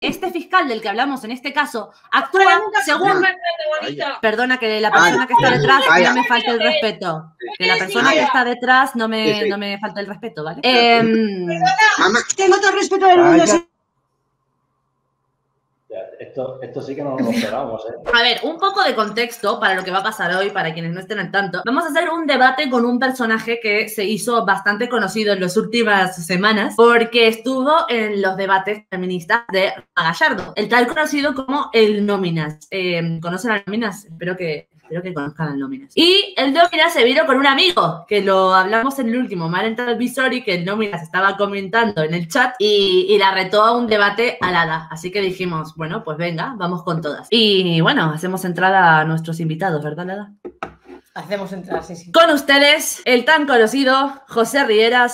este fiscal del que hablamos en este caso actúa según... Perdona, que la persona que está detrás no me falte el respeto. Que la persona que está detrás no me falte el respeto, ¿vale? Tengo todo el respeto del mundo. Esto sí que no lo esperábamos, ¿eh? A ver, un poco de contexto para lo que va a pasar hoy, para quienes no estén al tanto. Vamos a hacer un debate con un personaje que se hizo bastante conocido en las últimas semanas porque estuvo en los debates feministas de Gallardo, el tal conocido como el Nóminas. ¿Conocen al Nóminas? Espero que conozcan al Nóminas. Y el Nóminas se vino con un amigo, que lo hablamos en el último, Marental Visori, que el Nóminas estaba comentando en el chat y la retó a un debate al Hada. Así que dijimos, bueno, pues venga, vamos con todas. Y bueno, hacemos entrada a nuestros invitados, ¿verdad, Hada? Hacemos entrar, sí, sí. Con ustedes, el tan conocido José Riera,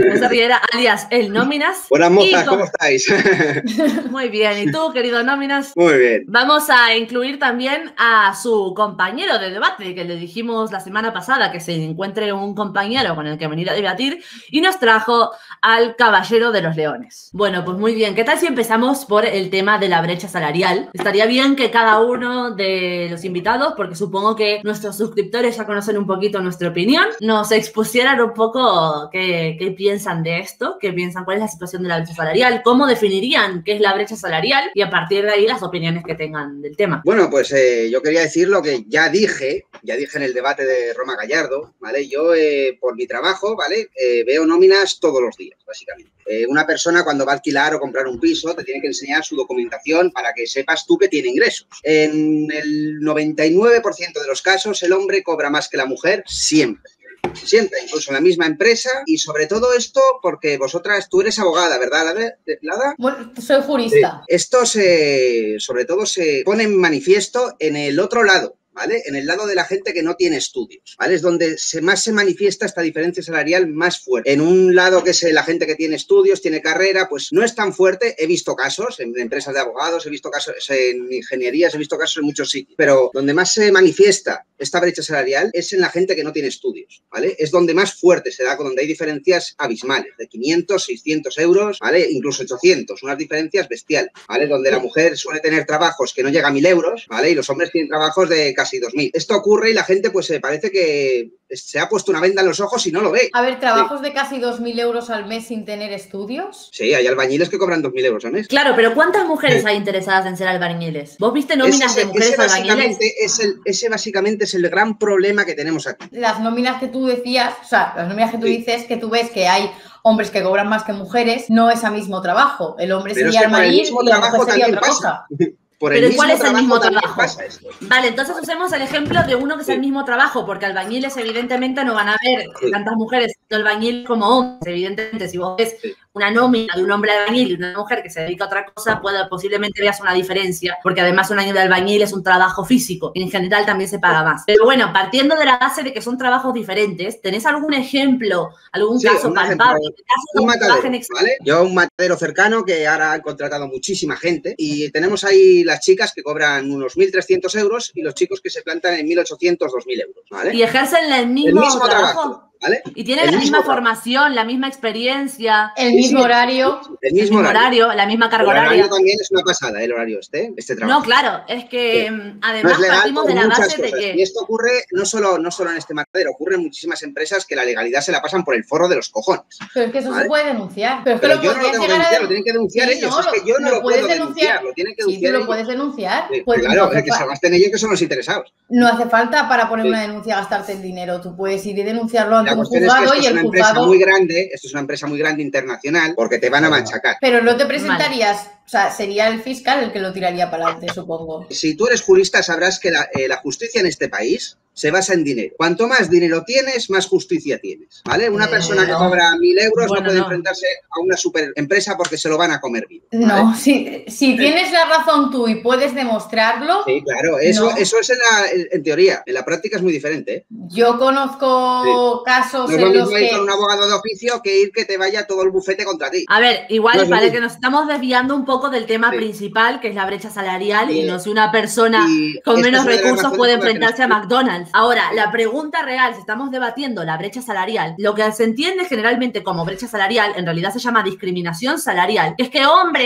alias el Nóminas. Buenas mozas, ¿cómo estáis? Muy bien, ¿y tú, querido Nóminas? Muy bien. Vamos a incluir también a su compañero de debate, que le dijimos la semana pasada que se encuentre un compañero con el que venir a debatir, y nos trajo al Caballero de los Leones. Bueno, pues muy bien, ¿qué tal si empezamos por el tema de la brecha salarial? Estaría bien que cada uno de los invitados, porque supongo que nuestros suscriptores ya conocen un poquito nuestra opinión, nos expusieran un poco qué piensan de esto, qué piensan, cuál es la situación de la brecha salarial, cómo definirían qué es la brecha salarial y a partir de ahí las opiniones que tengan del tema. Bueno, pues yo quería decir lo que ya dije en el debate de Roma Gallardo, ¿vale? Yo por mi trabajo, ¿vale? Veo nóminas todos los días, básicamente. Una persona cuando va a alquilar o comprar un piso te tiene que enseñar su documentación para que sepas tú que tiene ingresos. En el 99% de los casos el hombre cobra más que la mujer siempre. Siempre, incluso en la misma empresa y sobre todo esto porque tú eres abogada, ¿verdad, Lada? Bueno, soy jurista. Sí. Esto sobre todo se pone en manifiesto en el otro lado, ¿vale? En el lado de la gente que no tiene estudios, ¿vale? Es donde más se manifiesta esta diferencia salarial más fuerte. En un lado que es la gente que tiene estudios, tiene carrera, pues no es tan fuerte. He visto casos en empresas de abogados, he visto casos en ingenierías, he visto casos en muchos sitios, pero donde más se manifiesta esta brecha salarial es en la gente que no tiene estudios, ¿vale? Es donde más fuerte se da, donde hay diferencias abismales, de 500, 600 euros, ¿vale? Incluso 800, unas diferencias bestiales, ¿vale? Donde la mujer suele tener trabajos que no llegan a 1.000 euros, ¿vale? Y los hombres tienen trabajos de casi 2.000. Esto ocurre y la gente pues parece que se ha puesto una venda en los ojos y no lo ve. A ver, ¿trabajos de casi 2.000 euros al mes sin tener estudios? Sí, hay albañiles que cobran 2.000 euros al mes. Claro, pero ¿cuántas mujeres hay interesadas en ser albañiles? ¿Vos viste nóminas de mujeres albañiles? Ese básicamente es el gran problema que tenemos aquí. Las nóminas que tú decías, o sea, las nóminas que tú dices, que tú ves que hay hombres que cobran más que mujeres, no es a mismo trabajo. El hombre sería albañil y la mujer sería otra cosa. ¿Pero cuál es el mismo trabajo? Vale, entonces usemos el ejemplo de uno que es el mismo trabajo, porque albañiles evidentemente no van a ver tantas mujeres albañil como hombres. Evidentemente, si vos ves una nómina de un hombre albañil y una mujer que se dedica a otra cosa, posiblemente veas una diferencia, porque además un año de albañil es un trabajo físico y en general también se paga más. Pero bueno, partiendo de la base de que son trabajos diferentes, ¿tenés algún ejemplo, algún caso palpable? Un matadero, ¿vale? Yo un matadero cercano que ahora han contratado muchísima gente y tenemos ahí las chicas que cobran unos 1.300 euros y los chicos que se plantan en 1.800, 2.000 euros, ¿vale? Y ejercen el mismo trabajo. ¿Vale? Y tienen la misma formación, la misma experiencia. El mismo horario. El mismo horario, la misma carga horaria. El horario también es una pasada, el horario este trabajo. No, claro, es que además no partimos de la base de que... Y esto ocurre no solo en este matadero, ocurre en muchísimas empresas que la legalidad se la pasan por el forro de los cojones. Pero es que eso se puede denunciar. Pero yo no lo tengo que denunciar, lo tienen que denunciar ellos. Es que yo no lo puedo denunciar, lo tienen que denunciar ellos. Sí, tú lo puedes denunciar. Claro, es que se gasten ellos que son los interesados. No hace falta para poner una denuncia gastarte el dinero. Tú puedes ir y denunciarlo ante un juzgado y el juzgado... Esto es una empresa muy grande internacional porque te van a machacar. Pero no te presentarías... O sea, sería el fiscal el que lo tiraría para adelante, supongo. Si tú eres jurista, sabrás que la justicia en este país se basa en dinero. Cuanto más dinero tienes, más justicia tienes, ¿vale? Una persona que cobra 1.000 euros no puede enfrentarse a una super empresa porque se lo van a comer vivo, ¿vale? No, si tienes la razón tú y puedes demostrarlo... Sí, claro, eso es en teoría. En la práctica es muy diferente, ¿eh? Yo conozco casos no en los que... No es lo mismo ir con un abogado de oficio que ir que te vaya todo el bufete contra ti. A ver, igual vale que nos estamos desviando un poco del tema principal, que es la brecha salarial, y no si una persona con menos recursos puede enfrentarse a McDonald's. Ahora, la pregunta real, si estamos debatiendo la brecha salarial, lo que se entiende generalmente como brecha salarial, en realidad se llama discriminación salarial, que es que hombres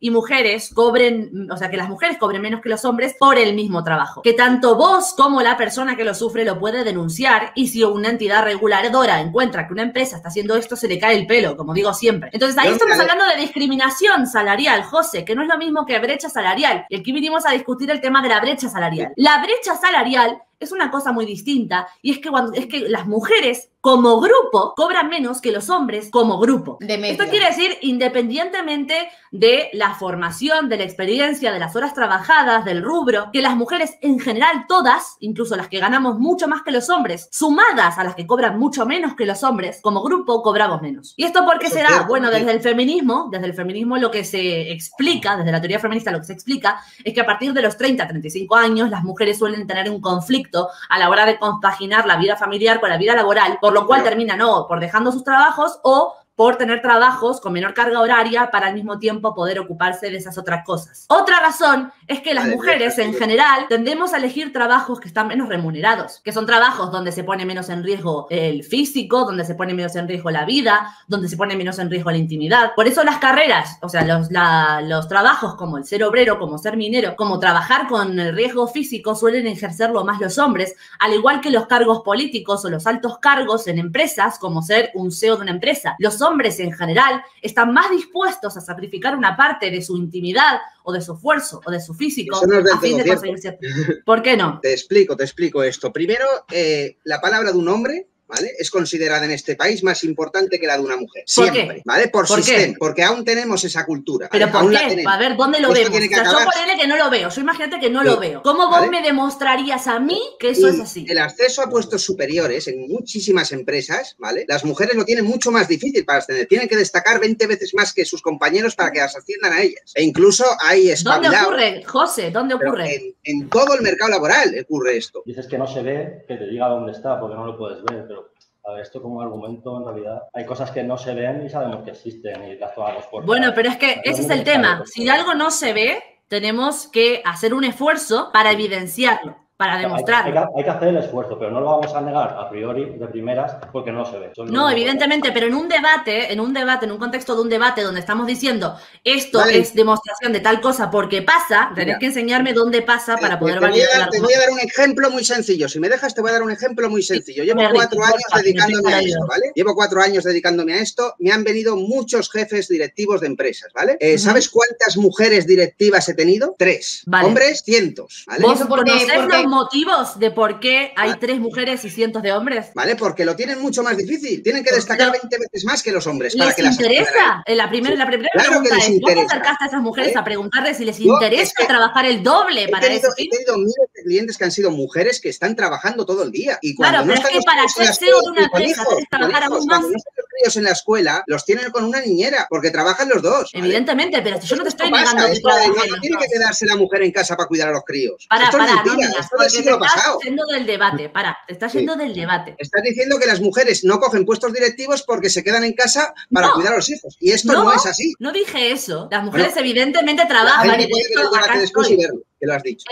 y mujeres cobren, o sea, que las mujeres cobren menos que los hombres por el mismo trabajo. Que tanto vos como la persona que lo sufre lo puede denunciar, y si una entidad reguladora encuentra que una empresa está haciendo esto, se le cae el pelo, como digo siempre. Entonces ahí estamos hablando de discriminación salarial, José, que no es lo mismo que brecha salarial. Y aquí vinimos a discutir el tema de la brecha salarial. La brecha salarial es una cosa muy distinta, y es que las mujeres como grupo cobran menos que los hombres como grupo. Esto quiere decir, independientemente de la formación, de la experiencia, de las horas trabajadas, del rubro, que las mujeres en general todas, incluso las que ganamos mucho más que los hombres, sumadas a las que cobran mucho menos que los hombres, como grupo cobramos menos. ¿Y esto por qué se da? Bueno, desde el feminismo lo que se explica, desde la teoría feminista lo que se explica, es que a partir de los 30, 35 años, las mujeres suelen tener un conflicto a la hora de compaginar la vida familiar con la vida laboral, por lo cual terminan o por dejando sus trabajos o por tener trabajos con menor carga horaria para al mismo tiempo poder ocuparse de esas otras cosas. Otra razón es que las mujeres en general tendemos a elegir trabajos que están menos remunerados, que son trabajos donde se pone menos en riesgo el físico, donde se pone menos en riesgo la vida, donde se pone menos en riesgo la intimidad. Por eso las carreras, o sea, los trabajos como el ser obrero, como ser minero, como trabajar con el riesgo físico suelen ejercerlo más los hombres, al igual que los cargos políticos o los altos cargos en empresas, como ser un CEO de una empresa. Los hombres en general están más dispuestos a sacrificar una parte de su intimidad o de su esfuerzo o de su físico a fin de conseguir cierto. ¿Por qué no? Te explico esto. Primero, la palabra de un hombre, ¿vale?, es considerada en este país más importante que la de una mujer. Siempre, ¿vale? Por sistema. Porque aún tenemos esa cultura. ¿Pero por qué? A ver, ¿dónde lo vemos? O sea, yo ponele que no lo veo. Yo imagínate que no lo veo. ¿Cómo vos me demostrarías a mí que eso es así? El acceso a puestos superiores en muchísimas empresas, ¿vale? Las mujeres lo tienen mucho más difícil para ascender. Tienen que destacar 20 veces más que sus compañeros para que las asciendan a ellas. E incluso hay espabilados. ¿Dónde ocurre, José? ¿Dónde ocurre? En todo el mercado laboral ocurre esto. Dices que no se ve, que te diga dónde está, porque no lo puedes ver, pero a ver, esto como argumento, en realidad, hay cosas que no se ven y sabemos que existen y las tomamos por... Bueno, pero es que ese es el tema. Si algo no se ve, tenemos que hacer un esfuerzo para evidenciarlo, para demostrarlo. Hay que hacer el esfuerzo, pero no lo vamos a negar a priori de primeras porque no se ve. No, evidentemente, pero en un contexto de un debate donde estamos diciendo esto es demostración de tal cosa porque pasa, tenés que enseñarme dónde pasa para poder validar. Te voy a dar un ejemplo muy sencillo. Si me dejas, te voy a dar un ejemplo muy sencillo. Llevo 4 años dedicándome a esto, ¿vale? Llevo 4 años dedicándome a esto. Me han venido muchos jefes directivos de empresas, ¿vale? ¿Sabes cuántas mujeres directivas he tenido? 3. Vale. Hombres, cientos, ¿vale? ¿Vos conocés los motivos de por qué hay 3 mujeres y cientos de hombres? Vale, porque lo tienen mucho más difícil. Tienen que destacar 20 veces más que los hombres. Para ¿Les que interesa? La primera pregunta es, ¿vos te acercaste a esas mujeres a preguntarles si les interesa trabajar el doble para eso? He tenido miles de clientes que han sido mujeres que están trabajando todo el día. Y claro, pero es que para ser CEO de una empresa debes trabajar aún más. Cuando no están los críos en la escuela, los tienen con una niñera, porque trabajan los dos. ¿Vale? Evidentemente, pero si yo no te estoy negando que no tiene que quedarse la mujer en casa para cuidar a los críos. Esto es mentira, esto del siglo pasado. Estás yendo del debate, te estás yendo del debate. Estás diciendo que las mujeres no cogen puestos directivos porque se quedan en casa para cuidar a los hijos. Y esto no es así. No dije eso. Las mujeres evidentemente trabajan. Y de hecho, acá después y verlo. Que lo has dicho.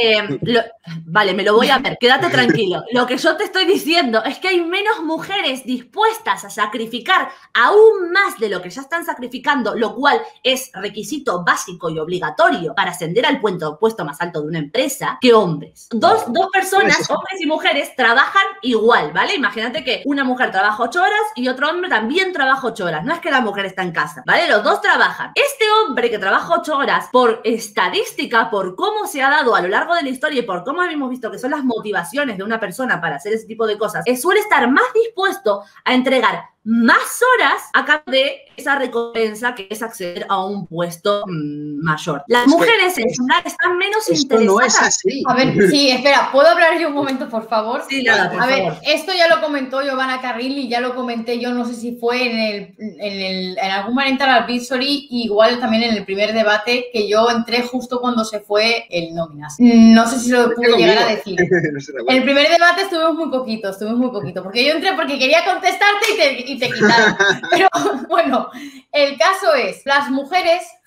Vale, me lo voy a ver, quédate tranquilo. Lo que yo te estoy diciendo es que hay menos mujeres dispuestas a sacrificar aún más de lo que ya están sacrificando, lo cual es requisito básico y obligatorio para ascender al puesto más alto de una empresa, que hombres. Dos personas, hombres y mujeres, trabajan igual, ¿vale? Imagínate que una mujer trabaja 8 horas y otro hombre también trabaja 8 horas. No es que la mujer está en casa, ¿vale? Los dos trabajan. Este hombre que trabaja 8 horas, por estadística, por cómo se ha dado a lo largo de la historia y por cómo hemos visto que son las motivaciones de una persona para hacer ese tipo de cosas, suele estar más dispuesto a entregar más horas a cambio de esa recompensa que es acceder a un puesto mayor. Las mujeres en general están menos interesadas. No es así. A ver, sí, espera, ¿puedo hablar yo un momento, por favor? Sí, nada, por favor. A ver, esto ya lo comentó Giovanna Carril y ya lo comenté yo, no sé si fue en algún Parental Advisory, igual también en el primer debate que yo entré justo cuando se fue el Nóminas. No sé si lo pude llegar a decir. En el primer debate estuvimos muy poquito, porque yo entré porque quería contestarte y te quitaron. Pero bueno, el caso es, las mujeres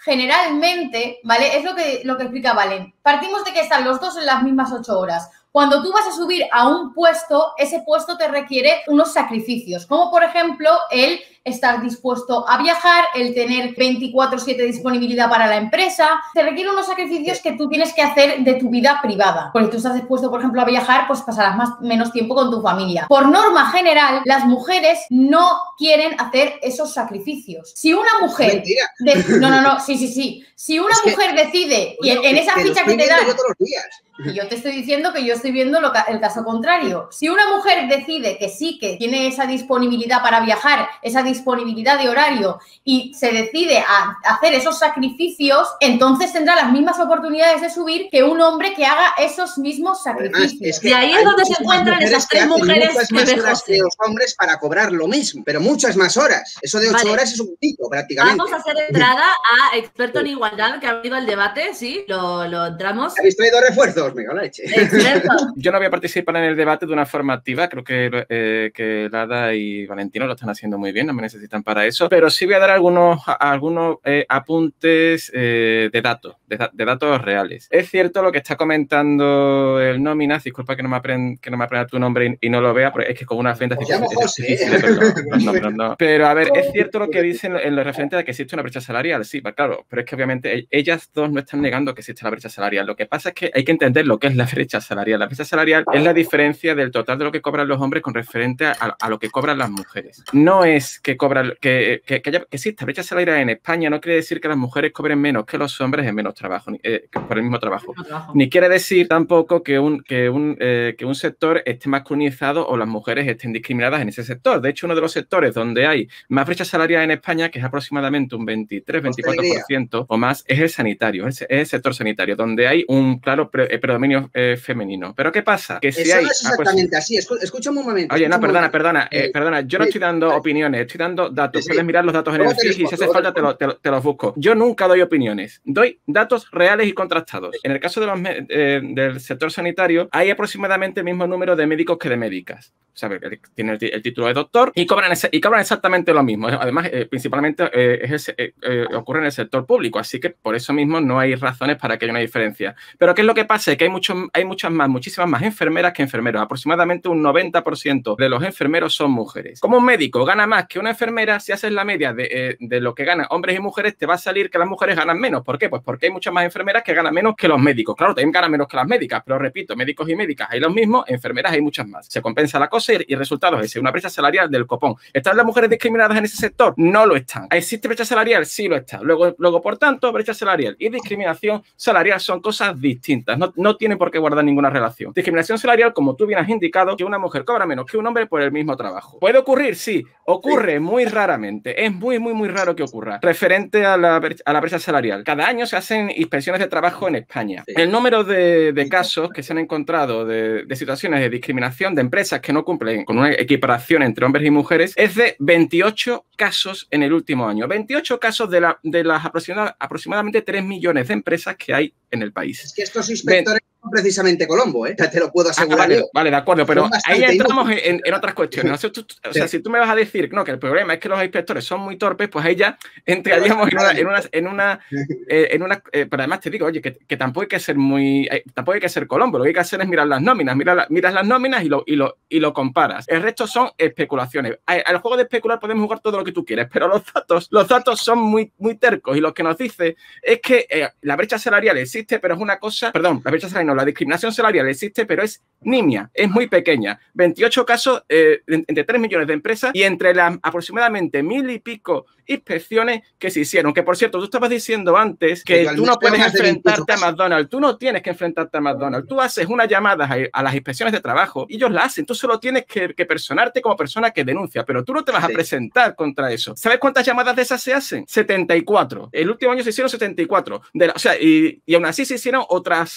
generalmente, ¿vale? Es lo que explica Valen. Partimos de que están los dos en las mismas 8 horas. Cuando tú vas a subir a un puesto, ese puesto te requiere unos sacrificios, como por ejemplo el estar dispuesto a viajar, el tener 24/7 disponibilidad para la empresa. Te requiere unos sacrificios que tú tienes que hacer de tu vida privada. Porque tú estás dispuesto, por ejemplo, a viajar, pues pasarás menos tiempo con tu familia. Por norma general, las mujeres no quieren hacer esos sacrificios. Si una mujer... Sí. Si una mujer decide, y en esa ficha que te dan... Y yo te estoy diciendo que yo estoy viendo el caso contrario. Si una mujer decide que sí, que tiene esa disponibilidad para viajar, esa disponibilidad de horario y se decide a hacer esos sacrificios, entonces tendrá las mismas oportunidades de subir que un hombre que haga esos mismos sacrificios. Y ahí es donde se encuentran esas 3 mujeres muchas más horas que los hombres para cobrar lo mismo, pero muchas más horas. Eso de 8 horas es un pico prácticamente. Vamos a hacer entrada a experto en igualdad, que ha habido el debate, ¿sí? Lo entramos. ¿Habéis traído refuerzos? Me cago en la leche. Yo no voy a participar en el debate de una forma activa, creo que Lada y Valentino lo están haciendo muy bien, no me necesitan para eso, pero sí voy a dar algunos apuntes de datos reales. Es cierto lo que está comentando el Nóminas, disculpa que no me aprenda tu nombre y no lo vea, porque es que con una frente pero a ver, es cierto lo que dicen en lo referente a que existe una brecha salarial, sí, claro, pero es que obviamente ellas dos no están negando que existe la brecha salarial. Lo que pasa es que hay que entender lo que es la brecha salarial. La brecha salarial es la diferencia del total de lo que cobran los hombres con referente a lo que cobran las mujeres. No es que exista brecha salarial en España, no quiere decir que las mujeres cobren menos que los hombres en menos trabajo, por el mismo trabajo. Ni quiere decir tampoco que un sector esté masculinizado o las mujeres estén discriminadas en ese sector. De hecho, uno de los sectores donde hay más brecha salarial en España, que es aproximadamente un 23-24% o más, es el sanitario, es el sector sanitario, donde hay un claro predominio femenino. ¿Pero qué pasa? Que si eso hay, no es exactamente así. Escúchame un momento. Oye, no, perdona. Yo no estoy dando opiniones, estoy dando datos. Puedes mirar los datos en el feed y si hace falta te los busco. Yo nunca doy opiniones. Doy datos reales y contrastados. En el caso del sector sanitario, hay aproximadamente el mismo número de médicos que de médicas. O sea, tiene el título de doctor y cobran exactamente lo mismo. Además, principalmente ocurre en el sector público, así que por eso mismo no hay razones para que haya una diferencia. Pero ¿qué es lo que pasa? Es que hay muchísimas más enfermeras que enfermeros. Aproximadamente un 90% de los enfermeros son mujeres. Como un médico gana más que una enfermera, si haces la media de lo que ganan hombres y mujeres, te va a salir que las mujeres ganan menos. ¿Por qué? Pues porque hay muchas más enfermeras que ganan menos que los médicos. Claro, también ganan menos que las médicas, pero repito, médicos y médicas hay los mismos, enfermeras hay muchas más. Se compensa la cosa y resultados es una brecha salarial del copón. ¿Están las mujeres discriminadas en ese sector? No lo están. ¿Existe brecha salarial? Sí lo está. Luego, por tanto, brecha salarial y discriminación salarial son cosas distintas. No tienen por qué guardar ninguna relación. Discriminación salarial, como tú bien has indicado, que una mujer cobra menos que un hombre por el mismo trabajo. ¿Puede ocurrir? Sí. Ocurre muy raramente. Es muy raro que ocurra. Referente a la brecha salarial. Cada año se hacen inspecciones de trabajo en España. El número de casos que se han encontrado de situaciones de discriminación de empresas que no cumplen con una equiparación entre hombres y mujeres es de 28 casos en el último año. 28 casos de las aproximadamente 3 millones de empresas que hay en el país. Es que estos inspectores son precisamente Colombo, te lo puedo asegurar. Vale, de acuerdo, pero ahí entramos en otras cuestiones. O sea, si tú me vas a decir no, que el problema es que los inspectores son muy torpes, pues ahí ya entraríamos en una pero además te digo, oye, que tampoco hay que ser tampoco hay que ser Colombo. Lo que hay que hacer es mirar las nóminas, miras las nóminas y lo comparas. El resto son especulaciones. Al juego de especular podemos jugar todo lo que tú quieras, pero los datos son muy tercos y lo que nos dice es que la brecha salarial existe, pero es una cosa, perdón, la brecha salarial no, la discriminación salarial existe, pero es nimia, es muy pequeña. 28 casos entre 3 millones de empresas y entre las aproximadamente 1000 y pico inspecciones que se hicieron. Que, por cierto, tú estabas diciendo antes que tú no puedes enfrentarte a McDonald's. Tú no tienes que enfrentarte a McDonald's. Tú haces unas llamadas a las inspecciones de trabajo y ellos la hacen. Tú solo tienes que personarte como persona que denuncia, pero tú no te vas a presentar contra eso. ¿Sabes cuántas llamadas de esas se hacen? 74. El último año se hicieron 74. Y aún así se hicieron otras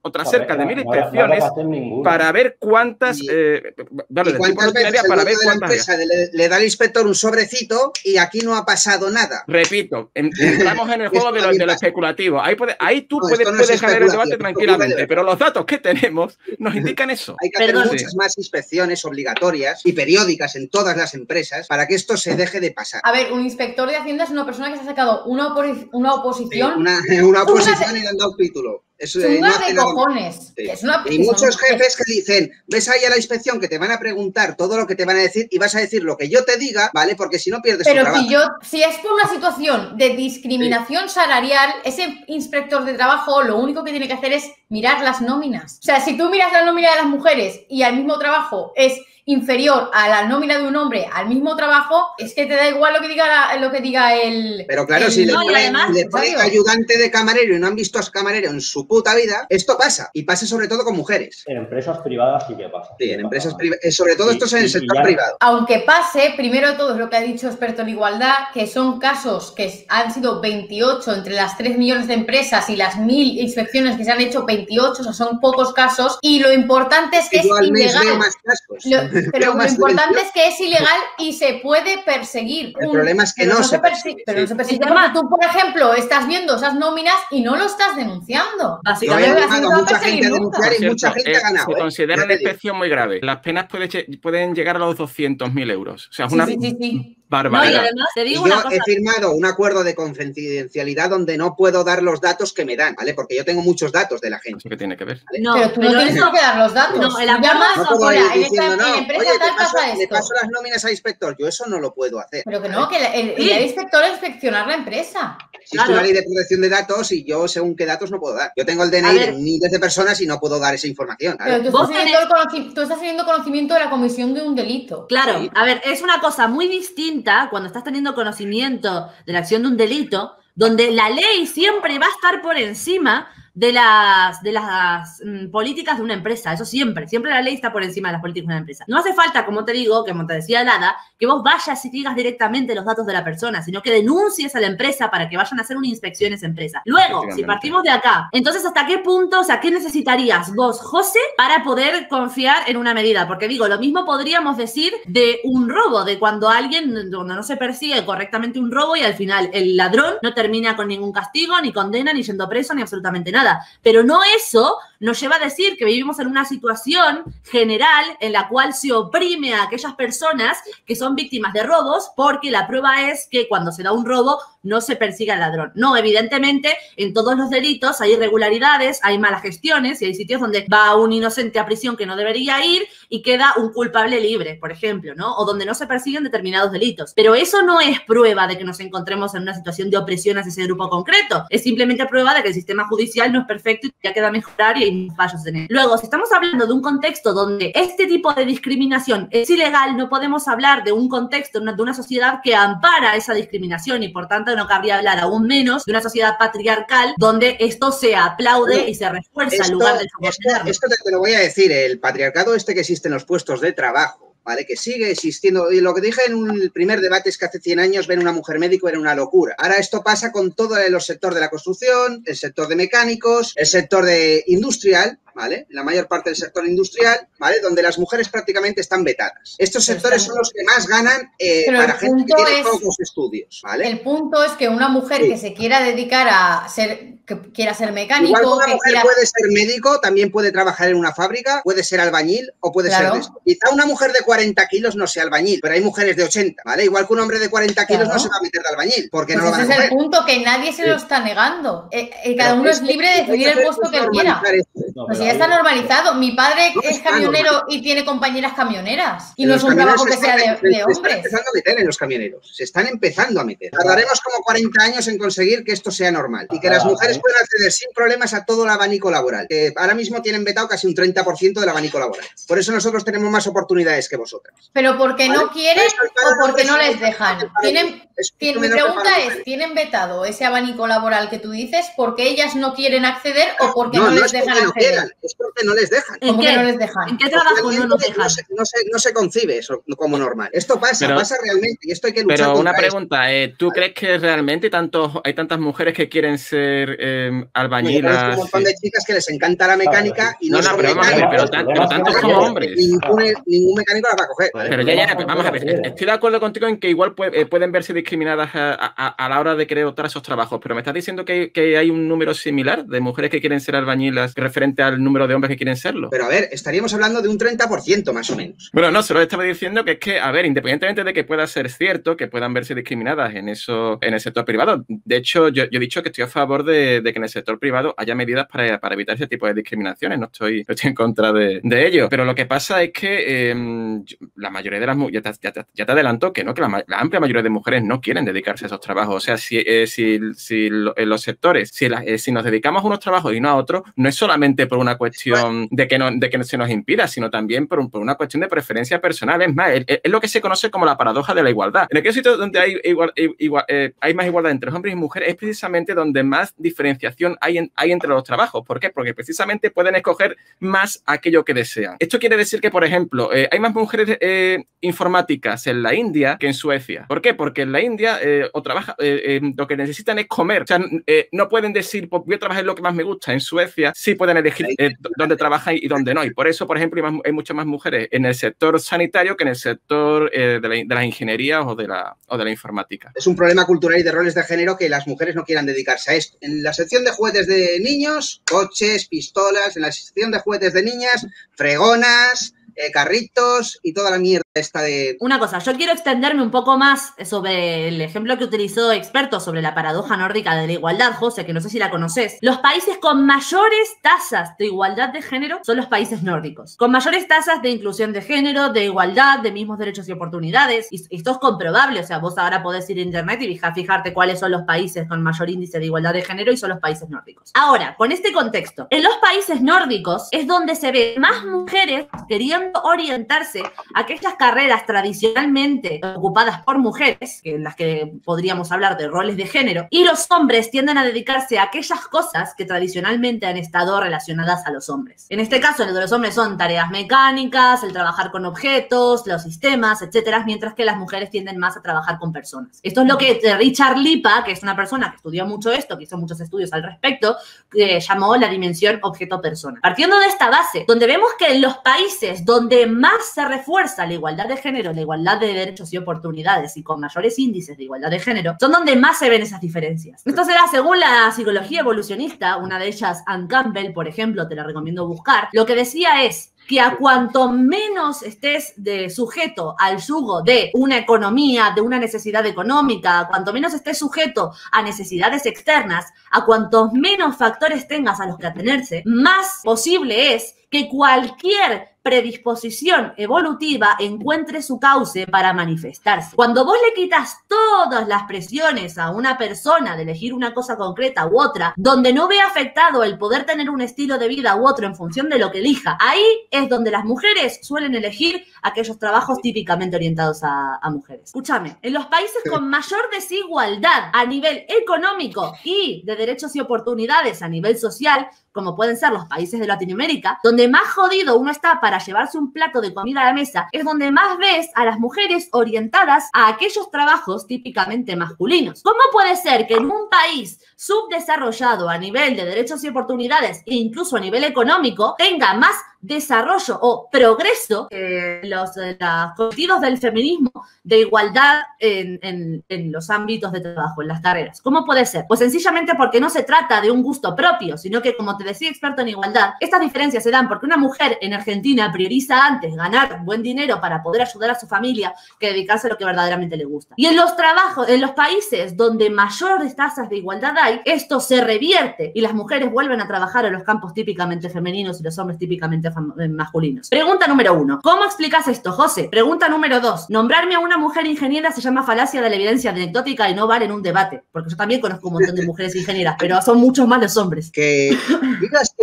otras cerca de 1000 inspecciones para ver cuántas... ¿Cuántas veces para ver cuántas le da al inspector un sobrecito y aquí no ha pasado nada? Repito, entramos en el juego de lo especulativo. Ahí tú puedes ganar el debate tranquilamente, pero los datos que tenemos nos indican eso. Hay que hacer muchas más inspecciones obligatorias y periódicas en todas las empresas para que esto se deje de pasar. A ver, un inspector de Hacienda es una persona que se ha sacado una oposición. Una oposición y le han dado título. Eso de cojones. Sí. Y muchos jefes que dicen, ves ahí a la inspección que te van a preguntar todo lo que te van a decir y vas a decir lo que yo te diga, ¿vale? Porque si no pierdes tu trabajo. Pero si es por una situación de discriminación salarial, ese inspector de trabajo lo único que tiene que hacer es mirar las nóminas. O sea, si tú miras la nómina de las mujeres y al mismo trabajo es inferior a la nómina de un hombre al mismo trabajo, es que te da igual lo que diga el... Pero claro, si le ponen ayudante de camarero y no han visto a camarero en su puta vida, esto pasa. Y pasa sobre todo con mujeres. En empresas privadas sí que pasa. Sí, en empresas privadas. Sobre todo esto es en el sector privado. Aunque pase, primero de todo es lo que ha dicho experto en igualdad, que son casos que han sido 28 entre las 3 millones de empresas y las 1000 inspecciones que se han hecho, 28, o sea, son pocos casos. Y lo importante es que es ilegal. Más casos. Pero lo importante es que es ilegal y se puede perseguir. El problema es que no se persigue. Pero no se persigue porque tú, por ejemplo, estás viendo esas nóminas y no lo estás denunciando. Básicamente, mucha gente a denunciar y mucha gente ha ganado. Se considera una inspección muy grave. Las penas pueden llegar a los 200.000 euros. O sea, es una... barbaridad. No, y además, te digo yo he firmado un acuerdo de confidencialidad donde no puedo dar los datos que me dan, ¿vale? Porque yo tengo muchos datos de la gente. ¿Eso qué tiene que ver? ¿Vale? No, pero tú no tienes por qué dar los datos. No, el acuerdo le paso las nóminas al inspector. Yo eso no lo puedo hacer. Pero que no, que el inspector es inspeccionar la empresa. Existe una ley de protección de datos y yo según qué datos no puedo dar. Yo tengo el DNI de miles de personas y no puedo dar esa información. ¿Vale? Pero tú estás teniendo conocimiento de la comisión de un delito. Claro, a ver, es una cosa muy distinta cuando estás teniendo conocimiento de la acción de un delito, donde la ley siempre va a estar por encima de las políticas de una empresa. Eso siempre la ley está por encima de las políticas de una empresa. No hace falta, como te digo, como te decía Lada, que vos vayas y digas directamente los datos de la persona, sino que denuncies a la empresa para que vayan a hacer una inspección a esa empresa. Luego, si partimos de acá, entonces, ¿hasta qué punto, o sea, qué necesitarías vos, José, para poder confiar en una medida? Porque digo, lo mismo podríamos decir de un robo, de cuando no se persigue correctamente un robo y al final el ladrón no termina con ningún castigo, ni condena, ni yendo preso, ni absolutamente nada. Pero no eso nos lleva a decir que vivimos en una situación general en la cual se oprime a aquellas personas que son víctimas de robos porque la prueba es que cuando se da un robo no se persigue al ladrón. No, evidentemente, en todos los delitos hay irregularidades, hay malas gestiones y hay sitios donde va un inocente a prisión que no debería ir y queda un culpable libre, por ejemplo, ¿no? O donde no se persiguen determinados delitos. Pero eso no es prueba de que nos encontremos en una situación de opresión hacia ese grupo concreto. Es simplemente prueba de que el sistema judicial no es perfecto y ya queda mejorar y hay fallos en él. Luego, si estamos hablando de un contexto donde este tipo de discriminación es ilegal, no podemos hablar de un contexto, de una sociedad que ampara esa discriminación y por tanto no cabría hablar aún menos de una sociedad patriarcal donde esto se aplaude y se refuerza en lugar de soportarlo. Esto te lo voy a decir, el patriarcado que existe en los puestos de trabajo, ¿vale? Que sigue existiendo. Y lo que dije en el primer debate es que hace 100 años ver una mujer médico era una locura. Ahora esto pasa con todo el sector de la construcción, el sector de mecánicos, el sector de industrial, ¿vale? La mayor parte del sector industrial, ¿vale? Donde las mujeres prácticamente están vetadas. Estos sectores son los que más ganan para gente que tiene pocos estudios, ¿vale? El punto es que una mujer que se quiera dedicar a que quiera ser mecánico... Igual una mujer puede ser médico, también puede trabajar en una fábrica, puede ser albañil o puede ser de esto. Quizá una mujer de 40 kilos no sea albañil, pero hay mujeres de 80, ¿vale? Igual que un hombre de 40 kilos no se va a meter de albañil, porque no lo van a coger. Ese es el punto, que nadie se lo está negando. Cada uno es libre de decidir el puesto que él quiera. Pues ya está normalizado. Mi padre es camionero y tiene compañeras camioneras. Y no es un trabajo que sea de hombres. Se están empezando a meter en los camioneros. Se están empezando a meter. Tardaremos como 40 años en conseguir que esto sea normal. Y que las mujeres puedan acceder sin problemas a todo el abanico laboral. Que ahora mismo tienen vetado casi un 30% del abanico laboral. Por eso nosotros tenemos más oportunidades que vosotras. Pero porque no quieren o porque no les dejan. Mi pregunta es, ¿tienen vetado ese abanico laboral que tú dices porque ellas no quieren acceder o porque no les dejan acceder? quieran, es porque no les dejan. ¿Cómo que no les dejan? ¿En qué trabajo no nos dejan? No se concibe eso como normal. Esto pasa realmente y esto hay que luchar contra. Pero una contra pregunta, ¿tú crees que realmente hay tantas mujeres que quieren ser albañilas? Hay un montón de chicas que les encanta la mecánica y no son mecánicos. Pero tantos como hombres. Ningún mecánico las va a coger. Pero ya, vamos a ver, estoy de acuerdo contigo en que igual pueden verse discriminadas a la hora de querer optar a esos trabajos, pero me estás diciendo que hay un número similar de mujeres que quieren ser albañilas referente al número de hombres que quieren serlo. Pero a ver, estaríamos hablando de un 30% más o menos. Bueno, no, solo estaba diciendo que es que, a ver, independientemente de que pueda ser cierto que puedan verse discriminadas en el sector privado, de hecho, yo he dicho que estoy a favor de que en el sector privado haya medidas para evitar ese tipo de discriminaciones, no estoy en contra de ello, pero lo que pasa es que la mayoría de las mujeres, ya te adelanto que no, que la amplia mayoría de mujeres no quieren dedicarse a esos trabajos, o sea, si en los sectores, si nos dedicamos a unos trabajos y no a otros, no es solamente por una cuestión de que se nos impida, sino también por una cuestión de preferencia personal. Es más, es lo que se conoce como la paradoja de la igualdad. En aquel sitio donde hay más igualdad entre hombres y mujeres es precisamente donde más diferenciación hay entre los trabajos. ¿Por qué? Porque precisamente pueden escoger más aquello que desean. Esto quiere decir que, por ejemplo, hay más mujeres informáticas en la India que en Suecia. ¿Por qué? Porque en la India lo que necesitan es comer. O sea, no pueden decir, pues voy a trabajar en lo que más me gusta. En Suecia sí pueden elegir dónde trabajan y dónde no. Y por eso, por ejemplo, hay muchas más mujeres en el sector sanitario que en el sector de las ingenierías o de la informática. Es un problema cultural y de roles de género que las mujeres no quieran dedicarse a esto. En la sección de juguetes de niños, coches, pistolas. En la sección de juguetes de niñas, fregonas, carritos y toda la mierda esta de... Una cosa, yo quiero extenderme un poco más sobre el ejemplo que utilizó experto sobre la paradoja nórdica de la igualdad, José, que no sé si la conoces. Los países con mayores tasas de igualdad de género son los países nórdicos. Con mayores tasas de inclusión de género, de igualdad, de mismos derechos y oportunidades. Y esto es comprobable, o sea, vos ahora podés ir a internet y fijarte cuáles son los países con mayor índice de igualdad de género y son los países nórdicos. Ahora, con este contexto, en los países nórdicos es donde se ve más mujeres queriendo orientarse a aquellas carreras tradicionalmente ocupadas por mujeres, que en las que podríamos hablar de roles de género, y los hombres tienden a dedicarse a aquellas cosas que tradicionalmente han estado relacionadas a los hombres. En este caso, lo de los hombres son tareas mecánicas, el trabajar con objetos, los sistemas, etcétera, mientras que las mujeres tienden más a trabajar con personas. Esto es lo que Richard Lipa, que es una persona que estudió mucho esto, que hizo muchos estudios al respecto, llamó la dimensión objeto-persona. Partiendo de esta base, donde vemos que en los países donde más se refuerza la igualdad de género, la igualdad de derechos y oportunidades y con mayores índices de igualdad de género, son donde más se ven esas diferencias. Esto será según la psicología evolucionista, una de ellas, Ann Campbell, por ejemplo, te la recomiendo buscar, lo que decía es que a cuanto menos estés sujeto al yugo de una economía, de una necesidad económica, a cuanto menos estés sujeto a necesidades externas, a cuantos menos factores tengas a los que atenerse, más posible es que cualquier predisposición evolutiva encuentre su cauce para manifestarse. Cuando vos le quitas todas las presiones a una persona de elegir una cosa concreta u otra, donde no ve afectado el poder tener un estilo de vida u otro en función de lo que elija, ahí es donde las mujeres suelen elegir aquellos trabajos típicamente orientados a mujeres. Escúchame, en los países con mayor desigualdad a nivel económico y de derechos y oportunidades a nivel social, como pueden ser los países de Latinoamérica, donde más jodido uno está para llevarse un plato de comida a la mesa, es donde más ves a las mujeres orientadas a aquellos trabajos típicamente masculinos. ¿Cómo puede ser que en un país subdesarrollado a nivel de derechos y oportunidades e incluso a nivel económico tenga más desarrollo o progreso los colectivos del feminismo de igualdad en los ámbitos de trabajo, en las carreras? ¿Cómo puede ser? Pues sencillamente porque no se trata de un gusto propio, sino que, como te decía experto en igualdad, estas diferencias se dan porque una mujer en Argentina prioriza antes ganar buen dinero para poder ayudar a su familia que dedicarse a lo que verdaderamente le gusta. Y en los trabajos, en los países donde mayores tasas de igualdad hay, esto se revierte y las mujeres vuelven a trabajar en los campos típicamente femeninos y los hombres típicamente masculinos. Pregunta número 1. ¿Cómo explicas esto, José? Pregunta número 2. Nombrarme a una mujer ingeniera se llama falacia de la evidencia anecdótica y no vale en un debate, porque yo también conozco un montón de mujeres ingenieras, pero son muchos más los hombres. Que digas que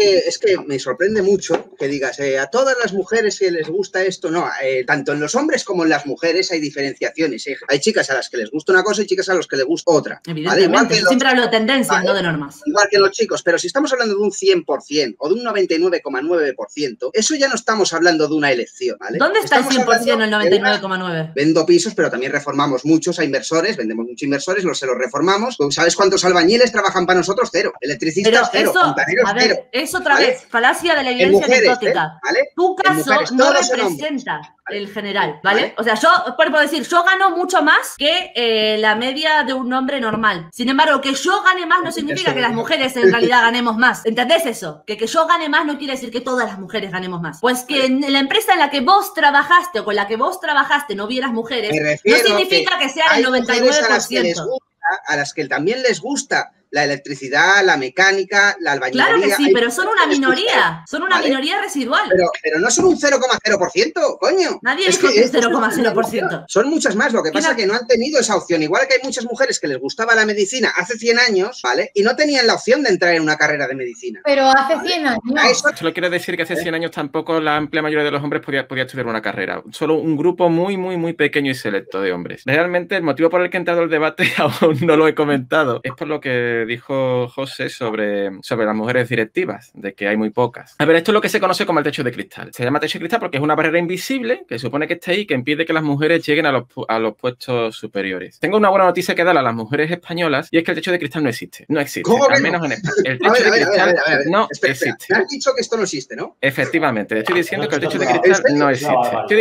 es que me sorprende mucho que digas, a todas las mujeres que les gusta esto, no, tanto en los hombres como en las mujeres hay diferenciaciones. Hay chicas a las que les gusta una cosa y chicas a las que les gusta otra. Evidentemente, ¿vale? Yo siempre hablo de tendencias, no de normas. Igual que los chicos, pero si estamos hablando de un 100% o de un 99,9%, eso ya no estamos hablando de una elección, ¿vale? ¿Dónde está el 100% o el 99,9%? Vendo pisos, pero también reformamos muchos a inversores, vendemos muchos inversores, se los reformamos. ¿Sabes cuántos albañiles trabajan para nosotros? Cero. Electricistas, cero. Fontaneros, cero. Es otra vez, falacia de la evidencia anecdótica. ¿vale? Tu caso no representa el general, ¿vale? O sea, yo, por decir, yo gano mucho más que la media de un hombre normal. Sin embargo, que yo gane más no significa que las mujeres en realidad ganemos más. ¿Entendés eso? Que yo gane más no quiere decir que todas las mujeres ganemos más. Pues que en la empresa en la que vos trabajaste o con la que vos trabajaste no hubieras mujeres, no significa que sea el 99%. A las que también les gusta la electricidad, la mecánica, la albañilería. Claro que sí, pero son una minoría. Son una minoría residual. Pero no son un 0,0%, coño. Nadie dijo que un 0,0%. Son muchas más. Lo que pasa es que no han tenido esa opción. Igual que hay muchas mujeres que les gustaba la medicina hace 100 años, ¿vale? Y no tenían la opción de entrar en una carrera de medicina. Pero hace 100 años. Solo quiero decir que hace 100 años tampoco la amplia mayoría de los hombres podía estudiar una carrera. Solo un grupo muy pequeño y selecto de hombres. Realmente el motivo por el que he entrado el debate aún no lo he comentado. Es por lo que dijo José sobre las mujeres directivas, de que hay muy pocas. A ver, esto es lo que se conoce como el techo de cristal. Se llama techo de cristal porque es una barrera invisible que supone que está ahí, que impide que las mujeres lleguen a los puestos superiores. Tengo una buena noticia que darle a las mujeres españolas y es que el techo de cristal no existe. No existe. ¿Cómo que al menos no? en España. El techo de cristal no existe. Me has dicho que esto no existe, ¿no? Efectivamente. Te estoy diciendo que el techo de cristal no existe.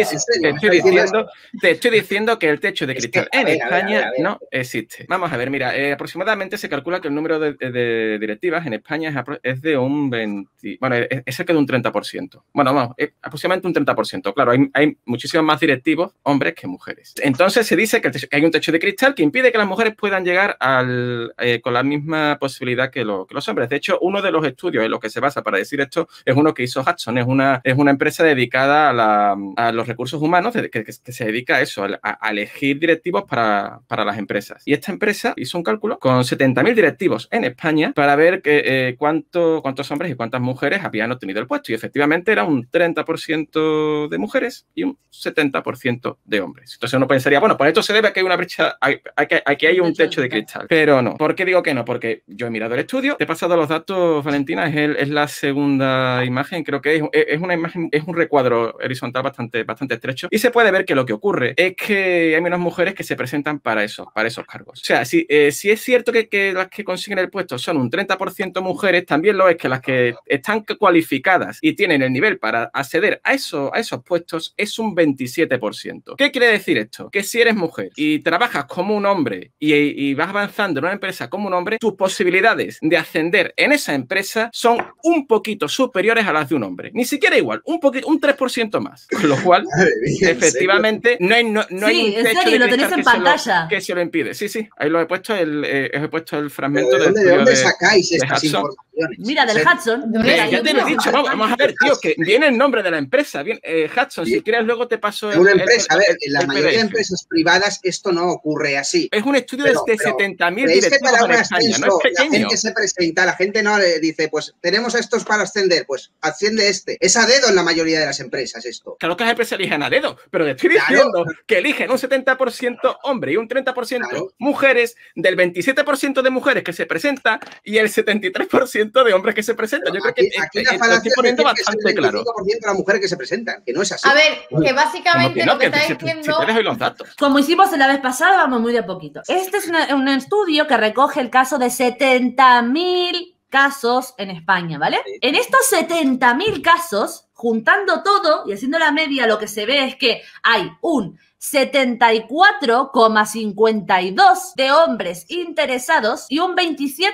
Te estoy diciendo que el techo de cristal en España no existe. Vamos a ver, mira, aproximadamente se calcula que el número de directivas en España es de un 20, bueno, es cerca de un 30%. Bueno, vamos, aproximadamente un 30%. Claro, hay muchísimos más directivos, hombres que mujeres. Entonces se dice que hay un techo de cristal que impide que las mujeres puedan llegar con la misma posibilidad que los hombres. De hecho, uno de los estudios en los que se basa para decir esto es uno que hizo Hudson. Es una empresa dedicada a los recursos humanos, que se dedica a eso, a elegir directivos para las empresas. Y esta empresa hizo un cálculo con 70.000 directivos en España para ver cuántos hombres y cuántas mujeres habían obtenido el puesto. Y efectivamente era un 30% de mujeres y un 70% de hombres. Entonces uno pensaría, bueno, pues esto se debe a que hay una brecha, a que hay un techo de cristal. Pero no. ¿Por qué digo que no? Porque yo he mirado el estudio, te he pasado los datos, Valentina, es la segunda imagen, creo que es una imagen, es un recuadro horizontal bastante estrecho y se puede ver que lo que ocurre es que hay menos mujeres que se presentan para esos cargos. O sea, si es cierto que las que consiguen el puesto son un 30% mujeres, también lo es que las que están cualificadas y tienen el nivel para acceder a esos puestos es un 27%. ¿Qué quiere decir esto? Que si eres mujer y trabajas como un hombre y vas avanzando en una empresa como un hombre, tus posibilidades de ascender en esa empresa son un poquito superiores a las de un hombre. Ni siquiera igual, un 3% más. Con lo cual, efectivamente, no hay un techo de lo tenés en pantalla. Que se lo impide. Sí, ahí lo he puesto el fragmento ¿De dónde sacáis estas informaciones? Mira, del Hudson. Ya te lo he dicho, vamos a ver, tío, que viene el nombre de la empresa. Hudson, si quieres luego te paso una empresa, a ver, en la mayoría de empresas privadas esto no ocurre así. Es un estudio de 70.000 directivos en España, no es pequeño. La gente se presenta, la gente no le dice, pues tenemos a estos para ascender, pues asciende este. Es a dedo en la mayoría de las empresas esto. Claro que las empresas eligen a dedo, pero te estoy diciendo que eligen un 70% hombre y un 30% mujeres, del 27% de mujeres que se presenta y el 73% de hombres que se presentan. Yo creo que aquí la falacia es decir bastante que es el 25% de las mujeres que se presentan, que no es así. A ver, que básicamente lo que está diciendo... Si te doy los datos. Como hicimos la vez pasada, vamos muy de a poquito. Este es un estudio que recoge el caso de 70.000 casos en España, ¿vale? En estos 70.000 casos, juntando todo y haciendo la media, lo que se ve es que hay un 74,52 de hombres interesados y un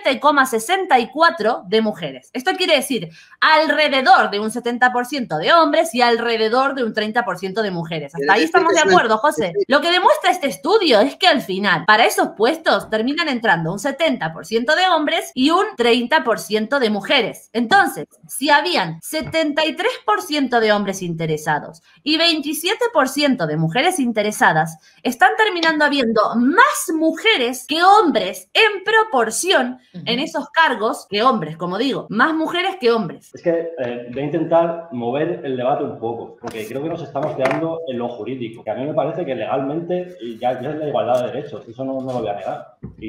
27,64 de mujeres. Esto quiere decir alrededor de un 70% de hombres y alrededor de un 30% de mujeres. Hasta ahí estamos de acuerdo, José. Lo que demuestra este estudio es que al final, para esos puestos, terminan entrando un 70% de hombres y un 30% de mujeres. Entonces, si habían 73% 23% de hombres interesados y 27% de mujeres interesadas, están terminando habiendo más mujeres que hombres en proporción en esos cargos que hombres, como digo, más mujeres que hombres. Es que voy a intentar mover el debate un poco, porque creo que nos estamos quedando en lo jurídico, que a mí me parece que legalmente ya es la igualdad de derechos, eso no lo voy a negar.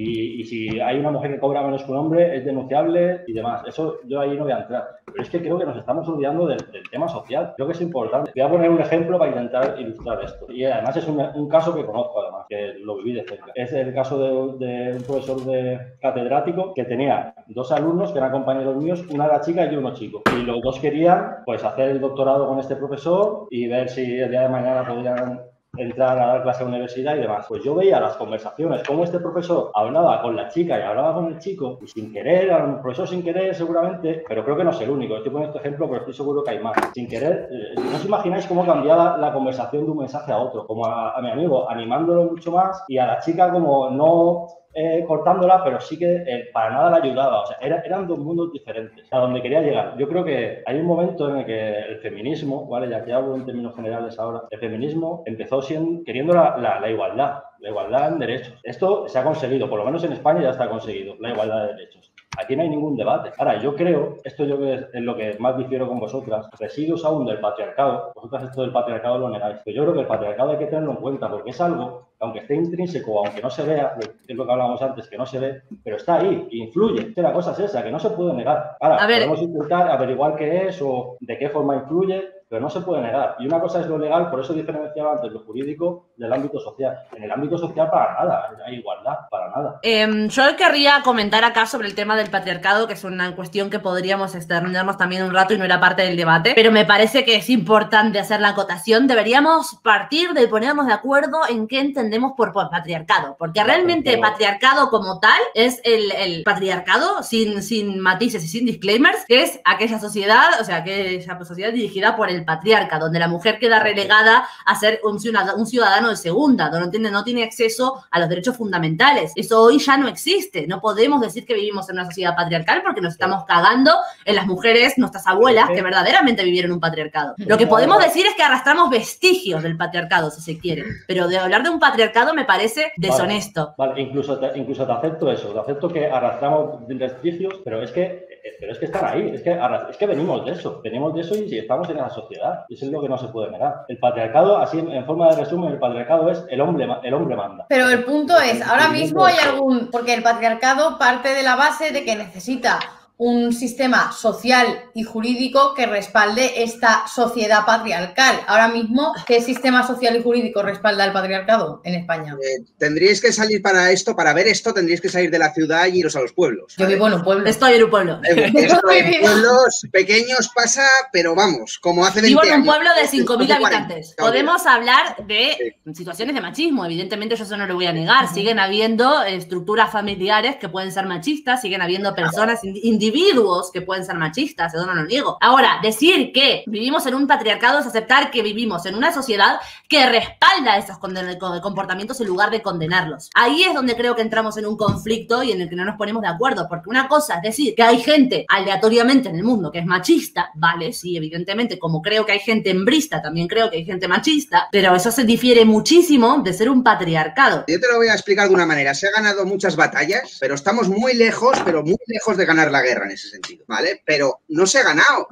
Y si hay una mujer que cobra menos que un hombre, es denunciable y demás. Eso yo ahí no voy a entrar. Pero es que creo que nos estamos olvidando del tema social. Creo que es importante. Voy a poner un ejemplo para intentar ilustrar esto. Y además es un caso que conozco, además, que lo viví de cerca. Es el caso de un profesor catedrático que tenía 2 alumnos que eran compañeros míos, una era chica y uno chico. Y los 2 querían pues hacer el doctorado con este profesor y ver si el día de mañana podían entrar a dar clase a la universidad y demás. Pues yo veía las conversaciones, cómo este profesor hablaba con la chica y hablaba con el chico, y sin querer, a un profesor sin querer seguramente, pero creo que no es el único. Estoy poniendo este ejemplo, pero estoy seguro que hay más. Sin querer, no os imagináis cómo cambiaba la conversación de un mensaje a otro, como a mi amigo animándolo mucho más y a la chica como no cortándola, pero sí que para nada la ayudaba. O sea, eran 2 mundos diferentes. A donde quería llegar. Yo creo que hay un momento en el que el feminismo, ¿vale? Ya que hablo en términos generales ahora, el feminismo empezó queriendo la igualdad en derechos. Esto se ha conseguido, por lo menos en España ya está conseguido, la igualdad de derechos. Aquí no hay ningún debate. Ahora, yo creo, esto yo creo es lo que más difiero con vosotras, residuos aún del patriarcado. Vosotras esto del patriarcado lo negáis. Pero yo creo que el patriarcado hay que tenerlo en cuenta porque es algo que, aunque esté intrínseco, aunque no se vea, que es lo que hablábamos antes, que no se ve, pero está ahí, influye. La cosa es esa, que no se puede negar. Ahora, podemos intentar averiguar qué es o de qué forma influye, pero no se puede negar. Y una cosa es lo legal, por eso diferenciaba antes lo jurídico del ámbito social. En el ámbito social para nada, hay igualdad, para nada. Yo querría comentar acá sobre el tema del patriarcado, que es una cuestión que podríamos extendernos también un rato y no era parte del debate, pero me parece que es importante hacer la acotación. Deberíamos partir de ponernos de acuerdo en qué entendemos por patriarcado, porque realmente patriarcado como tal es el patriarcado sin matices y sin disclaimers, que es aquella sociedad, o sea, aquella sociedad dirigida por el patriarca, donde la mujer queda relegada a ser un ciudadano de segunda, donde no tiene acceso a los derechos fundamentales. Eso hoy ya no existe. No podemos decir que vivimos en una sociedad patriarcal porque nos estamos cagando en las mujeres, nuestras abuelas, que verdaderamente vivieron un patriarcado. Lo que podemos decir es que arrastramos vestigios del patriarcado, si se quiere, pero de hablar de un patriarcado me parece deshonesto. Vale. Incluso te acepto eso, te acepto que arrastramos vestigios, pero es que están ahí, es que venimos de eso y estamos en esa sociedad. Y eso es lo que no se puede negar. El patriarcado, así en forma de resumen, el patriarcado es el hombre manda. Pero el punto es, ahora mismo hay porque el patriarcado parte de la base de que necesita un sistema social y jurídico que respalde esta sociedad patriarcal. Ahora mismo, ¿qué sistema social y jurídico respalda el patriarcado en España? Tendríais que salir para ver esto, tendríais que salir de la ciudad y iros a los pueblos. Yo vivo en un pueblo. Estoy en un pueblo. Esto en pueblos pequeños pasa, pero vamos, como hace 20 años. Vivo en un pueblo de 5.000 habitantes. Podemos hablar de situaciones de machismo. Evidentemente yo eso no lo voy a negar. Siguen habiendo estructuras familiares que pueden ser machistas, siguen habiendo personas, individuos que pueden ser machistas, eso no lo niego. Ahora, decir que vivimos en un patriarcado es aceptar que vivimos en una sociedad que respalda esos comportamientos en lugar de condenarlos. Ahí es donde creo que entramos en un conflicto y en el que no nos ponemos de acuerdo, porque una cosa es decir que hay gente aleatoriamente en el mundo que es machista, vale, sí, evidentemente, como creo que hay gente hembrista, también creo que hay gente machista, pero eso se difiere muchísimo de ser un patriarcado. Yo te lo voy a explicar de una manera. Se ha ganado muchas batallas, pero estamos muy lejos, de ganar la guerra en ese sentido, ¿vale? Pero no se ha ganado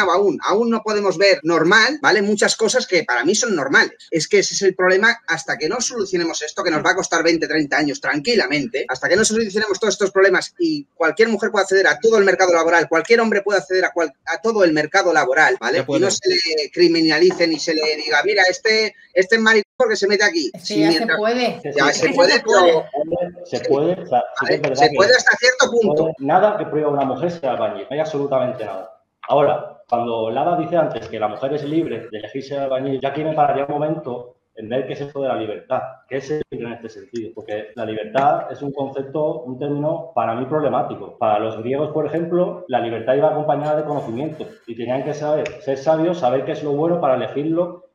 aún no podemos ver normal, ¿vale? Muchas cosas que para mí son normales. Es que ese es el problema hasta que no solucionemos esto, que nos va a costar 20, 30 años tranquilamente, hasta que no solucionemos todos estos problemas y cualquier mujer pueda acceder a todo el mercado laboral, cualquier hombre puede acceder a todo el mercado laboral, ¿vale? Y no se le criminalice ni se le diga, mira, este es maricón porque se mete aquí. Sí, ya se puede. Ya se puede, pero... Se puede, o sea, se puede hasta cierto punto. Nada que prohíba a una mujer ser albañil, no hay absolutamente nada. Ahora, cuando Lada dice antes que la mujer es libre de elegir ser albañil, ya aquí me pararía un momento en ver qué es esto de la libertad, qué es el libre en este sentido, porque la libertad es un concepto, un término para mí problemático. Para los griegos, por ejemplo, la libertad iba acompañada de conocimiento y tenían que saber, ser sabios, saber qué es lo bueno para elegirlo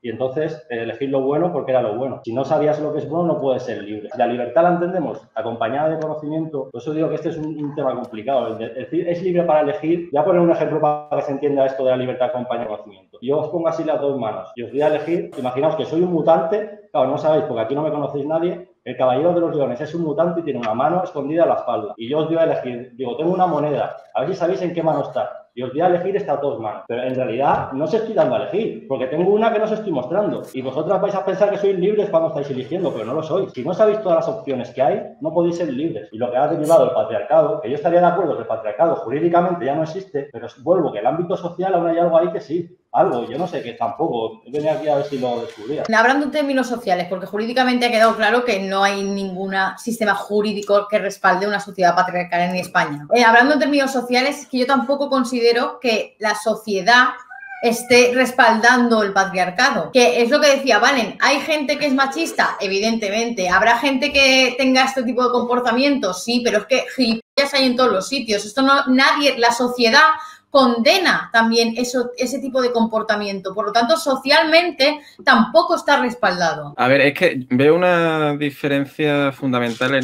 y entonces elegir lo bueno porque era lo bueno. Si no sabías lo que es bueno, no puedes ser libre. Si la libertad la entendemos acompañada de conocimiento, por eso digo que este es un tema complicado. Es decir, es libre para elegir. Voy a poner un ejemplo para que se entienda esto de la libertad acompañada de conocimiento. Yo os pongo así las dos manos y os voy a elegir. Imaginaos que soy un mutante, claro, no sabéis porque aquí no me conocéis nadie. El caballero de los leones es un mutante y tiene una mano escondida a la espalda. Y yo os voy a elegir, digo, tengo una moneda, a ver si sabéis en qué mano está. Y os voy a elegir estas dos manos. Pero en realidad no os estoy dando a elegir, porque tengo una que no os estoy mostrando. Y vosotras vais a pensar que sois libres cuando estáis eligiendo, pero no lo sois. Si no sabéis todas las opciones que hay, no podéis ser libres. Y lo que ha derivado el patriarcado, que yo estaría de acuerdo que el patriarcado jurídicamente ya no existe, pero vuelvo que el ámbito social aún hay algo ahí que sí. Algo, yo no sé, que tampoco. Venía aquí a ver si lo descubría. Hablando en términos sociales, porque jurídicamente ha quedado claro que no hay ningún sistema jurídico que respalde una sociedad patriarcal en España. Hablando en términos sociales, es que yo tampoco considero que la sociedad esté respaldando el patriarcado. Que es lo que decía Valen, ¿hay gente que es machista? Evidentemente. ¿Habrá gente que tenga este tipo de comportamientos? Sí, pero es que gilipollas hay en todos los sitios. Esto no, nadie, la sociedad condena también ese tipo de comportamiento. Por lo tanto, socialmente tampoco está respaldado. A ver, es que veo una diferencia fundamental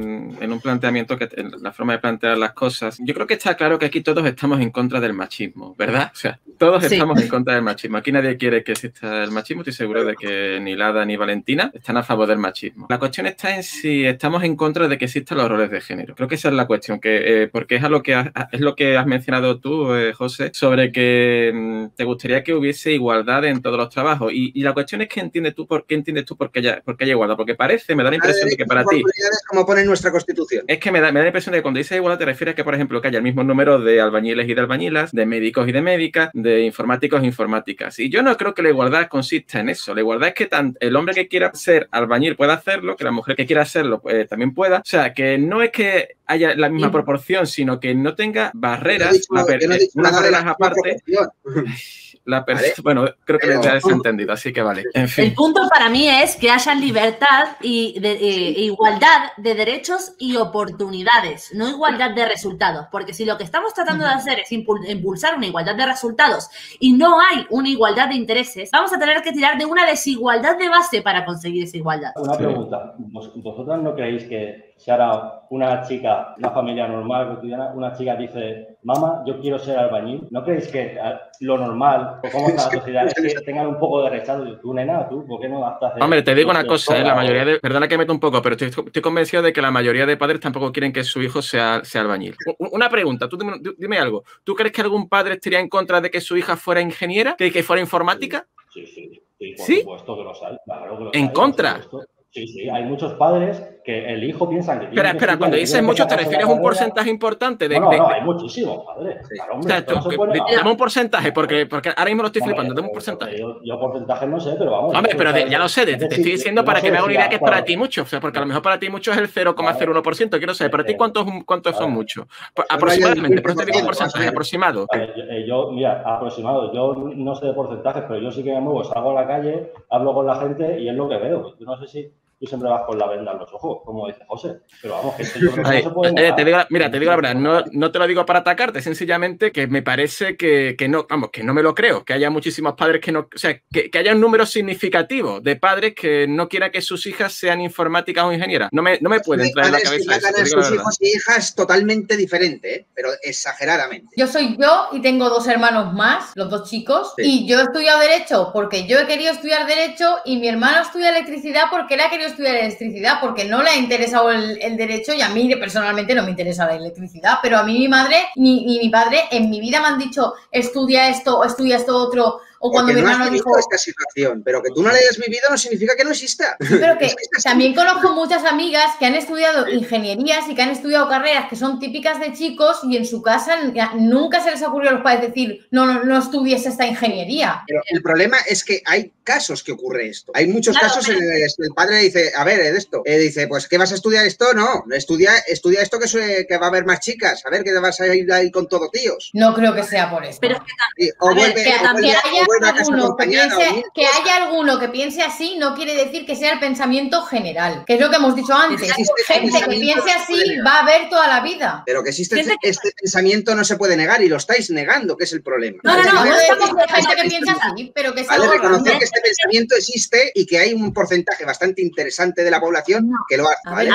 en un planteamiento, en la forma de plantear las cosas. Yo creo que está claro que aquí todos estamos en contra del machismo, ¿verdad? O sea, todos estamos en contra del machismo. Aquí nadie quiere que exista el machismo. Estoy seguro de que ni Lada ni Valentina están a favor del machismo. La cuestión está en si estamos en contra de que existan los roles de género. Creo que esa es la cuestión, porque es lo que has mencionado tú, José, sobre que te gustaría que hubiese igualdad en todos los trabajos. Y la cuestión es que entiendes tú por qué haya igualdad. Porque me da la impresión de que para ti... Como pone en nuestra Constitución. Es que me da la impresión de que cuando dices igualdad te refieres a que, por ejemplo, que haya el mismo número de albañiles y de albañilas, de médicos y de médicas, de informáticos e informáticas. Y yo no creo que la igualdad consista en eso. La igualdad es que el hombre que quiera ser albañil pueda hacerlo, que la mujer que quiera hacerlo también pueda. O sea, que no es que haya la misma proporción, sino que no tenga barreras, unas barreras aparte. Bueno, creo que les he entendido, así que vale. En fin. El punto para mí es que haya libertad e igualdad de derechos y oportunidades, no igualdad de resultados. Porque si lo que estamos tratando de hacer es impulsar una igualdad de resultados y no hay una igualdad de intereses, vamos a tener que tirar de una desigualdad de base para conseguir esa igualdad. Una pregunta. ¿Vosotras no creéis que si ahora una chica, una familia normal, cotidiana, una chica dice, mamá, yo quiero ser albañil? ¿No creéis que lo normal, o cómo está la sociedad, es que tengan un poco de rechazo? Tú, nena, tú, ¿por qué no gastas? Hombre, te digo una cosa, la mayoría de... Perdona que meto un poco, pero estoy convencido de que la mayoría de padres tampoco quieren que su hijo sea albañil. Una pregunta, tú dime algo. ¿Tú crees que algún padre estaría en contra de que su hija fuera ingeniera? ¿Que fuera informática? Sí, por supuesto que los hay. Claro que los ¿En hay, contra? Sí, hay muchos padres que el hijo piensa que... Espera, cuando dices mucho, ¿te refieres a un porcentaje importante? No, hay muchísimos padres. Claro, hombre, dame un porcentaje, porque ahora mismo lo estoy flipando. Dame un porcentaje. Yo porcentaje no sé, pero vamos. Hombre, pero ya lo sé, te estoy diciendo para que me haga una idea que es para ti mucho. O sea, porque a lo mejor para ti mucho es el 0,01%. Quiero saber, ¿para ti cuántos son muchos? Aproximadamente, por eso te digo un porcentaje aproximado. Mira, aproximado. Yo no sé de porcentajes, pero yo sí que me muevo, salgo a la calle, hablo con la gente y es lo que veo. Yo no sé si tú siempre vas con la venda en los ojos, como dice José. Pero vamos, que esto yo creo que no se puede te digo la verdad, no te lo digo para atacarte, sencillamente que me parece que no me lo creo, que haya muchísimos padres que no, o sea, que haya un número significativo de padres que no quieran que sus hijas sean informáticas o ingenieras. No me puede entrar en la cabeza eso. Sus hijos y hijas totalmente diferente, pero exageradamente. Yo soy yo y tengo 2 hermanos más, los 2 chicos, y yo he estudiado Derecho porque yo he querido estudiar Derecho y mi hermano estudia Electricidad porque él ha querido estudiar electricidad, porque no le ha interesado el Derecho y a mí personalmente no me interesa la electricidad, pero a mí mi madre ni mi padre en mi vida me han dicho estudia esto o estudia esto otro. O cuando mi hermano dijo esta situación, pero que tú no la hayas vivido no significa que no exista. Sí, pero que también conozco muchas amigas que han estudiado ingenierías y que han estudiado carreras que son típicas de chicos y en su casa nunca se les ocurrió a los padres decir no estudies esta ingeniería. Pero el problema es que hay casos que ocurre esto. Hay muchos casos en los que el padre dice, a ver, dice, pues ¿qué vas a estudiar esto? No, estudia esto que va a haber más chicas, a ver que te vas a ir ahí con todo tíos. No creo que sea por eso. Pero que también haya vuelve a casa acompañada. Que haya alguno que piense así no quiere decir que sea el pensamiento general, que es lo que hemos dicho antes. Gente que piense así va a haber toda la vida. Pero que existe este pensamiento no se puede negar y lo estáis negando, que es el problema. No estamos de gente que piensa así, pero que sea reconocer que este pensamiento existe y que hay un porcentaje bastante interesante de la población que lo hace. ¿Vale?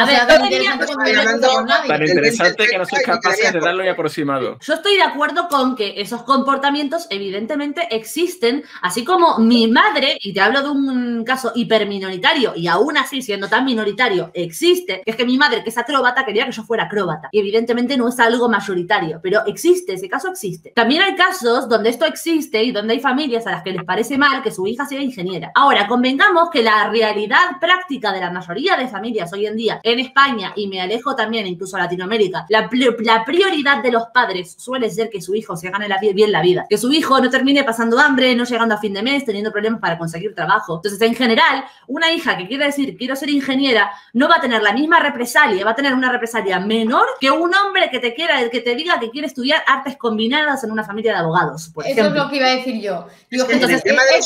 Tan interesante que no sois capaces de darlo y aproximado. Yo estoy de acuerdo con que esos comportamientos evidentemente existen, así como mi madre, y te hablo de un caso hiperminoritario, y aún así siendo tan minoritario existe, que es que mi madre, que es acróbata, quería que yo fuera acróbata, y evidentemente no es algo mayoritario, pero existe, ese caso existe. También hay casos donde esto existe y donde hay familias a las que les parece mal que su hija sea ingeniera. Ahora, convengamos que la realidad práctica de la mayoría de familias hoy en día en España, y me alejo también incluso a Latinoamérica, la prioridad de los padres suele ser que su hijo se gane bien la vida, que su hijo no termine pasando hambre, no llegando a fin de mes, teniendo problemas para conseguir trabajo. Entonces, en general, una hija que quiere decir quiero ser ingeniera no va a tener la misma represalia, va a tener una represalia menor que un hombre que te diga que quiere estudiar artes combinadas en una familia de abogados, por ejemplo. Eso es lo que iba a decir yo. Digo, entonces,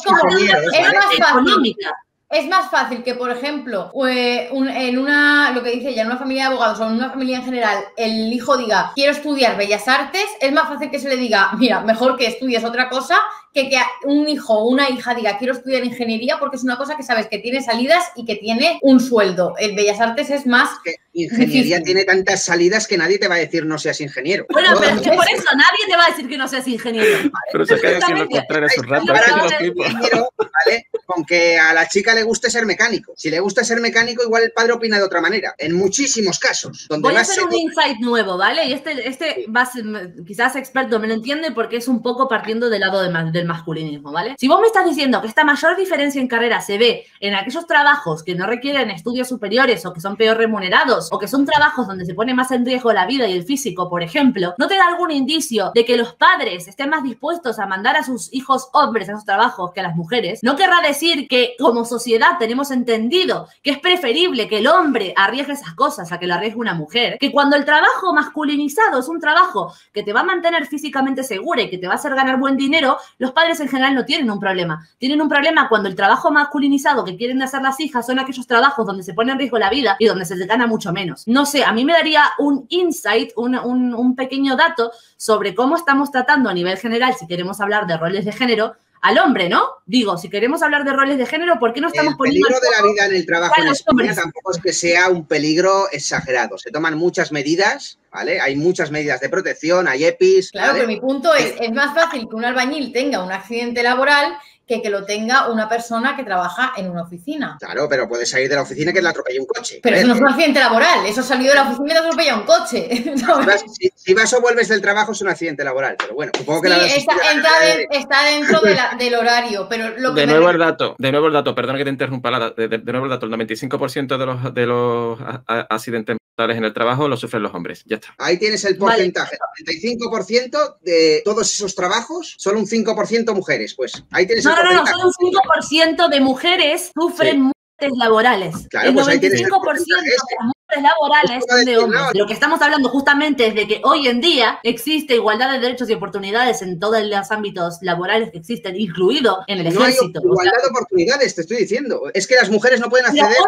es más fácil que, por ejemplo, en lo que dice ella, en una familia de abogados o en una familia en general, el hijo diga, quiero estudiar Bellas Artes, es más fácil que se le diga, mira, mejor que estudies otra cosa, que un hijo o una hija diga, quiero estudiar ingeniería, porque es una cosa que sabes que tiene salidas y que tiene un sueldo. En Bellas Artes es más... Ingeniería tiene tantas salidas que nadie te va a decir no seas ingeniero. Bueno, pero es que por eso nadie te va a decir que no seas ingeniero. Pero se cae diciendo lo contrario hace un rato. ¿Vale? Con que a la chica le guste ser mecánico. Si le gusta ser mecánico, igual el padre opina de otra manera. En muchísimos casos. Donde voy a hacer un insight nuevo, ¿vale? Y este va a ser, quizás experto me lo entiende porque es un poco partiendo del lado del masculinismo, ¿vale? Si vos me estás diciendo que esta mayor diferencia en carrera se ve en aquellos trabajos que no requieren estudios superiores o que son peor remunerados o que son trabajos donde se pone más en riesgo la vida y el físico, por ejemplo, ¿no te da algún indicio de que los padres estén más dispuestos a mandar a sus hijos hombres a esos trabajos que a las mujeres? ¿No querrá decir que como sociedad tenemos entendido que es preferible que el hombre arriesgue esas cosas a que lo arriesgue una mujer? Que cuando el trabajo masculinizado es un trabajo que te va a mantener físicamente segura y que te va a hacer ganar buen dinero, los padres en general no tienen un problema. Tienen un problema cuando el trabajo masculinizado que quieren hacer las hijas son aquellos trabajos donde se pone en riesgo la vida y donde se te gana mucho menos. No sé, a mí me daría un insight, un pequeño dato sobre cómo estamos tratando a nivel general, si queremos hablar de roles de género, al hombre, ¿no? Digo, si queremos hablar de roles de género, ¿por qué no estamos poniendo... El peligro de la vida en el trabajo en España tampoco es que sea un peligro exagerado. Se toman muchas medidas, ¿vale? Hay muchas medidas de protección, hay EPIs... Claro, ¿vale? pero mi punto es más fácil que un albañil tenga un accidente laboral que lo tenga una persona que trabaja en una oficina. Claro, pero puede salir de la oficina que le atropella un coche. Pero eso no es un accidente laboral, eso ha salido de la oficina y te atropella un coche. Si vas o vuelves del trabajo es un accidente laboral, pero bueno, supongo que sí, está dentro del horario, pero lo que de nuevo el dato, perdón que te interrumpa, de nuevo el dato, el 95% de los accidentes mortales en el trabajo los sufren los hombres, ya está. Ahí tienes el porcentaje, el 95% de todos esos trabajos, solo un 5% mujeres, pues ahí tienes el porcentaje. No, solo un 5% de mujeres sufren muertes laborales. Claro, el 95% pues ahí tienes de las muertes laborales son de hombres. De lo que estamos hablando justamente es de que hoy en día existe igualdad de derechos y oportunidades en todos los ámbitos laborales que existen, incluido en el ejército. No hay igualdad de oportunidades, te estoy diciendo. Es que las mujeres no pueden acceder al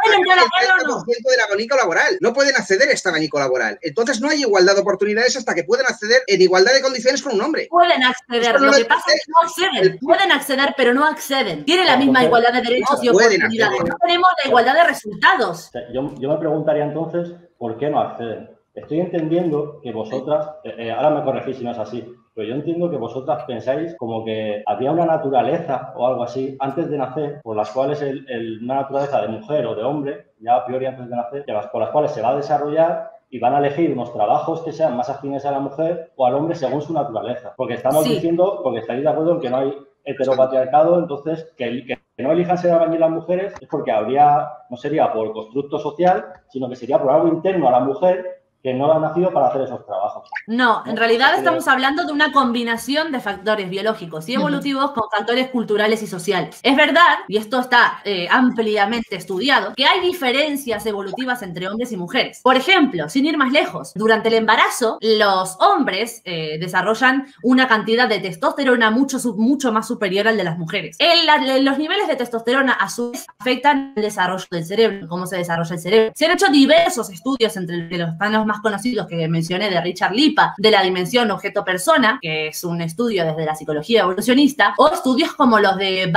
30% del abanico laboral. No pueden acceder a este abanico laboral. Entonces no hay igualdad de oportunidades hasta que puedan acceder en igualdad de condiciones con un hombre. Pueden acceder, lo que pasa es que no acceden. Pueden acceder, pero no acceden. Tienen la misma igualdad de derechos y oportunidades. No tenemos la igualdad de resultados. Yo me preguntaría entonces, ¿por qué no acceden? Estoy entendiendo que vosotras, ahora me corregís si no es así, pero yo entiendo que vosotras pensáis como que había una naturaleza o algo así antes de nacer, por las cuales una naturaleza de mujer o de hombre, ya a priori antes de nacer, por las cuales se va a desarrollar y van a elegir unos trabajos que sean más afines a la mujer o al hombre según su naturaleza. Porque estamos diciendo, porque estáis de acuerdo en que no hay heteropatriarcado, entonces que no elijan ser albañil las mujeres es porque no sería por constructo social, sino que sería por algo interno a la mujer que no han nacido para hacer esos trabajos. No, en realidad estamos hablando de una combinación de factores biológicos y evolutivos con factores culturales y sociales. Es verdad, y esto está ampliamente estudiado, que hay diferencias evolutivas entre hombres y mujeres. Por ejemplo, sin ir más lejos, durante el embarazo, los hombres desarrollan una cantidad de testosterona mucho más superior al de las mujeres. Los niveles de testosterona, a su vez, afectan el desarrollo del cerebro, cómo se desarrolla el cerebro. Se han hecho diversos estudios, entre los más conocidos que mencioné, de Richard Lipa, de la dimensión objeto-persona, que es un estudio desde la psicología evolucionista, o estudios como los de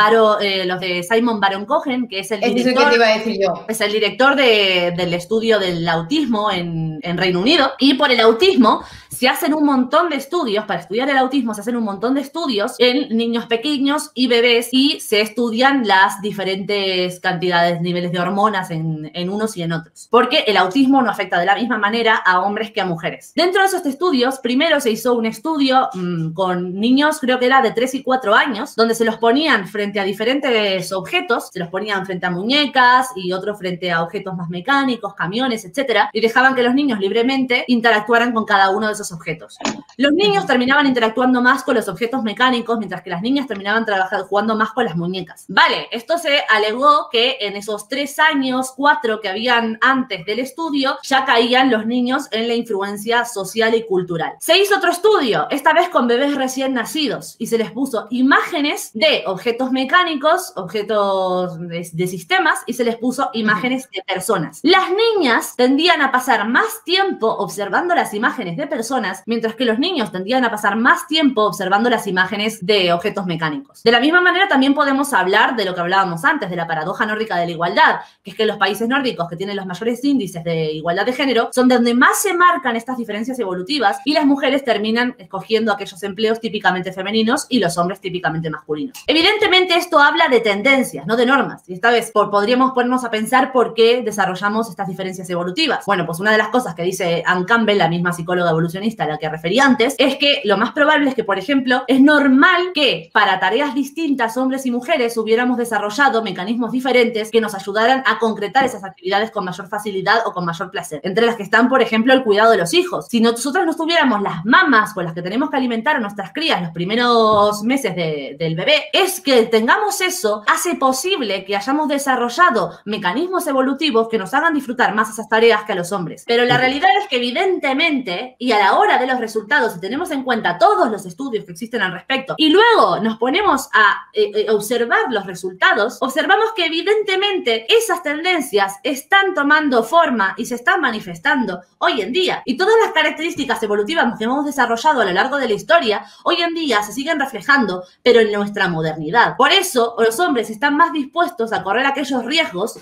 Simon Baron Cohen, que es el director, que te iba a decir yo. Es el director del estudio del autismo en Reino Unido. Y por el autismo se hacen un montón de estudios, para estudiar el autismo se hacen un montón de estudios en niños pequeños y bebés, y se estudian las diferentes cantidades, niveles de hormonas en unos y en otros. Porque el autismo no afecta de la misma manera a hombres que a mujeres. Dentro de esos estudios, primero se hizo un estudio con niños, creo que era de 3 y 4 años, donde se los ponían frente a diferentes objetos, se los ponían frente a muñecas y otros frente a objetos más mecánicos, camiones, etcétera, y dejaban que los niños libremente interactuaran con cada uno de esos objetos. Los niños terminaban interactuando más con los objetos mecánicos, mientras que las niñas terminaban jugando más con las muñecas. Vale, esto se alegó que en esos 3 años, 4 que habían antes del estudio, ya caían los niños en la influencia social y cultural. Se hizo otro estudio, esta vez con bebés recién nacidos, y se les puso imágenes de objetos mecánicos, objetos de sistemas, y se les puso imágenes de personas. Las niñas tendían a pasar más tiempo observando las imágenes de personas, mientras que los niños tendían a pasar más tiempo observando las imágenes de objetos mecánicos. De la misma manera también podemos hablar de lo que hablábamos antes, de la paradoja nórdica de la igualdad, que es que los países nórdicos que tienen los mayores índices de igualdad de género son donde más se marcan estas diferencias evolutivas, y las mujeres terminan escogiendo aquellos empleos típicamente femeninos y los hombres típicamente masculinos. Evidentemente esto habla de tendencias, no de normas, y esta vez podríamos ponernos a pensar por qué desarrollamos estas diferencias evolutivas. Bueno, pues una de las cosas que dice Ann Campbell, la misma psicóloga evolucionista a la que referí antes, es que lo más probable es que, por ejemplo, es normal que para tareas distintas, hombres y mujeres, hubiéramos desarrollado mecanismos diferentes que nos ayudaran a concretar esas actividades con mayor facilidad o con mayor placer. Entre las que están, por ejemplo, el cuidado de los hijos. Si nosotros no tuviéramos las mamas con las que tenemos que alimentar a nuestras crías los primeros meses del bebé, es que tengamos eso, hace posible que hayamos desarrollado mecanismos evolutivos que nos hagan disfrutar más esas tareas que a los hombres. Pero la realidad es que evidentemente, y a la hora de los resultados, si tenemos en cuenta todos los estudios que existen al respecto, y luego nos ponemos a observar los resultados, observamos que evidentemente esas tendencias están tomando forma y se están manifestando hoy en día. Y todas las características evolutivas que hemos desarrollado a lo largo de la historia, hoy en día se siguen reflejando, pero en nuestra modernidad. Por eso, los hombres están más dispuestos a correr aquellos riesgos,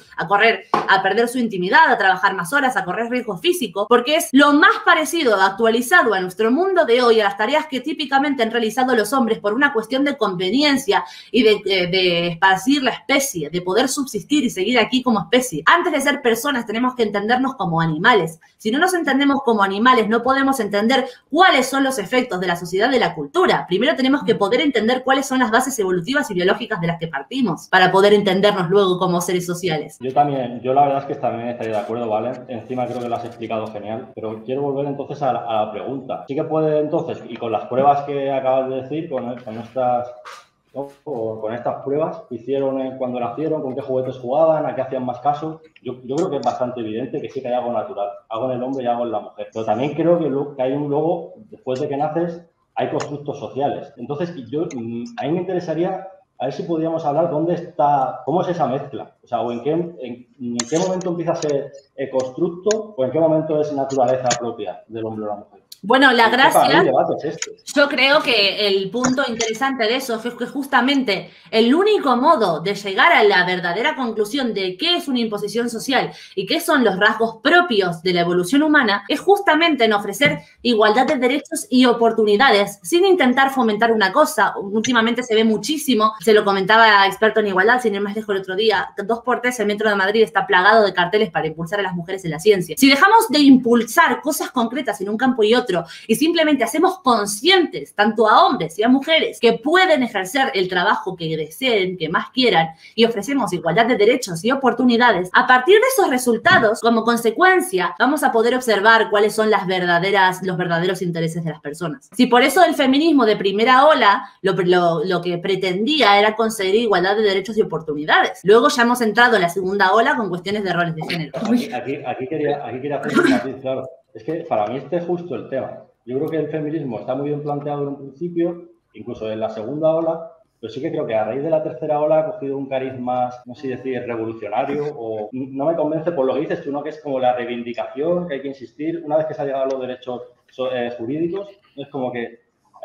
a perder su intimidad, a trabajar más horas, a correr riesgos físicos, porque es lo más parecido, actualizado a nuestro mundo de hoy, a las tareas que típicamente han realizado los hombres por una cuestión de conveniencia y de esparcir la especie, de poder subsistir y seguir aquí como especie. Antes de ser personas tenemos que entendernos como animales. Si no nos entendemos como animales, no podemos entender cuáles son los efectos de la sociedad, de la cultura. Primero tenemos que poder entender cuáles son las bases evolutivas y biológicas de las que partimos, para poder entendernos luego como seres sociales. Yo la verdad es que también estaría de acuerdo, ¿vale? Encima creo que lo has explicado genial, pero quiero volver entonces a la pregunta. Sí que puede entonces, y con las pruebas que acabas de decir, con estas pruebas que hicieron cuando nacieron, con qué juguetes jugaban, a qué hacían más caso, yo creo que es bastante evidente que sí que hay algo natural, algo en el hombre y algo en la mujer. Pero también creo que hay luego, después de que naces, hay constructos sociales. Entonces, a mí me interesaría a ver si podríamos hablar cómo es esa mezcla. O sea, o en qué momento empieza a ser constructo o en qué momento es naturaleza propia del hombre o la mujer. Bueno, la gracia, yo creo que el punto interesante de eso es que justamente el único modo de llegar a la verdadera conclusión de qué es una imposición social y qué son los rasgos propios de la evolución humana es justamente en ofrecer igualdad de derechos y oportunidades sin intentar fomentar una cosa. Últimamente se ve muchísimo, se lo comentaba experto en igualdad, sin ir más lejos el otro día, 2x3 el metro de Madrid está plagado de carteles para impulsar a las mujeres en la ciencia. Si dejamos de impulsar cosas concretas en un campo y otro, otro y simplemente hacemos conscientes tanto a hombres y a mujeres que pueden ejercer el trabajo que deseen, que más quieran, y ofrecemos igualdad de derechos y oportunidades, a partir de esos resultados, como consecuencia, vamos a poder observar cuáles son los verdaderos intereses de las personas. Si por eso el feminismo de primera ola lo que pretendía era conseguir igualdad de derechos y oportunidades. Luego ya hemos entrado en la segunda ola con cuestiones de roles de género. Aquí quería hacer un matiz, claro. Es que para mí este es justo el tema. Yo creo que el feminismo está muy bien planteado en un principio, incluso en la segunda ola, pero sí que creo que a raíz de la tercera ola ha cogido un carisma, no sé decir, revolucionario, o no me convence por lo que dices tú, ¿no? Que es como la reivindicación, que hay que insistir, una vez que se ha llegado a los derechos jurídicos, es como que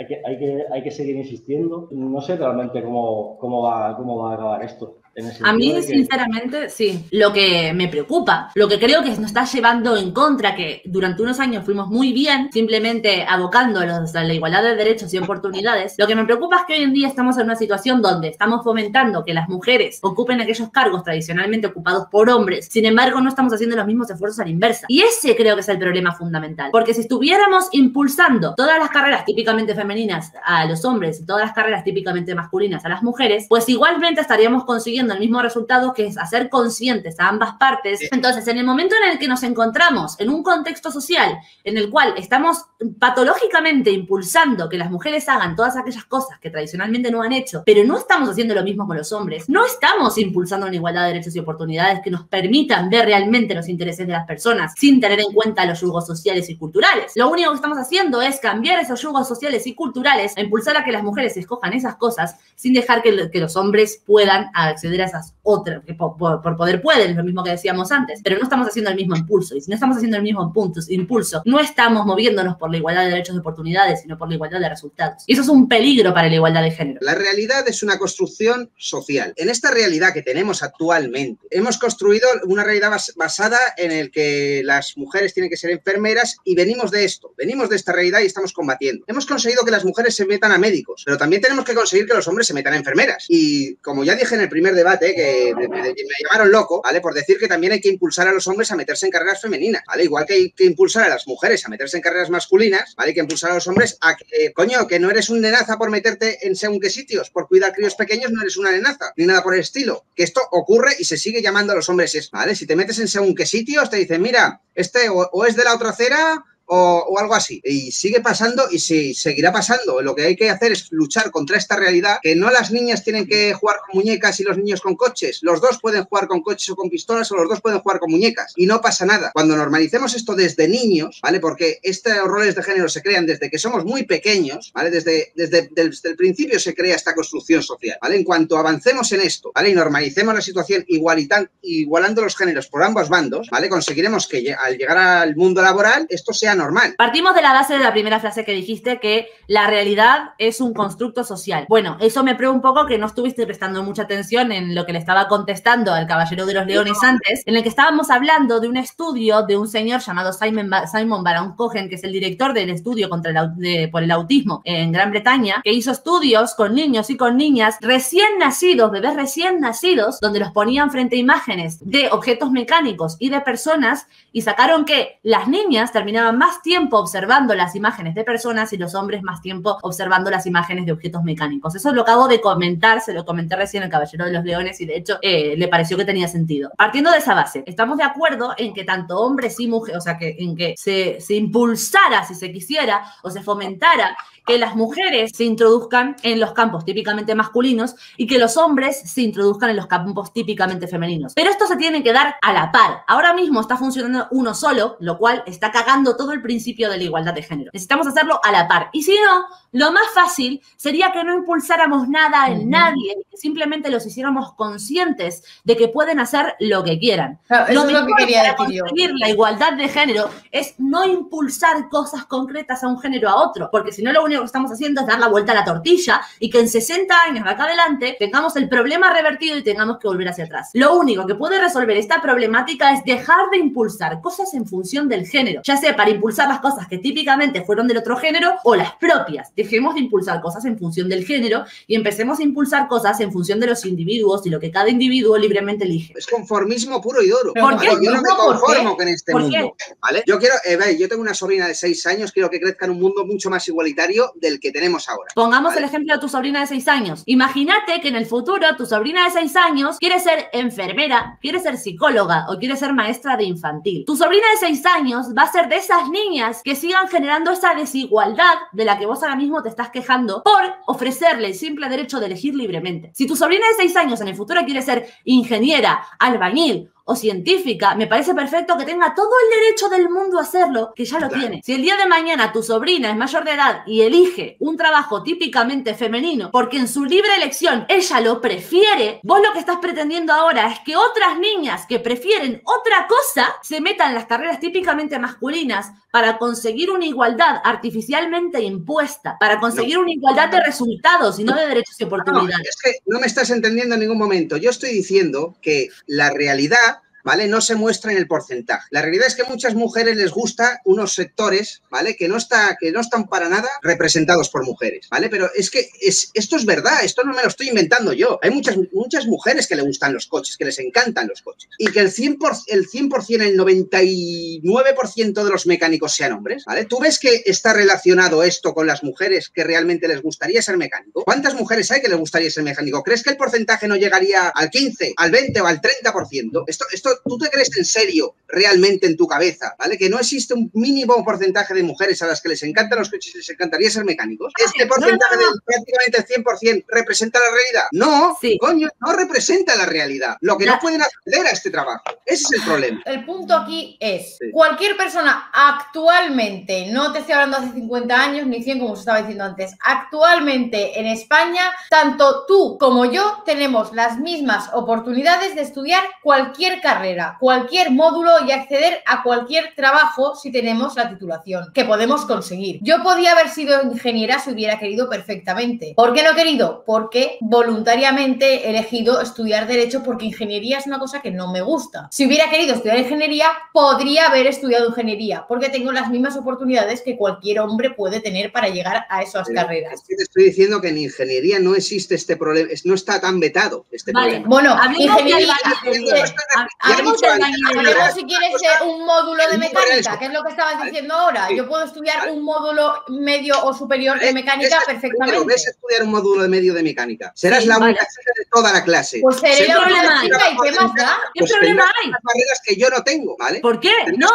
hay que seguir insistiendo. No sé realmente cómo va a acabar esto. A mí, sinceramente, sí. Lo que me preocupa, lo que creo que nos está llevando en contra, que durante unos años fuimos muy bien, simplemente abocándonos a la igualdad de derechos y oportunidades, lo que me preocupa es que hoy en día estamos en una situación donde estamos fomentando que las mujeres ocupen aquellos cargos tradicionalmente ocupados por hombres, sin embargo no estamos haciendo los mismos esfuerzos a la inversa. Y ese creo que es el problema fundamental, porque si estuviéramos impulsando todas las carreras típicamente femeninas a los hombres y todas las carreras típicamente masculinas a las mujeres, pues igualmente estaríamos consiguiendo el mismo resultado, que es hacer conscientes a ambas partes. Entonces, en el momento en el que nos encontramos en un contexto social en el cual estamos patológicamente impulsando que las mujeres hagan todas aquellas cosas que tradicionalmente no han hecho, pero no estamos haciendo lo mismo con los hombres, no estamos impulsando una igualdad de derechos y oportunidades que nos permitan ver realmente los intereses de las personas sin tener en cuenta los yugos sociales y culturales. Lo único que estamos haciendo es cambiar esos yugos sociales y culturales a impulsar a que las mujeres escojan esas cosas sin dejar que los hombres puedan acceder a esas otras, que por poder pueden, es lo mismo que decíamos antes, pero no estamos haciendo el mismo impulso, y si no estamos haciendo el mismo impulso, no estamos moviéndonos por la igualdad de derechos y oportunidades, sino por la igualdad de resultados. Y eso es un peligro para la igualdad de género. La realidad es una construcción social. En esta realidad que tenemos actualmente, hemos construido una realidad basada en el que las mujeres tienen que ser enfermeras, y venimos de esta realidad y estamos combatiendo. Hemos conseguido que las mujeres se metan a médicos, pero también tenemos que conseguir que los hombres se metan a enfermeras. Y como ya dije en el primer debate, que me llamaron loco, ¿vale? Por decir que también hay que impulsar a los hombres a meterse en carreras femeninas, ¿vale? Igual que hay que impulsar a las mujeres a meterse en carreras masculinas, ¿vale? Hay que impulsar a los hombres a que, coño, que no eres un nenaza por meterte en según qué sitios, por cuidar críos pequeños no eres una nenaza, ni nada por el estilo. Que esto ocurre y se sigue llamando a los hombres, ¿vale? Si te metes en según qué sitios, te dicen, mira, este o es de la otra acera o algo así. Y sigue pasando y sí, seguirá pasando. Lo que hay que hacer es luchar contra esta realidad, que no las niñas tienen que jugar con muñecas y los niños con coches. Los dos pueden jugar con coches o con pistolas, o los dos pueden jugar con muñecas. Y no pasa nada. Cuando normalicemos esto desde niños, ¿vale? Porque estos roles de género se crean desde que somos muy pequeños, ¿vale? Desde el principio se crea esta construcción social, ¿vale? En cuanto avancemos en esto, ¿vale? Y normalicemos la situación igualando los géneros por ambos bandos, ¿vale? Conseguiremos que al llegar al mundo laboral esto sea normal. Partimos de la base de la primera frase que dijiste, que la realidad es un constructo social. Bueno, eso me prueba un poco que no estuviste prestando mucha atención en lo que le estaba contestando al Caballero de los Leones antes, en el que estábamos hablando de un estudio de un señor llamado Simon Baron Cohen, que es el director del estudio por el autismo en Gran Bretaña, que hizo estudios con niños y con niñas recién nacidos, bebés recién nacidos, donde los ponían frente a imágenes de objetos mecánicos y de personas, y sacaron que las niñas terminaban más tiempo observando las imágenes de personas y los hombres más tiempo observando las imágenes de objetos mecánicos. Eso lo acabo de comentar, se lo comenté recién al Caballero de los Leones y de hecho le pareció que tenía sentido. Partiendo de esa base, estamos de acuerdo en que tanto hombres y mujeres, o sea, que en que se impulsara, si se quisiera, o se fomentara que las mujeres se introduzcan en los campos típicamente masculinos y que los hombres se introduzcan en los campos típicamente femeninos. Pero esto se tiene que dar a la par. Ahora mismo está funcionando uno solo, lo cual está cagando todo el principio de la igualdad de género. Necesitamos hacerlo a la par. Y si no, lo más fácil sería que no impulsáramos nada en nadie, que simplemente los hiciéramos conscientes de que pueden hacer lo que quieran. Claro, eso es lo que quería para decir yo. conseguir la igualdad de género es no impulsar cosas concretas a un género a otro, porque si no lo único que estamos haciendo es dar la vuelta a la tortilla y que en 60 años de acá adelante tengamos el problema revertido y tengamos que volver hacia atrás. Lo único que puede resolver esta problemática es dejar de impulsar cosas en función del género, ya sea para impulsar las cosas que típicamente fueron del otro género o las propias. Dejemos de impulsar cosas en función del género y empecemos a impulsar cosas en función de los individuos y lo que cada individuo libremente elige. Es conformismo puro y duro. ¿Por qué? Yo no me conformo con este mundo, qué? ¿vale? Yo quiero, yo tengo una sobrina de 6 años, quiero que crezca en un mundo mucho más igualitario del que tenemos ahora. Pongamos ¿vale? el ejemplo de tu sobrina de 6 años. Imagínate que en el futuro tu sobrina de 6 años quiere ser enfermera, quiere ser psicóloga o quiere ser maestra de infantil. Tu sobrina de 6 años va a ser de esas niñas que sigan generando esa desigualdad de la que vos ahora mismo te estás quejando por ofrecerle el simple derecho de elegir libremente. Si tu sobrina de 6 años en el futuro quiere ser ingeniera, albañil o científica, me parece perfecto que tenga todo el derecho del mundo a hacerlo, que ya lo tiene. Si el día de mañana tu sobrina es mayor de edad y elige un trabajo típicamente femenino porque en su libre elección ella lo prefiere, vos lo que estás pretendiendo ahora es que otras niñas que prefieren otra cosa se metan en las carreras típicamente masculinas para conseguir una igualdad artificialmente impuesta, para conseguir una igualdad de resultados y no de derechos y oportunidades. No, es que no me estás entendiendo en ningún momento. Yo estoy diciendo que la realidad, ¿vale? No se muestra en el porcentaje. La realidad es que a muchas mujeres les gusta unos sectores, ¿vale? Que no están para nada representados por mujeres, ¿vale? Pero es que esto es verdad, esto no me lo estoy inventando yo. Hay muchas mujeres que le gustan los coches, que les encantan los coches. Y que el 100%, el 99% de los mecánicos sean hombres, ¿vale? ¿Tú ves que está relacionado esto con las mujeres que realmente les gustaría ser mecánico? ¿Cuántas mujeres hay que les gustaría ser mecánico? ¿Crees que el porcentaje no llegaría al 15, al 20 o al 30%? Esto ¿tú te crees en serio, realmente en tu cabeza, ¿vale? Que no existe un mínimo porcentaje de mujeres a las que les encantan los coches y les encantaría ser mecánicos. ¿Este porcentaje del prácticamente el 100% representa la realidad? No, sí. Coño, no representa la realidad. Lo que no pueden acceder a este trabajo. Ese es el problema. El punto aquí es, cualquier persona actualmente, no te estoy hablando hace 50 años ni 100 como se estaba diciendo antes, actualmente en España, tanto tú como yo tenemos las mismas oportunidades de estudiar cualquier carrera, cualquier módulo y acceder a cualquier trabajo si tenemos la titulación, que podemos conseguir. Yo podía haber sido ingeniera si hubiera querido perfectamente. ¿Por qué no he querido? Porque voluntariamente he elegido estudiar Derecho porque ingeniería es una cosa que no me gusta. Si hubiera querido estudiar ingeniería, podría haber estudiado ingeniería porque tengo las mismas oportunidades que cualquier hombre puede tener para llegar a esas carreras. Es que te estoy diciendo que en ingeniería no existe este problema, no está tan vetado este problema. Bueno, ingeniería... Hablemos si quieres un módulo de mecánica, que es lo que estabas diciendo ahora. Yo puedo estudiar un módulo medio o superior de mecánica perfectamente. Ves estudiar un módulo de medio de mecánica. Serás la única chica de toda la clase. Pues seré la única chica y ¿qué más da? ¿Qué problema hay? Barreras que yo no tengo, ¿vale? ¿Por qué? No.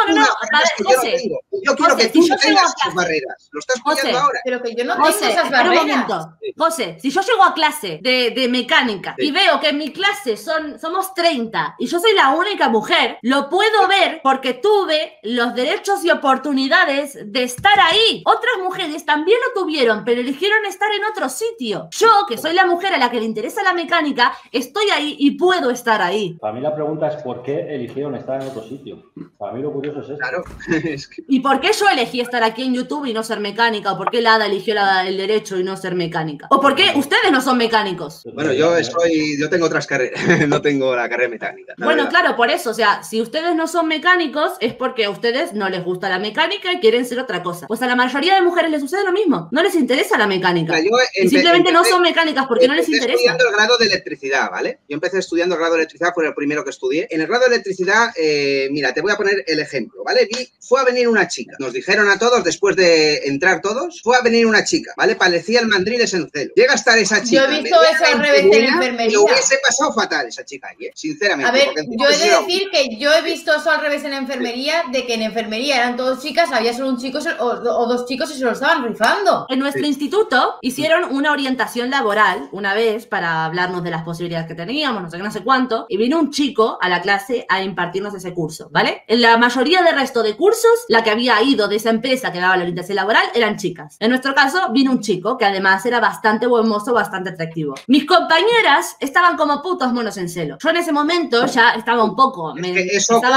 José. Yo quiero que tú no tengas esas barreras. Lo estás escuchando ahora. Pero que yo no tengo esas barreras. Un momento. José, si yo llego a clase de mecánica y veo que en mi clase somos 30 y yo soy la única mujer, lo puedo ver porque tuve los derechos y oportunidades de estar ahí. Otras mujeres también lo tuvieron, pero eligieron estar en otro sitio. Yo, que soy la mujer a la que le interesa la mecánica, estoy ahí y puedo estar ahí. Para mí la pregunta es ¿por qué eligieron estar en otro sitio? Para mí lo curioso es eso. Claro. ¿Y por qué yo elegí estar aquí en YouTube y no ser mecánica? ¿O por qué Lada eligió el derecho y no ser mecánica? ¿O por qué ustedes no son mecánicos? Bueno, yo tengo otras carreras, no tengo la carrera mecánica. Bueno, claro, por eso, o sea, si ustedes no son mecánicos es porque a ustedes no les gusta la mecánica y quieren ser otra cosa. Pues a la mayoría de mujeres les sucede lo mismo, no les interesa la mecánica. Y simplemente no son mecánicas porque no les interesa. Estoy estudiando el grado de electricidad, ¿vale? Yo empecé estudiando el grado de electricidad, fue el primero que estudié. En el grado de electricidad, mira, te voy a poner el ejemplo, ¿vale? Fue a venir una chica, nos dijeron a todos, después de entrar todos, fue a venir una chica, ¿vale? Parecía el mandriles en celo. Llega a estar esa chica. Yo he visto eso al revés en enfermería. Lo hubiese pasado fatal esa chica ahí, sinceramente. A ver, yo he de decir que yo he visto eso al revés en enfermería, de que en enfermería eran todos chicas, había solo un chico o dos chicos y se lo estaban rifando. En nuestro instituto hicieron una orientación laboral una vez para hablarnos de las posibilidades que teníamos, no sé qué, no sé cuánto, y vino un chico a la clase a impartirnos ese curso, ¿vale? En la mayoría del resto de cursos, la que había ido de esa empresa que daba la orientación laboral eran chicas. En nuestro caso, vino un chico que además era bastante buen mozo, bastante atractivo. Mis compañeras estaban como putos monos en celo. Yo en ese momento ya estaba un poco... Eso es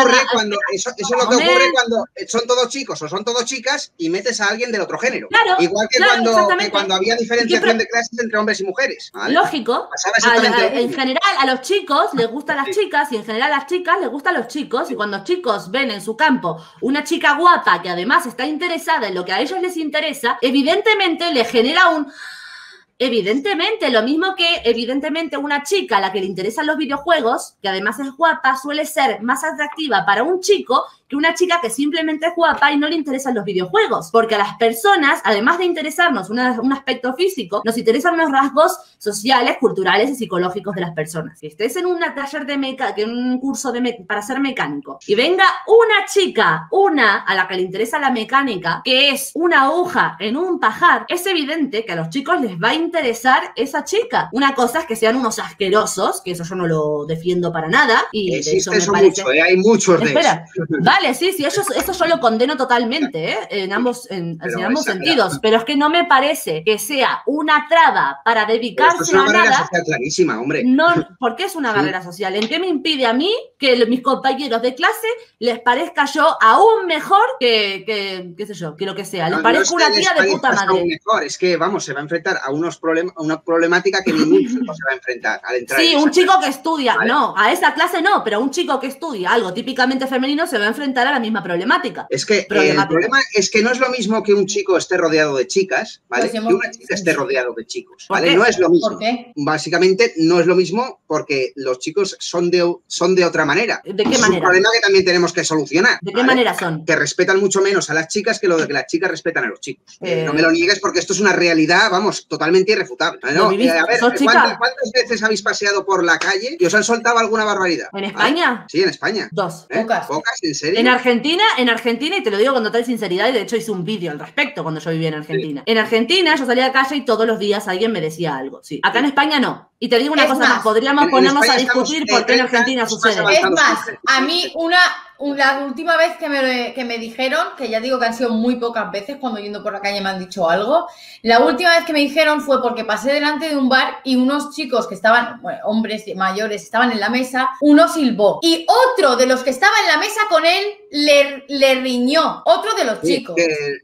lo que ocurre cuando son todos chicos o son todos chicas y metes a alguien del otro género. Claro, igual que cuando había diferenciación de clases entre hombres y mujeres, ¿vale? Lógico. En general a los chicos les gustan las chicas y en general a las chicas les gustan los chicos, y cuando los chicos ven en su campo una chica guapa que además está interesada en lo que a ellos les interesa, evidentemente le genera un... evidentemente, lo mismo que evidentemente una chica a la que le interesan los videojuegos, que además es guapa, suele ser más atractiva para un chico que una chica que simplemente es guapa y no le interesan los videojuegos. Porque a las personas, además de interesarnos un aspecto físico, nos interesan los rasgos sociales, culturales y psicológicos de las personas. Si estés en un taller de un curso para ser mecánico y venga una chica, a la que le interesa la mecánica, que es una aguja en un pajar, es evidente que a los chicos les va a interesar esa chica. Una cosa es que sean unos asquerosos, que eso yo no lo defiendo para nada. Y existe de hecho eso me parece... mucho, hay muchos de Espera, eso. Vale, sí, eso yo lo condeno totalmente, en ambos sentidos, pero es que no me parece que sea una traba para dedicarse es una a barrera nada. social clarísima, hombre. No, ¿por qué es una barrera social? ¿En qué me impide a mí que mis compañeros de clase les parezca yo aún mejor qué sé yo, que lo que sea? Les parezco una tía de puta madre. Mejor, es que, vamos, se va a enfrentar a una problemática que ningún chico se va a enfrentar al entrar. Sí, un chico que estudia, ¿vale? No, a esa clase no, pero un chico que estudia algo típicamente femenino se va a enfrentar a la misma problemática. Es que el problema es que no es lo mismo que un chico esté rodeado de chicas, ¿vale? Pues que una chica esté rodeado de chicos, ¿vale? ¿Por qué? No es lo mismo. ¿Por qué? Básicamente no es lo mismo porque los chicos son de otra manera. ¿De qué es manera? un problema que también tenemos que solucionar. ¿De qué manera son? Que respetan mucho menos a las chicas que lo de que las chicas respetan a los chicos. No me lo niegues porque esto es una realidad, vamos, totalmente irrefutable. ¿No? A ver, ¿cuántas veces habéis paseado por la calle y os han soltado alguna barbaridad? ¿En España? ¿Vale? Sí, en España. 2. Pocas. ¿Pocas? ¿En serio? En Argentina, y te lo digo con total sinceridad, y de hecho hice un vídeo al respecto cuando yo vivía en Argentina. Sí. En Argentina yo salía a la calle y todos los días alguien me decía algo. Sí. Acá en España no. Y te digo una cosa más, podríamos ponernos a discutir por qué en Argentina sucede. Es más, a mí la última vez que me dijeron, que ya digo que han sido muy pocas veces cuando yendo por la calle me han dicho algo, la última vez que me dijeron fue porque pasé delante de un bar y unos chicos que estaban, bueno, hombres mayores, estaban en la mesa, uno silbó y otro de los que estaba en la mesa con él le riñó, otro de los chicos.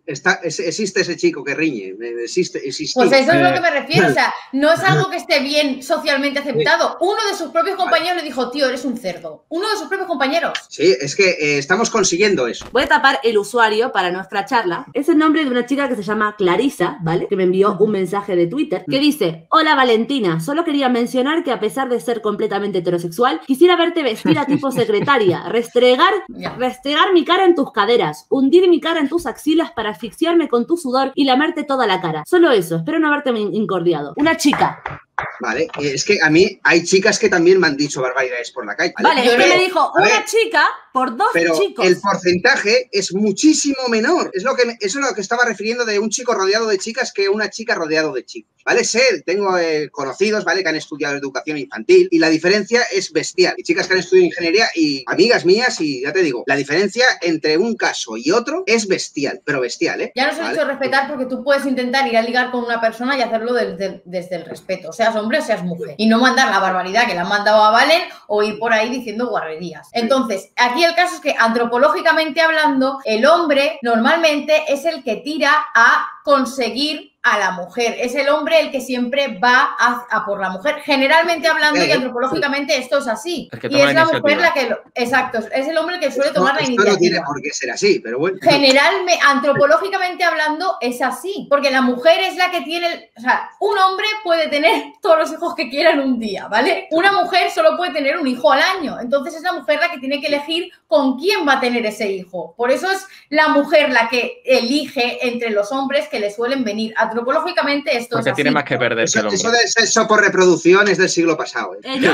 Existe ese chico que riñe, existe. Pues eso es lo que me refiero, o sea, no es algo que esté bien socialmente aceptado. Uno de sus propios compañeros le dijo, tío, eres un cerdo. Uno de sus propios compañeros. Sí, es que estamos consiguiendo eso. Voy a tapar el usuario para nuestra charla. Es el nombre de una chica que se llama Clarisa, ¿vale? Que me envió un mensaje de Twitter que dice: hola Valentina, solo quería mencionar que a pesar de ser completamente heterosexual, quisiera verte vestida tipo secretaria, restregar mi cara en tus caderas, hundir mi cara en tus axilas para asfixiarme con tu sudor y lamerte toda la cara. Solo eso, espero no haberte incordiado. Una chica. Vale, es que a mí hay chicas que también me han dicho barbaridades por la calle. Vale, es que me dijo una chica por dos chicos. El porcentaje es muchísimo menor. Eso es lo que estaba refiriendo de un chico rodeado de chicas que una chica rodeado de chicos. ¿Vale? Tengo conocidos, ¿vale? Que han estudiado educación infantil y la diferencia es bestial. Y chicas que han estudiado ingeniería y amigas mías y ya te digo, la diferencia entre un caso y otro es bestial, pero bestial, ¿eh? Ya nos he dicho respetar porque tú puedes intentar ir a ligar con una persona y hacerlo desde el respeto, seas hombre o seas mujer. Y no mandar la barbaridad que le han mandado a Valen o ir por ahí diciendo guarrerías. Entonces, aquí el caso es que antropológicamente hablando, el hombre normalmente es el que tira a conseguir a la mujer. Es el hombre el que siempre va a por la mujer. Generalmente hablando y antropológicamente esto es así. Y es la mujer la que... Exacto, es el hombre el que suele tomar la iniciativa. No tiene por qué ser así, pero bueno. Generalmente, antropológicamente hablando, es así. Porque la mujer es la que tiene... O sea, un hombre puede tener todos los hijos que quiera en un día, ¿vale? Una mujer solo puede tener un hijo al año. Entonces es la mujer la que tiene que elegir con quién va a tener ese hijo. Por eso es la mujer la que elige entre los hombres que le suelen venir. Antropológicamente esto porque es así. tiene más que perder que el hombre. Eso del sexo por reproducción es del siglo pasado.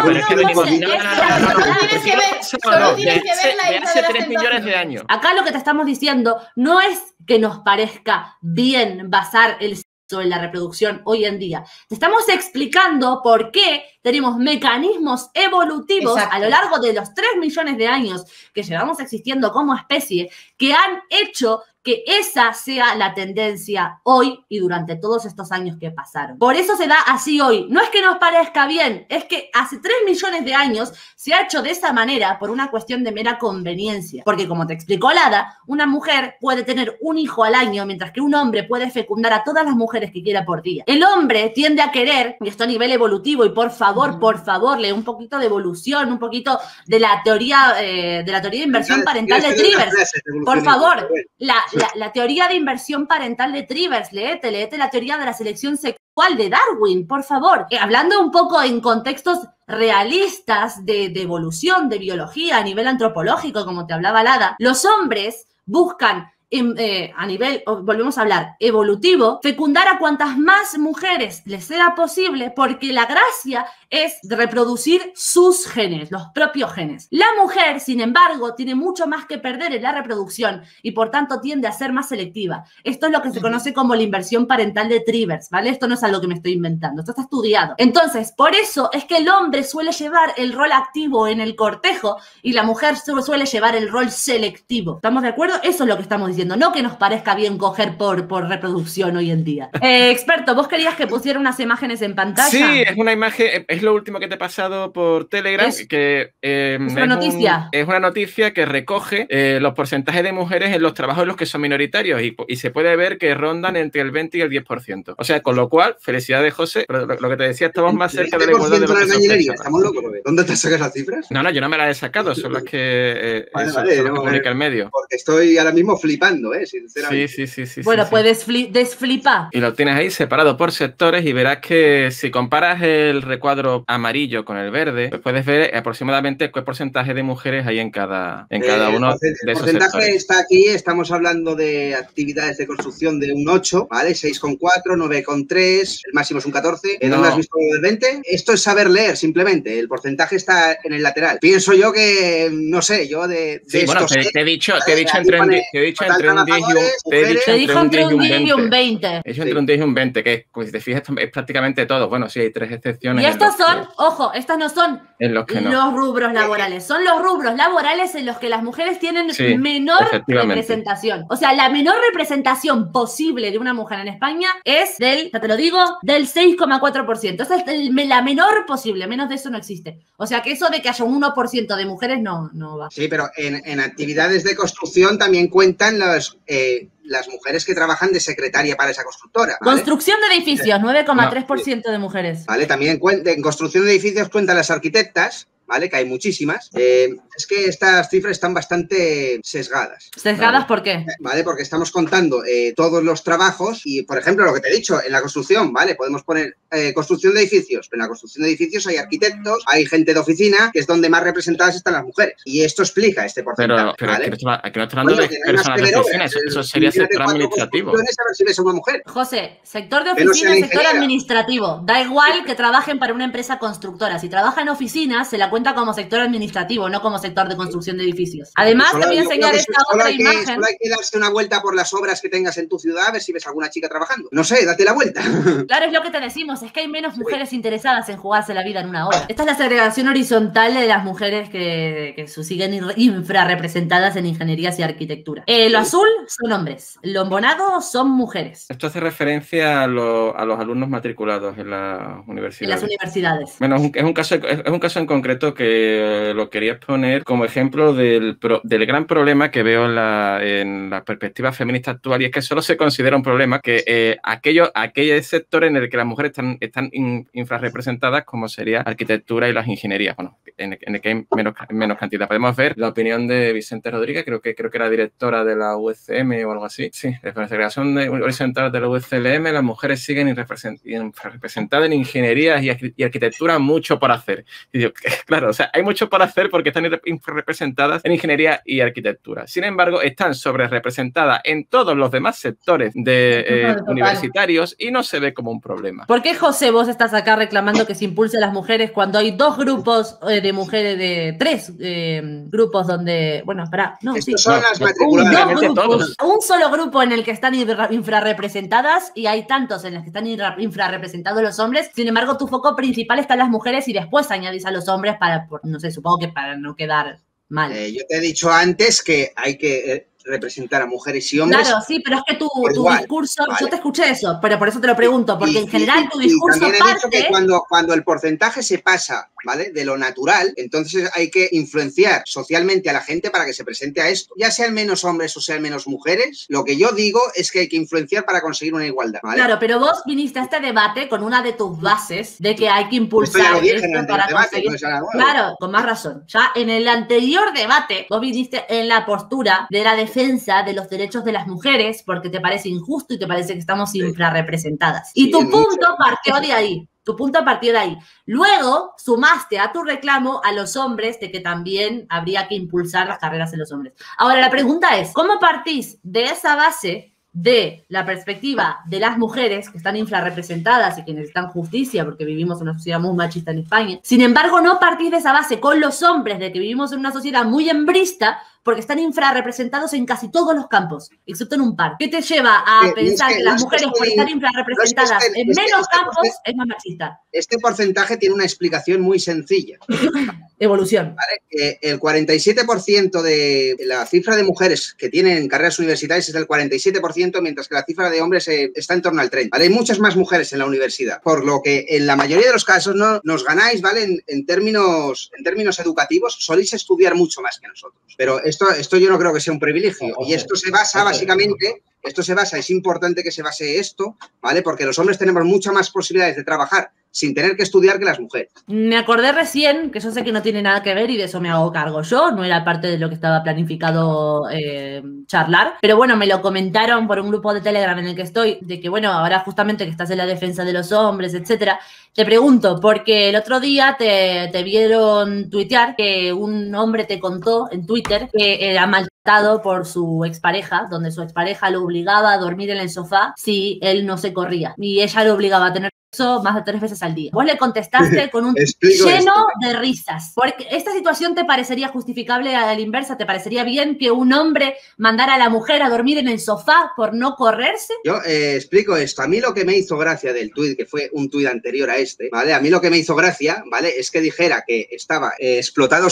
Solo tienes que ver la de hace 3 millones de años. Acá lo que te estamos diciendo no es que nos parezca bien basar el sexo en la reproducción hoy en día. Te estamos explicando por qué tenemos mecanismos evolutivos a lo largo de los 3 millones de años que llevamos existiendo como especie que han hecho que esa sea la tendencia hoy y durante todos estos años que pasaron. Por eso se da así hoy. No es que nos parezca bien, es que hace 3 millones de años se ha hecho de esa manera por una cuestión de mera conveniencia. Porque como te explicó Lada, una mujer puede tener un hijo al año, mientras que un hombre puede fecundar a todas las mujeres que quiera por día. El hombre tiende a querer, y esto a nivel evolutivo, y por favor, lee un poquito de evolución, un poquito de la teoría de inversión parental de Trivers. Por favor, la teoría de inversión parental de Trivers, léete la teoría de la selección sexual de Darwin, por favor. Hablando un poco en contextos realistas de evolución, de biología, a nivel antropológico, como te hablaba Lada, los hombres buscan a nivel, volvemos a hablar, evolutivo, fecundar a cuantas más mujeres les sea posible, porque la gracia es reproducir sus genes, los propios genes. La mujer, sin embargo, tiene mucho más que perder en la reproducción y por tanto tiende a ser más selectiva. Esto es lo que se conoce como la inversión parental de Trivers, ¿vale? Esto no es algo que me estoy inventando, esto está estudiado. Entonces, por eso es que el hombre suele llevar el rol activo en el cortejo y la mujer suele llevar el rol selectivo. ¿Estamos de acuerdo? Eso es lo que estamos diciendo, no que nos parezca bien coger por reproducción hoy en día. Experto, ¿vos querías que pusiera unas imágenes en pantalla? Sí, es una imagen, es lo último que te he pasado por Telegram, es una noticia. Es una noticia que recoge los porcentajes de mujeres en los trabajos en los que son minoritarios y se puede ver que rondan entre el 20 y el 10%. O sea, con lo cual, felicidades, José, pero lo que te decía, estamos más cerca de la igualdad de lo que se ¿Estamos locos? ¿Dónde te sacas las cifras? No, yo no me las he sacado, son las que publica el medio. Porque estoy ahora mismo flipando, sinceramente. Sí. Bueno, puedes desflipar. Y lo tienes ahí separado por sectores y verás que si comparas el recuadro amarillo con el verde, pues puedes ver aproximadamente qué porcentaje de mujeres hay en cada uno de esos sectores. El porcentaje está aquí, estamos hablando de actividades de construcción de un 8, ¿vale? 6,4, 9,3, el máximo es un 14. ¿Dónde has visto el 20? Esto es saber leer, simplemente. El porcentaje está en el lateral. Pienso yo que, no sé, yo de sí, bueno, te he dicho entre un 10 y un 20. He dicho entre un 10 y un 20, que pues, si te fijas, es prácticamente todo. Bueno, sí, hay 3 excepciones. Y estos son, ojo, estas no son los rubros laborales, son los rubros laborales en los que las mujeres tienen menor representación. O sea, la menor representación posible de una mujer en España es ya te lo digo, del 6,4%. Esa es la menor posible, menos de eso no existe. O sea, que eso de que haya un 1% de mujeres no va. Sí, pero en actividades de construcción también cuentan las mujeres que trabajan de secretaria para esa constructora, ¿vale? Construcción de edificios, 9,3% de mujeres. Vale, también en construcción de edificios cuentan las arquitectas, ¿vale? Que hay muchísimas. Es que estas cifras están bastante sesgadas. ¿Sesgadas ¿vale? por qué? Vale, porque estamos contando todos los trabajos y, por ejemplo, lo que te he dicho, en la construcción, ¿vale? Podemos poner construcción de edificios. Pero en la construcción de edificios hay arquitectos, hay gente de oficina, que es donde más representadas están las mujeres. Y esto explica este porcentaje, pero ¿vale? aquí no estamos hablando de personas de oficina, eso sería sector administrativo. A ver si ves a una mujer. José, sector de oficina es sector administrativo. Da igual que trabajen para una empresa constructora. Si trabaja en oficina, se la cuenta como sector administrativo, no como sector de construcción de edificios. Además, te voy a enseñar esta otra imagen. Solo hay que darse una vuelta por las obras que tengas en tu ciudad a ver si ves alguna chica trabajando. No sé, date la vuelta. Claro, es lo que te decimos, es que hay menos mujeres interesadas en jugarse la vida en una obra. Esta es la segregación horizontal de las mujeres que siguen infrarrepresentadas en ingenierías y arquitectura. Lo azul son hombres, lo embonado son mujeres. Esto hace referencia a los alumnos matriculados en las universidades. En las universidades. Bueno, es un caso en concreto que lo quería exponer como ejemplo del gran problema que veo en la perspectiva feminista actual, y es que solo se considera un problema que aquellos sectores en el que las mujeres están infrarrepresentadas, como sería arquitectura y las ingenierías, bueno, en el que hay menos cantidad. Podemos ver la opinión de Vicente Rodríguez, creo que era directora de la UCM o algo así. Sí, desde la segregación horizontal de la UCLM, las mujeres siguen infrarrepresentadas en ingenierías y arquitectura, mucho por hacer. Y digo, claro, o sea, hay mucho por hacer porque están infrarrepresentadas en ingeniería y arquitectura. Sin embargo, están sobrerepresentadas en todos los demás sectores universitarios y no se ve como un problema. ¿Por qué, José, vos estás acá reclamando que se impulse a las mujeres cuando hay dos grupos de mujeres, de tres grupos donde, bueno, espera, no, estos son las matriculadas. Un solo grupo en el que están infrarrepresentadas y hay tantos en los que están infrarrepresentados los hombres? Sin embargo, tu foco principal está en las mujeres y después añadís a los hombres no sé, supongo que para no quedar mal. Yo te he dicho antes que hay que representar a mujeres y hombres. Claro, sí, pero es que tu discurso, vale. Yo te escuché eso, pero por eso te lo pregunto, porque en general tu discurso también he dicho que cuando el porcentaje se pasa, ¿vale?, de lo natural, entonces hay que influenciar socialmente a la gente para que se presente a esto. Ya sean menos hombres o sean menos mujeres, lo que yo digo es que hay que influenciar para conseguir una igualdad, ¿vale? Claro, pero vos viniste a este debate con una de tus bases de que hay que impulsar esto para conseguir... Claro, con más razón. Ya en el anterior debate vos viniste en la postura de la defensa defensa de los derechos de las mujeres porque te parece injusto y te parece que estamos infrarrepresentadas. Y tu punto partió de ahí. Tu punto partió de ahí. Luego sumaste a tu reclamo a los hombres de que también habría que impulsar las carreras en los hombres. Ahora, la pregunta es, ¿cómo partís de esa base de la perspectiva de las mujeres que están infrarrepresentadas y que necesitan justicia porque vivimos en una sociedad muy machista en España? Sin embargo, no partís de esa base con los hombres de que vivimos en una sociedad muy hembrista porque están infrarrepresentados en casi todos los campos, excepto en un par. ¿Qué te lleva a pensar que las mujeres, por estar infrarrepresentadas en menos campos, es más machista? Este porcentaje tiene una explicación muy sencilla. Evolución. ¿Vale? El 47% de la cifra de mujeres que tienen carreras universitarias es del 47%, mientras que la cifra de hombres está en torno al 30%. ¿Vale? Hay muchas más mujeres en la universidad, por lo que en la mayoría de los casos no nos ganáis, ¿vale? En términos educativos, soléis estudiar mucho más que nosotros. Pero esto yo no creo que sea un privilegio. Y esto se basa básicamente, es importante que se base esto, ¿vale? Porque los hombres tenemos muchas más posibilidades de trabajar sin tener que estudiar que las mujeres. Me acordé recién, que yo sé que no tiene nada que ver y de eso me hago cargo yo, no era parte de lo que estaba planificado charlar, pero bueno, me lo comentaron por un grupo de Telegram en el que estoy, de que bueno, ahora justamente que estás en la defensa de los hombres, etcétera, te pregunto, porque el otro día te vieron tuitear que un hombre te contó en Twitter que era maltratado por su expareja, donde su expareja lo obligaba a dormir en el sofá si él no se corría, y ella lo obligaba a tener más de 3 veces al día. Vos le contestaste con un lleno de risas. Porque esta situación te parecería justificable a la inversa, ¿te parecería bien que un hombre mandara a la mujer a dormir en el sofá por no correrse? Yo explico esto. A mí lo que me hizo gracia del tuit, que fue un tuit anterior a este, ¿vale? A mí lo que me hizo gracia, ¿vale? Es que dijera que estaba explotado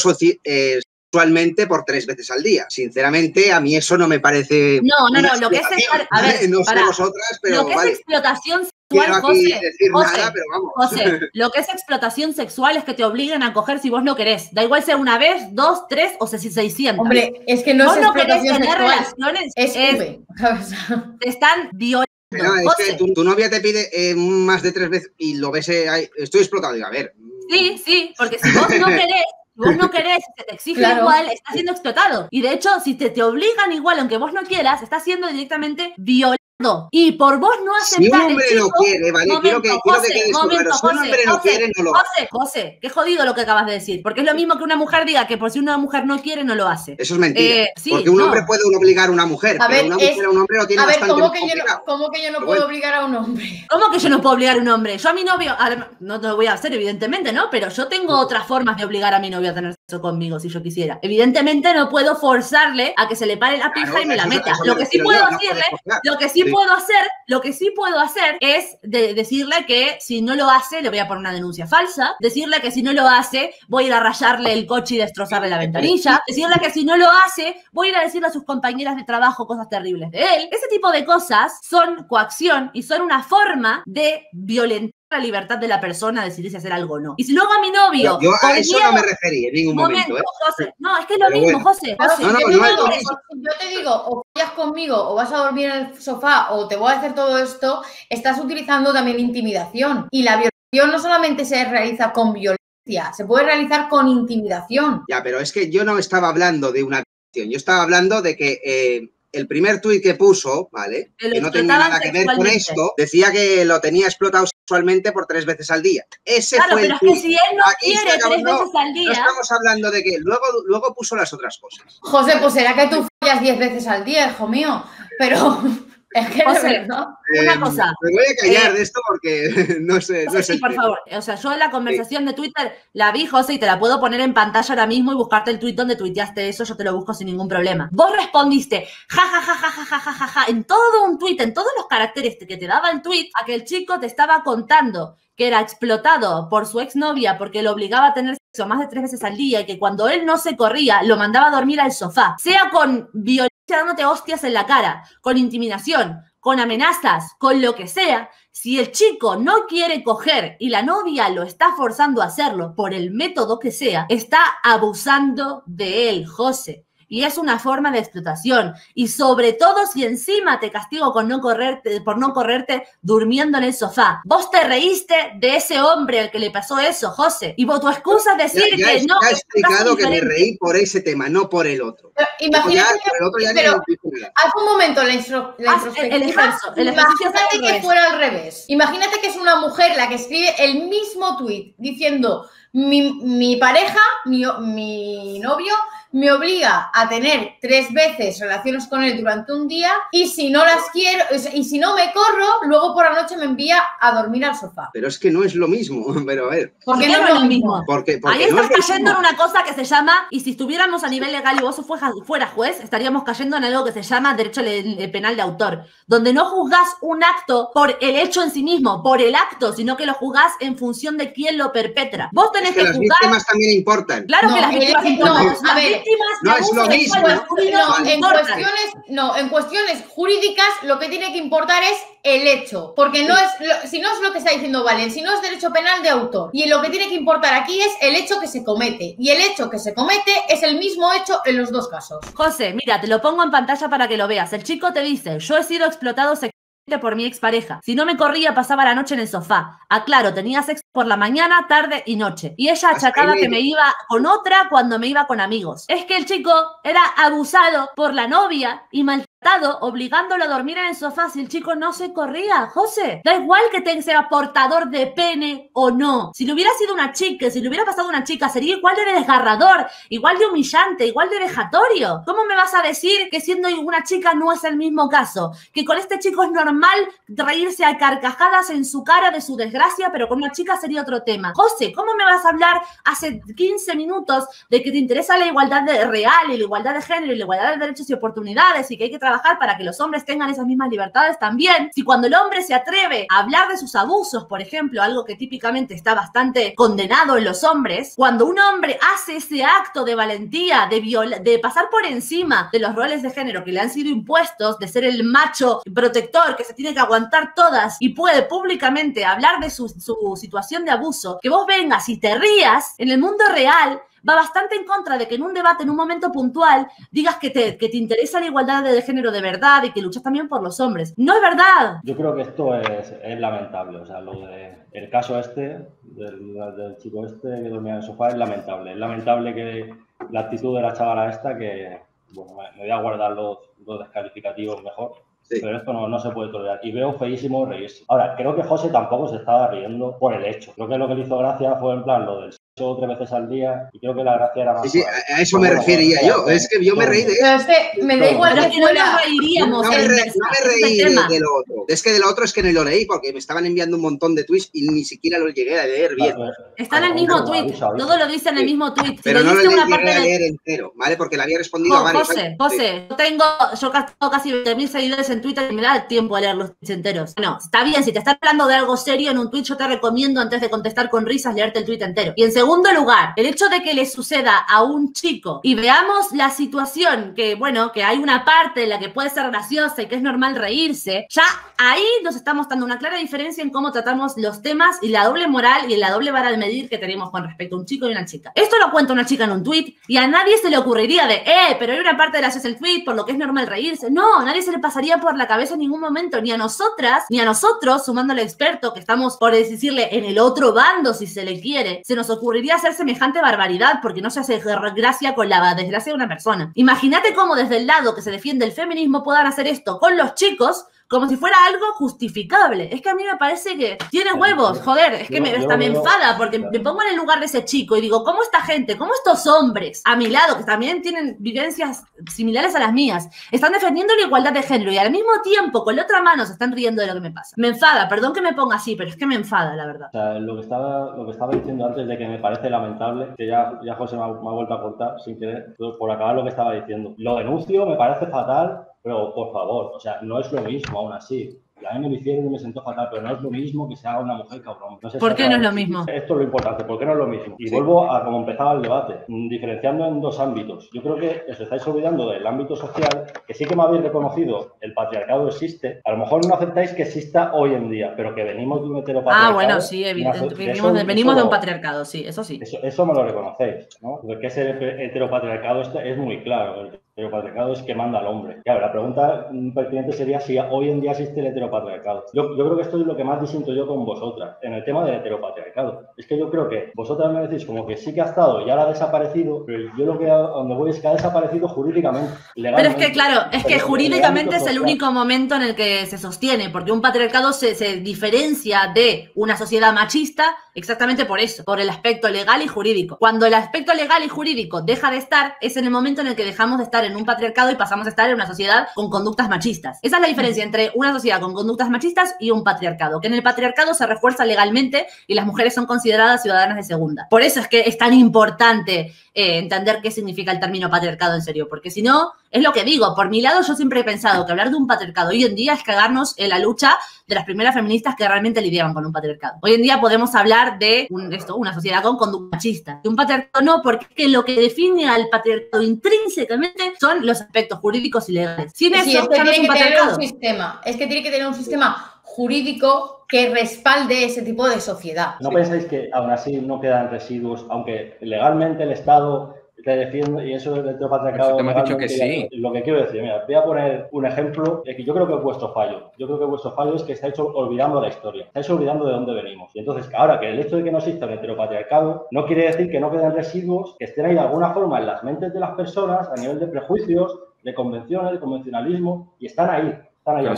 sexualmente por 3 veces al día. Sinceramente, a mí eso no me parece... No, lo que es... A ver, no sé vosotras, pero lo que es explotación sexual, José, lo que es explotación sexual es que te obligan a coger si vos no querés. Da igual sea una vez, 2, 3 o 600. Hombre, es que no es explotación tener sexual. Relaciones, te están violando. No, es que tu novia te pide más de 3 veces y lo ves, estoy explotado. Digo, a ver. Sí, porque si vos no querés, se te exige igual, estás siendo explotado. Y de hecho, si te obligan igual, aunque vos no quieras, estás siendo directamente violado. Y por vos no aceptar. Si un hombre no quiere, ¿vale? Quiero que quede esto claro. Si un hombre no quiere, no lo hace. José, qué jodido lo que acabas de decir. Porque es lo mismo que una mujer diga que por si una mujer no quiere, no lo hace. Eso es mentira. Porque un hombre puede obligar a una mujer, pero una mujer a un hombre lo tiene bastante complicado. ¿Cómo que yo no puedo obligar a un hombre? ¿Cómo que yo no puedo obligar a un hombre? Yo a mi novio, no te lo voy a hacer, evidentemente, ¿no? Pero yo tengo otras formas de obligar a mi novio a tener sexo conmigo, si yo quisiera. Evidentemente no puedo forzarle a que se le pare la pija y me la meta. Lo que sí puedo decirle, lo que sí puedo hacer es decirle que si no lo hace, le voy a poner una denuncia falsa. Decirle que si no lo hace, voy a ir a rayarle el coche y destrozarle la ventanilla. Decirle que si no lo hace, voy a ir a decirle a sus compañeras de trabajo cosas terribles de él. Ese tipo de cosas son coacción y son una forma de violentar la libertad de la persona a decidir si hacer algo o no. Y si luego a mi novio... Yo a eso no me referí en ningún momento. José. No, es que es lo mismo, bueno. José. Yo te digo, o vayas conmigo o vas a dormir en el sofá o te voy a hacer todo esto, estás utilizando también intimidación. Y la violación no solamente se realiza con violencia, se puede realizar con intimidación. Ya, pero es que yo no estaba hablando de una violación, yo estaba hablando de que... el primer tuit que puso, ¿vale? Que no tenía nada que ver con esto, decía que lo tenía explotado sexualmente por 3 veces al día. Ese fue el tuit. Pero es que si él no quiere 3 veces al día... No estamos hablando de que luego puso las otras cosas. José, pues será que tú follas 10 veces al día, hijo mío, pero... Es que José, una cosa. Me voy a callar de esto porque no sé. Sí, por favor. O sea, yo en la conversación de Twitter la vi, José, y te la puedo poner en pantalla ahora mismo y buscarte el tuit donde tuiteaste eso, yo te lo busco sin ningún problema. Vos respondiste, ja, en todo un tuit, en todos los caracteres que te daba el tuit, a que el chico te estaba contando que era explotado por su exnovia porque lo obligaba a tener sexo más de 3 veces al día y que cuando él no se corría, lo mandaba a dormir al sofá, sea con violencia dándote hostias en la cara, con intimidación, con amenazas, con lo que sea. Si el chico no quiere coger y la novia lo está forzando a hacerlo por el método que sea, está abusando de él, José. y es una forma de explotación. Y sobre todo si encima te castigo por no correrte durmiendo en el sofá. Vos te reíste de ese hombre al que le pasó eso, José. Y tu excusa es decir que no. Ya he explicado que me reí por ese tema, no por el otro. Imagínate haz un momento la introspectiva. Imagínate que fuera al revés. Imagínate que es una mujer la que escribe el mismo tuit diciendo mi pareja, mi novio, me obliga a tener 3 veces relaciones con él durante un día y si no las quiero, y si no me corro, luego por la noche me envía a dormir al sofá. Pero es que no es lo mismo, pero a ver. ¿Por qué no es lo mismo? Porque ahí estás cayendo en una cosa que se llama, y si estuviéramos a nivel legal y vos fueras juez, estaríamos cayendo en algo que se llama derecho penal de autor, donde no juzgás un acto por el hecho en sí mismo, por el acto, sino que lo juzgás en función de quién lo perpetra. Vos tenés que las juzgar... víctimas también importan. Claro que las víctimas importan. A ver, no es lo mismo. En cuestiones jurídicas lo que tiene que importar es el hecho, porque no es si no es lo que está diciendo Valen, si no es derecho penal de autor. Y lo que tiene que importar aquí es el hecho que se comete. Y el hecho que se comete es el mismo hecho en los dos casos. José, mira, te lo pongo en pantalla para que lo veas. El chico te dice, yo he sido explotado sexualmente por mi expareja. Si no me corría, pasaba la noche en el sofá. Aclaro, tenía sexo por la mañana, tarde y noche. Y ella achacaba que me iba con otra cuando me iba con amigos. Es que el chico era abusado por la novia y maltratado, obligándolo a dormir en el sofá si el chico no se corría. José, da igual que sea portador de pene o no. Si le hubiera sido una chica, si le hubiera pasado a una chica, sería igual de desgarrador, igual de humillante, igual de vejatorio. ¿Cómo me vas a decir que siendo una chica no es el mismo caso? Que con este chico es normal reírse a carcajadas en su cara de su desgracia, pero con una chica sería otro tema. José, ¿cómo me vas a hablar hace 15 minutos de que te interesa la igualdad real y la igualdad de género y la igualdad de derechos y oportunidades y que hay que trabajar para que los hombres tengan esas mismas libertades también? Si cuando el hombre se atreve a hablar de sus abusos, por ejemplo, algo que típicamente está condenado en los hombres, cuando un hombre hace ese acto de valentía, de pasar por encima de los roles de género que le han sido impuestos, de ser el macho protector que se tiene que aguantar todas y puede públicamente hablar de su situación de abuso, que vos vengas y te rías en el mundo real, va bastante en contra de que en un debate, en un momento puntual, digas que te interesa la igualdad de género de verdad y que luchas también por los hombres. ¡No es verdad! Yo creo que esto es lamentable. O sea, el caso del chico este que dormía en el sofá es lamentable. Es lamentable que la actitud de la chavala esta, que, bueno, me voy a guardar los descalificativos mejor. Sí. Pero esto no se puede tolerar. Y veo feísimo reírse. Ahora, creo que José tampoco se estaba riendo por el hecho. Creo que lo que le hizo gracia fue en plan lo del sexo 3 veces al día y creo que la gracia era más... Sí, a eso me refería yo. Es que yo me reí de eso. Pero es que me da igual que no nos reiríamos. No me reí de lo otro. Es que de lo otro es que no lo leí porque me estaban enviando un montón de tweets y ni siquiera los llegué a leer bien. Está en el mismo tweet. Todo lo dice en el mismo tweet. Pero no lo llegué a leer entero, ¿vale? Porque le había respondido a varios. José, yo tengo casi 20.000 seguidores en Twitter y me da el tiempo a leer los tweets enteros. No, está bien, si te estás hablando de algo serio en un tweet, yo te recomiendo antes de contestar con risas leerte el tweet entero. Y en segundo lugar, el hecho de que le suceda a un chico y veamos la situación que, bueno, que hay una parte en la que puede ser graciosa y que es normal reírse, ya ahí nos estamos dando una clara diferencia en cómo tratamos los temas y la doble moral y la doble vara de medir que tenemos con respecto a un chico y una chica. Esto lo cuenta una chica en un tweet y a nadie se le ocurriría de, pero hay una parte de graciosa el tweet por lo que es normal reírse. No, a nadie se le pasaría por la cabeza en ningún momento, ni a nosotras, ni a nosotros, sumando al experto que estamos, por decirle, en el otro bando, si se le quiere, se nos ocurriría hacer semejante barbaridad porque no se hace gracia con la desgracia de una persona. Imagínate cómo desde el lado que se defiende el feminismo puedan hacer esto con los chicos como si fuera algo justificable. Es que a mí me parece que tiene huevos, joder, es que me enfada porque me pongo en el lugar de ese chico y digo, ¿cómo esta gente, cómo estos hombres a mi lado, que también tienen vivencias similares a las mías, están defendiendo la igualdad de género y al mismo tiempo con la otra mano se están riendo de lo que me pasa? Me enfada, perdón que me ponga así, pero es que me enfada, la verdad. O sea, lo que estaba diciendo antes de que me parece lamentable, que ya José me ha vuelto a cortar sin querer, por acabar lo que estaba diciendo. Lo denuncio, me parece fatal, pero por favor, o sea, no es lo mismo aún así. A mí me lo hicieron y me sentó fatal, pero no es lo mismo que se haga una mujer cabrón. No sé ¿Por qué no es lo mismo? Esto es lo importante, ¿por qué no es lo mismo? Y vuelvo a como empezaba el debate, diferenciando en 2 ámbitos. Yo creo que os estáis olvidando del ámbito social, que sí que me habéis reconocido, el patriarcado existe. A lo mejor no aceptáis que exista hoy en día, pero que venimos de un heteropatriarcado. Ah, bueno, sí, venimos de un patriarcado, sí, eso sí. Eso me lo reconocéis, ¿no? Porque ese heteropatriarcado es muy claro. heteropatriarcado es que manda al hombre. Claro, la pregunta pertinente sería si hoy en día existe el heteropatriarcado. Yo creo que esto es lo que más disiento yo con vosotras, en el tema del heteropatriarcado. Es que yo creo que vosotras me decís como que sí que ha estado y ahora ha desaparecido, pero yo lo que a donde voy es que ha desaparecido jurídicamente, legalmente. Pero es que, claro, es que jurídicamente es el único momento en el que se sostiene, porque un patriarcado se diferencia de una sociedad machista exactamente por eso, por el aspecto legal y jurídico. Cuando el aspecto legal y jurídico deja de estar, es en el momento en el que dejamos de estar en un patriarcado y pasamos a estar en una sociedad con conductas machistas. Esa es la diferencia entre una sociedad con conductas machistas y un patriarcado, que en el patriarcado se refuerza legalmente y las mujeres son consideradas ciudadanas de segunda. Por eso es que es tan importante entender qué significa el término patriarcado en serio, porque si no, es lo que digo, por mi lado yo siempre he pensado que hablar de un patriarcado hoy en día es cagarnos en la lucha de las primeras feministas que realmente lidiaban con un patriarcado. Hoy en día podemos hablar de una sociedad con conducta machista. Y un patriarcado no, porque es que lo que define al patriarcado intrínsecamente son los aspectos jurídicos y legales. Sin eso, es que ya no es un patriarcado. Es que tiene que tener un sistema jurídico que respalde ese tipo de sociedad. ¿No pensáis que aún así no quedan residuos, aunque legalmente el Estado te defiende y eso del heteropatriarcado? Te hemos dicho que sí. Lo que quiero decir, mira, voy a poner un ejemplo que yo creo que es vuestro fallo. Yo creo que vuestro fallo es que estáis olvidando la historia, estáis olvidando de dónde venimos. Y entonces, ahora que el hecho de que no exista el heteropatriarcado no quiere decir que no queden residuos que estén ahí de alguna forma en las mentes de las personas a nivel de prejuicios, de convenciones, de convencionalismo, y están ahí. No, en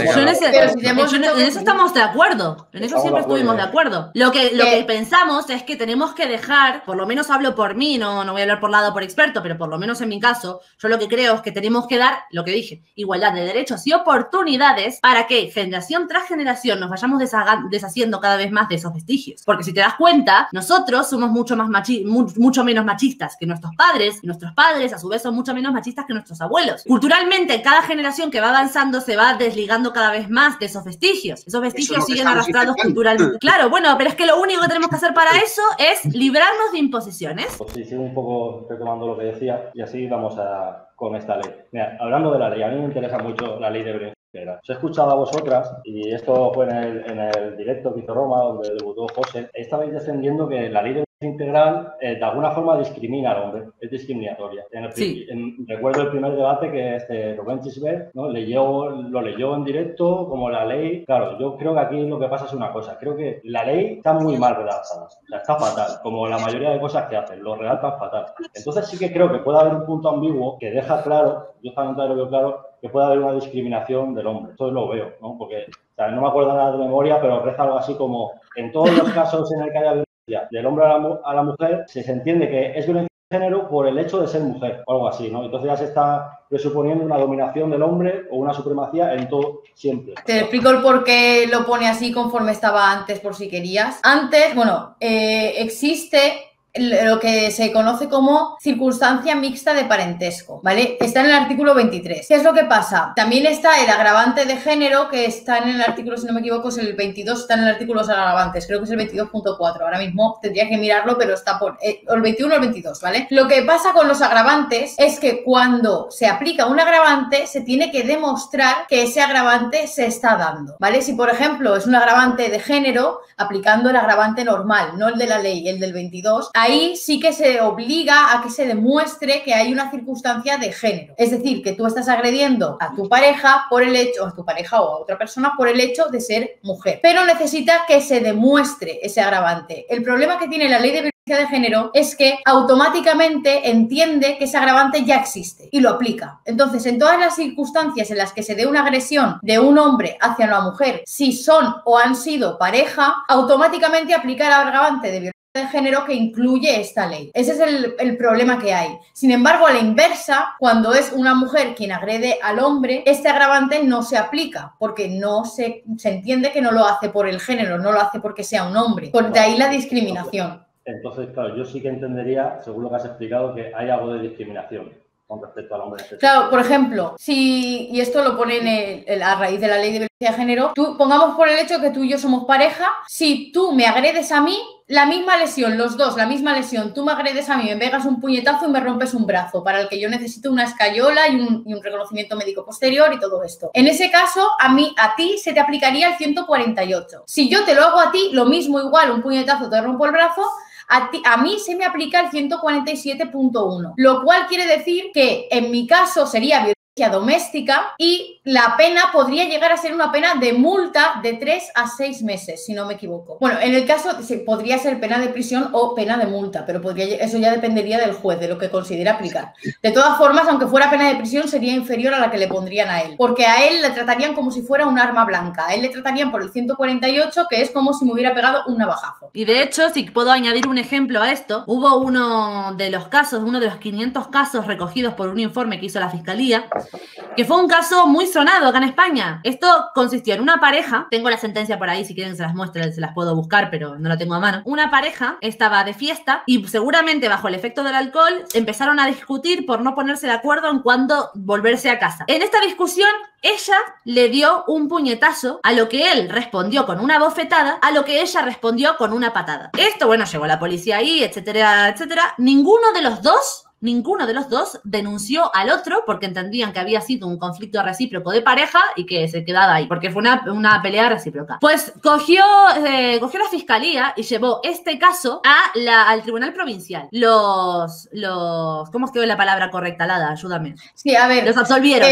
eso estamos de acuerdo. En eso siempre estuvimos de acuerdo. Lo que pensamos es que tenemos que dejar, por lo menos hablo por mí, no voy a hablar por lado por experto, pero por lo menos en mi caso, yo lo que creo es que tenemos que dar, lo que dije, igualdad de derechos y oportunidades para que generación tras generación nos vayamos deshaciendo cada vez más de esos vestigios. Porque si te das cuenta, nosotros somos mucho menos machistas que nuestros padres, y nuestros padres a su vez son mucho menos machistas que nuestros abuelos. Culturalmente, cada generación que va avanzando se va desligando cada vez más de esos vestigios. Esos vestigios siguen arrastrados culturalmente. Claro, bueno, pero es que lo único que tenemos que hacer para eso es librarnos de imposiciones. Pues sí, sigo un poco retomando lo que decía y así vamos con esta ley. Mira, hablando de la ley, a mí me interesa mucho la ley de violencia integral. Os he escuchado a vosotras, y esto fue en el directo que hizo Roma, donde debutó José, estabais defendiendo que la ley de integral de alguna forma discrimina al hombre, es discriminatoria. Recuerdo el primer debate que Rubén Chisbert, ¿no? lo leyó en directo como la ley. Claro, yo creo que aquí lo que pasa es una cosa, creo que la ley está muy mal redactada, está fatal, como la mayoría de cosas que hacen, lo redactan fatal. Entonces sí que creo que puede haber un punto ambiguo que deja claro, yo también lo veo claro, que puede haber una discriminación del hombre. Eso lo veo, ¿no? Porque no me acuerdo nada de memoria, pero reza algo así como en todos los casos en el que haya violencia del hombre a la mujer, se entiende que es violencia de género por el hecho de ser mujer o algo así, ¿no? Entonces ya se está presuponiendo una dominación del hombre o una supremacía en todo, siempre. Te explico el por qué lo pone así conforme estaba antes, por si querías. Antes, existe lo que se conoce como circunstancia mixta de parentesco, ¿vale? Está en el artículo 23. ¿Qué es lo que pasa? También está el agravante de género, que está en el artículo, si no me equivoco, es el 22, está en el artículo de los agravantes, creo que es el 22.4, ahora mismo tendría que mirarlo, pero está por el 21 o el 22, ¿vale? Lo que pasa con los agravantes es que cuando se aplica un agravante, se tiene que demostrar que ese agravante se está dando, ¿vale? Si, por ejemplo, es un agravante de género, aplicando el agravante normal, no el de la ley, el del 22, ahí sí que se obliga a que se demuestre que hay una circunstancia de género. Es decir, que tú estás agrediendo a tu pareja por el hecho, a tu pareja o a otra persona por el hecho de ser mujer. Pero necesita que se demuestre ese agravante. El problema que tiene la ley de violencia de género es que automáticamente entiende que ese agravante ya existe y lo aplica. Entonces, en todas las circunstancias en las que se dé una agresión de un hombre hacia una mujer, si son o han sido pareja, automáticamente aplica el agravante de violencia de género que incluye esta ley. Ese es el problema que hay. Sin embargo, a la inversa, cuando es una mujer quien agrede al hombre, este agravante no se aplica porque no se entiende que no lo hace por el género, no lo hace porque sea un hombre. De ahí la discriminación. Entonces, claro, yo sí que entendería, según lo que has explicado, que hay algo de discriminación con respecto al hombre. Claro, por ejemplo, y esto lo ponen a raíz de la ley de violencia de género, pongamos por el hecho que tú y yo somos pareja, si tú me agredes a mí, la misma lesión, los dos, la misma lesión, tú me agredes a mí, me pegas un puñetazo y me rompes un brazo, para el que yo necesito una escayola y un reconocimiento médico posterior y todo esto. En ese caso, a ti se te aplicaría el 148. Si yo te lo hago a ti, lo mismo igual, un puñetazo te rompo el brazo, A mí se me aplica el 147.1, lo cual quiere decir que en mi caso sería violencia doméstica y la pena podría llegar a ser una pena de multa de 3 a 6 meses, si no me equivoco. Bueno, en el caso podría ser pena de prisión o pena de multa, pero eso ya dependería del juez, de lo que considera aplicar. De todas formas, aunque fuera pena de prisión, sería inferior a la que le pondrían a él, porque a él le tratarían como si fuera un arma blanca. A él le tratarían por el 148, que es como si me hubiera pegado un navajazo. Y de hecho, si puedo añadir un ejemplo a esto, hubo uno de los 500 casos recogidos por un informe que hizo la Fiscalía, que fue un caso muy sonado acá en España. Esto consistió en una pareja, tengo la sentencia por ahí, si quieren se las muestro, se las puedo buscar, pero no la tengo a mano. Una pareja estaba de fiesta y seguramente bajo el efecto del alcohol empezaron a discutir por no ponerse de acuerdo en cuándo volverse a casa. En esta discusión, ella le dio un puñetazo, a lo que él respondió con una bofetada, a lo que ella respondió con una patada. Esto, bueno, llegó la policía ahí, etcétera, etcétera. Ninguno de los dos denunció al otro porque entendían que había sido un conflicto recíproco de pareja y que se quedaba ahí, porque fue una pelea recíproca. Pues cogió la fiscalía y llevó este caso al tribunal provincial. ¿Cómo es que es la palabra correcta, Lada? Ayúdame. Sí, a ver. Los absolvieron.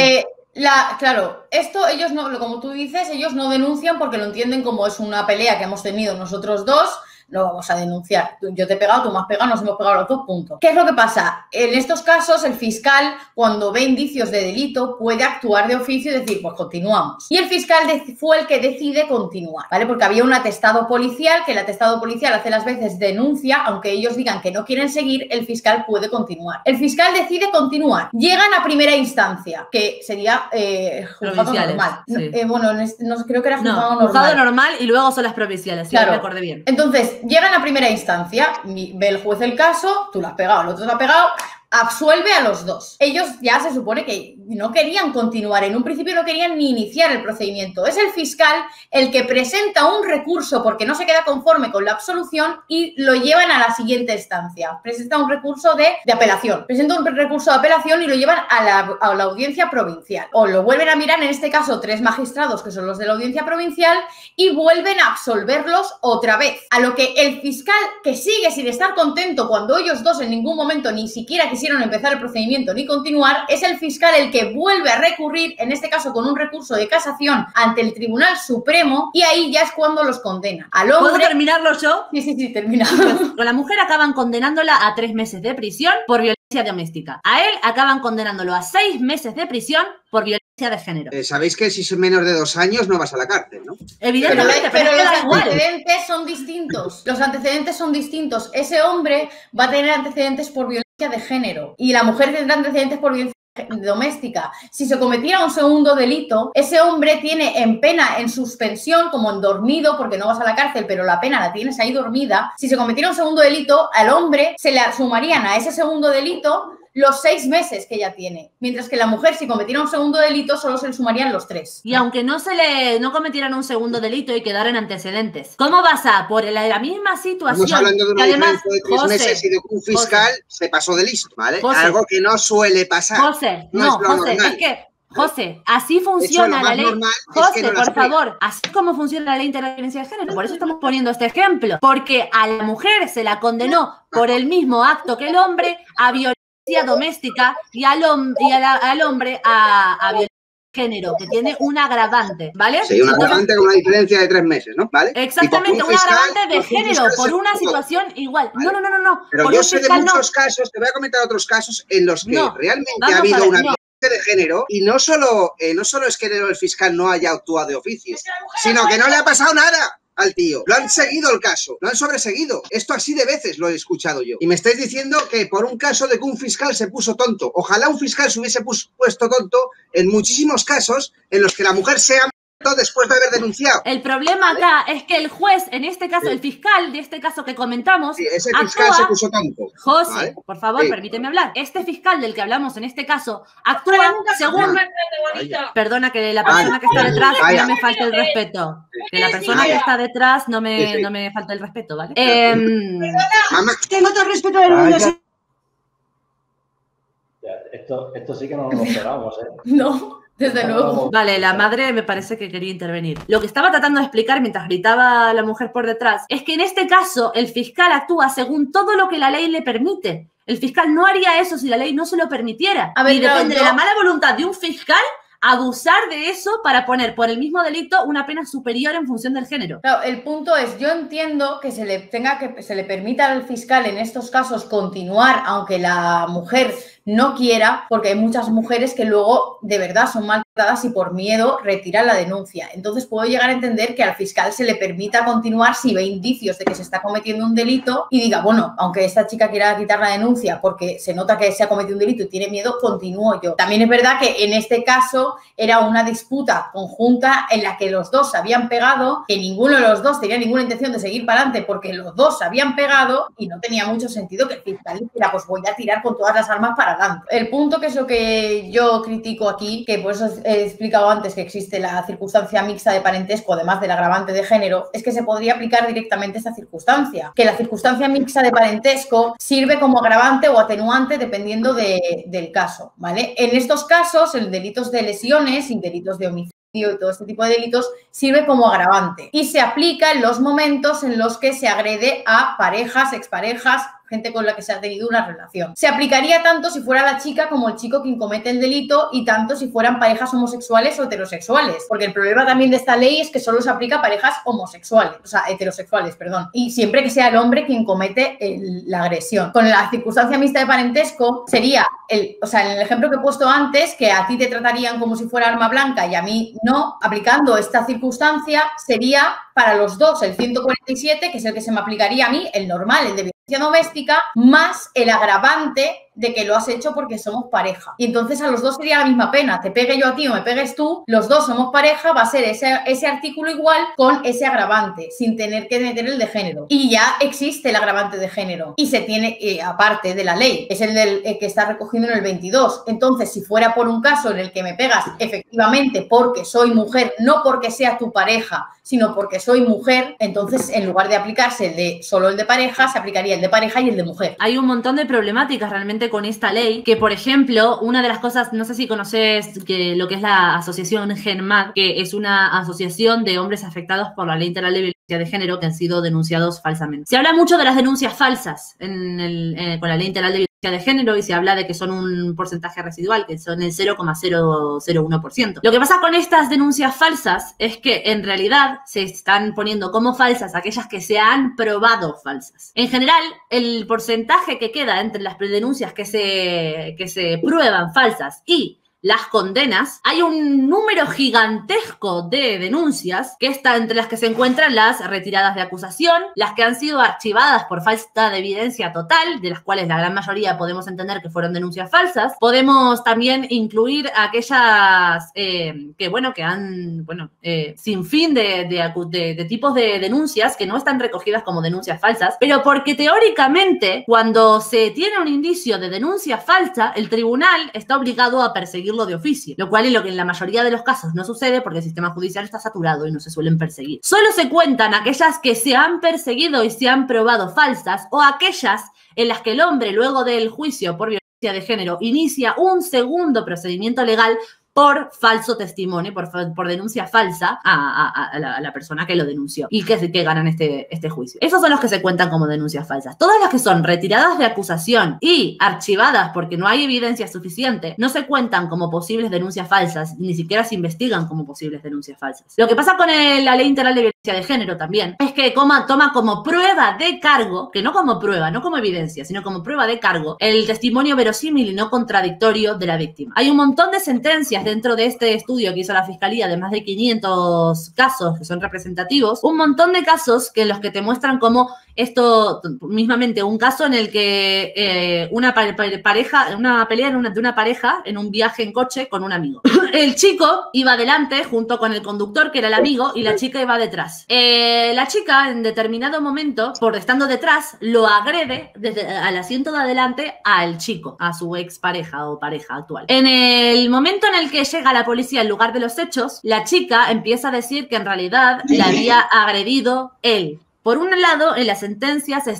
Claro, esto ellos no, como tú dices, ellos no denuncian porque lo entienden como es una pelea que hemos tenido nosotros dos. No vamos a denunciar. Yo te he pegado, tú me has pegado, nos hemos pegado los dos, puntos. ¿Qué es lo que pasa? En estos casos, el fiscal, cuando ve indicios de delito, puede actuar de oficio y decir, pues continuamos. Y el fiscal fue el que decide continuar, ¿vale? Porque había un atestado policial, que el atestado policial hace las veces denuncia, aunque ellos digan que no quieren seguir, el fiscal puede continuar. El fiscal decide continuar. Llegan a primera instancia, que sería juzgado normal. Sí. Creo que era juzgado normal. Juzgado normal y luego son las provinciales, claro. Si me acordé bien. Entonces, llegan a primera instancia, ve el juez el caso, tú lo has pegado, el otro te ha pegado, absuelve a los dos. Ellos ya se supone que no querían continuar, en un principio no querían ni iniciar el procedimiento. Es el fiscal el que presenta un recurso porque no se queda conforme con la absolución y lo llevan a la siguiente instancia. Presenta un recurso de apelación. Presenta un recurso de apelación y lo llevan a la audiencia provincial. O lo vuelven a mirar, en este caso 3 magistrados que son los de la audiencia provincial, y vuelven a absolverlos otra vez. A lo que el fiscal, que sigue sin estar contento cuando ellos dos en ningún momento ni siquiera quisieron empezar el procedimiento ni continuar, es el fiscal el que vuelve a recurrir, en este caso con un recurso de casación ante el Tribunal Supremo, y ahí ya es cuando los condena. Al hombre... ¿Puedo terminarlo yo? Sí, termina. Con la mujer acaban condenándola a 3 meses de prisión por violencia doméstica. A él acaban condenándolo a 6 meses de prisión por violencia de género. Sabéis que si son menos de 2 años no vas a la cárcel, ¿no? Evidentemente, pero los antecedentes son distintos. Los antecedentes son distintos. Ese hombre va a tener antecedentes por violencia de género y la mujer tendrá antecedentes por violencia doméstica. Si se cometiera un segundo delito, ese hombre tiene en pena en suspensión, como en dormido, porque no vas a la cárcel, pero la pena la tienes ahí dormida. Si se cometiera un segundo delito, al hombre se le sumarían a ese segundo delito los 6 meses que ella tiene, mientras que la mujer, si cometiera un segundo delito, solo se le sumarían los 3. Y aunque no cometieran un segundo delito y quedaran antecedentes, ¿cómo vas a, por la misma situación? Estamos hablando de una diferencia de 3 meses y de un fiscal se pasó de listo, ¿vale? Algo que no suele pasar. José, es que... José, así funciona la ley. José, por favor, así es como funciona la ley integral de violencia de género. Por eso estamos poniendo este ejemplo. Porque a la mujer se la condenó por el mismo acto que el hombre a violencia doméstica y al hombre a violencia de género, que tiene un agravante, ¿vale? Sí, un agravante con una diferencia de 3 meses, ¿no? ¿Vale? Exactamente, un agravante de género por una situación igual. ¿Vale? No. Pero yo sé de muchos casos, te voy a comentar otros casos en los que realmente ha habido una violencia de género y no solo es que el fiscal no haya actuado de oficio, sino que no le ha pasado nada al tío. Lo han seguido el caso, lo han sobreseguido. Esto así de veces lo he escuchado yo. Y me estáis diciendo que por un caso de que un fiscal se puso tonto. Ojalá un fiscal se hubiese puesto tonto en muchísimos casos en los que la mujer sea después de haber denunciado. El problema acá es que el juez, en este caso, el fiscal de este caso que comentamos, ese fiscal se puso tonto. José, ¿vale? Por favor, permíteme hablar. Este fiscal del que hablamos en este caso actúa según... Perdona, que la persona que está detrás no me falte el respeto. Que la persona que está detrás no me falte el respeto, ¿vale? Tengo todo el respeto del mundo. Esto sí que no nos lo esperábamos, ¿eh? No. Desde luego. Vale, la madre me parece que quería intervenir. Lo que estaba tratando de explicar mientras gritaba la mujer por detrás es que en este caso el fiscal actúa según todo lo que la ley le permite. El fiscal no haría eso si la ley no se lo permitiera. A ver, y claro, depende de la mala voluntad de un fiscal abusar de eso para poner por el mismo delito una pena superior en función del género. Claro, el punto es, yo entiendo que se le permita al fiscal en estos casos continuar, aunque la mujer no quiera, porque hay muchas mujeres que luego de verdad son maltratadas y por miedo retiran la denuncia. Entonces puedo llegar a entender que al fiscal se le permita continuar si ve indicios de que se está cometiendo un delito y diga, bueno, aunque esta chica quiera quitar la denuncia porque se nota que se ha cometido un delito y tiene miedo, continúo yo. También es verdad que en este caso era una disputa conjunta en la que los dos se habían pegado, que ninguno de los dos tenía ninguna intención de seguir para adelante porque los dos se habían pegado y no tenía mucho sentido que el fiscal dijera, pues voy a tirar con todas las armas para adelante. El punto que es lo que yo critico aquí, que por eso he explicado antes que existe la circunstancia mixta de parentesco, además del agravante de género, es que se podría aplicar directamente esta circunstancia. Que la circunstancia mixta de parentesco sirve como agravante o atenuante dependiendo del caso, ¿vale? En estos casos, en delitos de lesiones y delitos de homicidio y todo este tipo de delitos sirve como agravante y se aplica en los momentos en los que se agrede a parejas, exparejas, gente con la que se ha tenido una relación. Se aplicaría tanto si fuera la chica como el chico quien comete el delito y tanto si fueran parejas homosexuales o heterosexuales, porque el problema también de esta ley es que solo se aplica a parejas homosexuales, o sea, heterosexuales, perdón, y siempre que sea el hombre quien comete la agresión. Con la circunstancia mixta de parentesco sería, en el ejemplo que he puesto antes, que a ti te tratarían como si fuera arma blanca y a mí no, aplicando esta circunstancia sería para los dos el 147, que es el que se me aplicaría a mí, el normal, el de violencia doméstica, más el agravante de que lo has hecho porque somos pareja. Y entonces a los dos sería la misma pena. Te pegue yo a ti o me pegues tú, los dos somos pareja, va a ser ese artículo igual con ese agravante, sin tener que meter el de género. Y ya existe el agravante de género. Y se tiene, aparte de la ley, es el que está recogido en el 22. Entonces, si fuera por un caso en el que me pegas efectivamente porque soy mujer, no porque sea tu pareja, sino porque soy mujer, entonces en lugar de aplicarse solo el de pareja, se aplicaría el de pareja y el de mujer. Hay un montón de problemáticas realmente con esta ley, que por ejemplo, una de las cosas, no sé si conoces lo que es la asociación GenMAD, que es una asociación de hombres afectados por la Ley Integral de Violencia de Género que han sido denunciados falsamente. Se habla mucho de las denuncias falsas con la Ley Integral de Violencia de Género y se habla de que son un porcentaje residual, que son el 0,001%. Lo que pasa con estas denuncias falsas es que en realidad se están poniendo como falsas aquellas que se han probado falsas. En general, el porcentaje que queda entre las denuncias que se prueban falsas y las condenas, hay un número gigantesco de denuncias que está entre las que se encuentran las retiradas de acusación, las que han sido archivadas por falta de evidencia total, de las cuales la gran mayoría podemos entender que fueron denuncias falsas. Podemos también incluir aquellas sin fin de tipos de denuncias que no están recogidas como denuncias falsas, pero porque teóricamente cuando se tiene un indicio de denuncia falsa, el tribunal está obligado a perseguir de oficio, lo cual es lo que en la mayoría de los casos no sucede porque el sistema judicial está saturado y no se suelen perseguir. Solo se cuentan aquellas que se han perseguido y se han probado falsas o aquellas en las que el hombre luego del juicio por violencia de género inicia un segundo procedimiento legal por falso testimonio, por denuncia falsa a la persona que lo denunció y que ganan este juicio. Esos son los que se cuentan como denuncias falsas. Todas las que son retiradas de acusación y archivadas porque no hay evidencia suficiente, no se cuentan como posibles denuncias falsas, ni siquiera se investigan como posibles denuncias falsas. Lo que pasa con la Ley Integral de Violencia de Género también es que toma como prueba de cargo, que no como prueba, no como evidencia, sino como prueba de cargo, el testimonio verosímil y no contradictorio de la víctima. Hay un montón de sentencias dentro de este estudio que hizo la Fiscalía de más de 500 casos que son representativos, un montón de casos en los que te muestran cómo esto, mismamente, un caso en el que una pelea de una pareja en un viaje en coche con un amigo. El chico iba adelante junto con el conductor, que era el amigo, y la chica iba detrás. La chica, en determinado momento, por estando detrás, lo agrede desde al asiento de adelante al chico, a su expareja o pareja actual. En el momento en el que llega la policía al lugar de los hechos, la chica empieza a decir que en realidad le había agredido él. Por un lado, en la sentencia se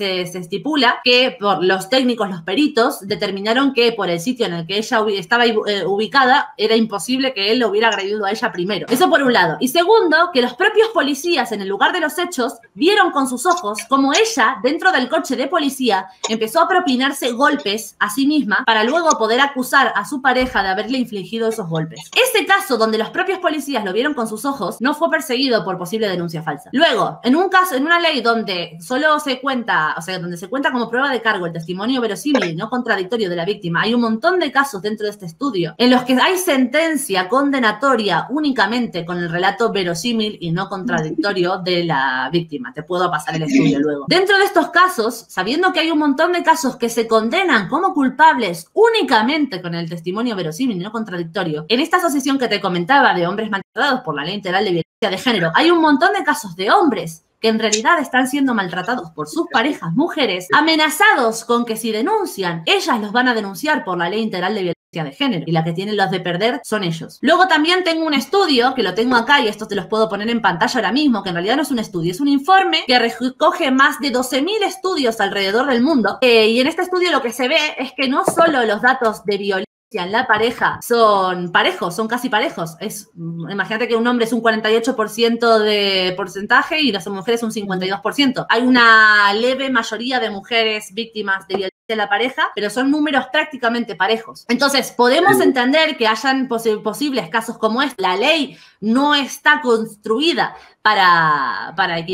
estipula que por los técnicos, los peritos, determinaron que por el sitio en el que ella estaba ubicada, era imposible que él lo hubiera agredido a ella primero. Eso por un lado. Y segundo, que los propios policías en el lugar de los hechos vieron con sus ojos como ella, dentro del coche de policía, empezó a propinarse golpes a sí misma para luego poder acusar a su pareja de haberle infligido esos golpes. Ese caso donde los propios policías lo vieron con sus ojos no fue perseguido por posible denuncia falsa. Luego, en un caso, en una ley donde solo se cuenta, o sea, donde se cuenta como prueba de cargo el testimonio verosímil y no contradictorio de la víctima, hay un montón de casos dentro de este estudio en los que hay sentencia condenatoria únicamente con el relato verosímil y no contradictorio de la víctima. Te puedo pasar el estudio luego. Dentro de estos casos, sabiendo que hay un montón de casos que se condenan como culpables únicamente con el testimonio verosímil y no contradictorio, en esta asociación que te comentaba de hombres maltratados por la Ley Integral de Violencia de Género, hay un montón de casos de hombres que en realidad están siendo maltratados por sus parejas mujeres, amenazados con que si denuncian, ellas los van a denunciar por la Ley Integral de Violencia de Género, y la que tienen los de perder son ellos. Luego también tengo un estudio, que lo tengo acá y esto te los puedo poner en pantalla ahora mismo, que en realidad no es un estudio, es un informe que recoge más de 12.000 estudios alrededor del mundo, y en este estudio lo que se ve es que no solo los datos de violencia en la pareja son parejos, son casi parejos. Imagínate que un hombre es un 48% de porcentaje y las mujeres un 52%. Hay una leve mayoría de mujeres víctimas de violencia en la pareja, pero son números prácticamente parejos. Entonces, podemos entender que hayan posibles casos como este. La ley no está construida para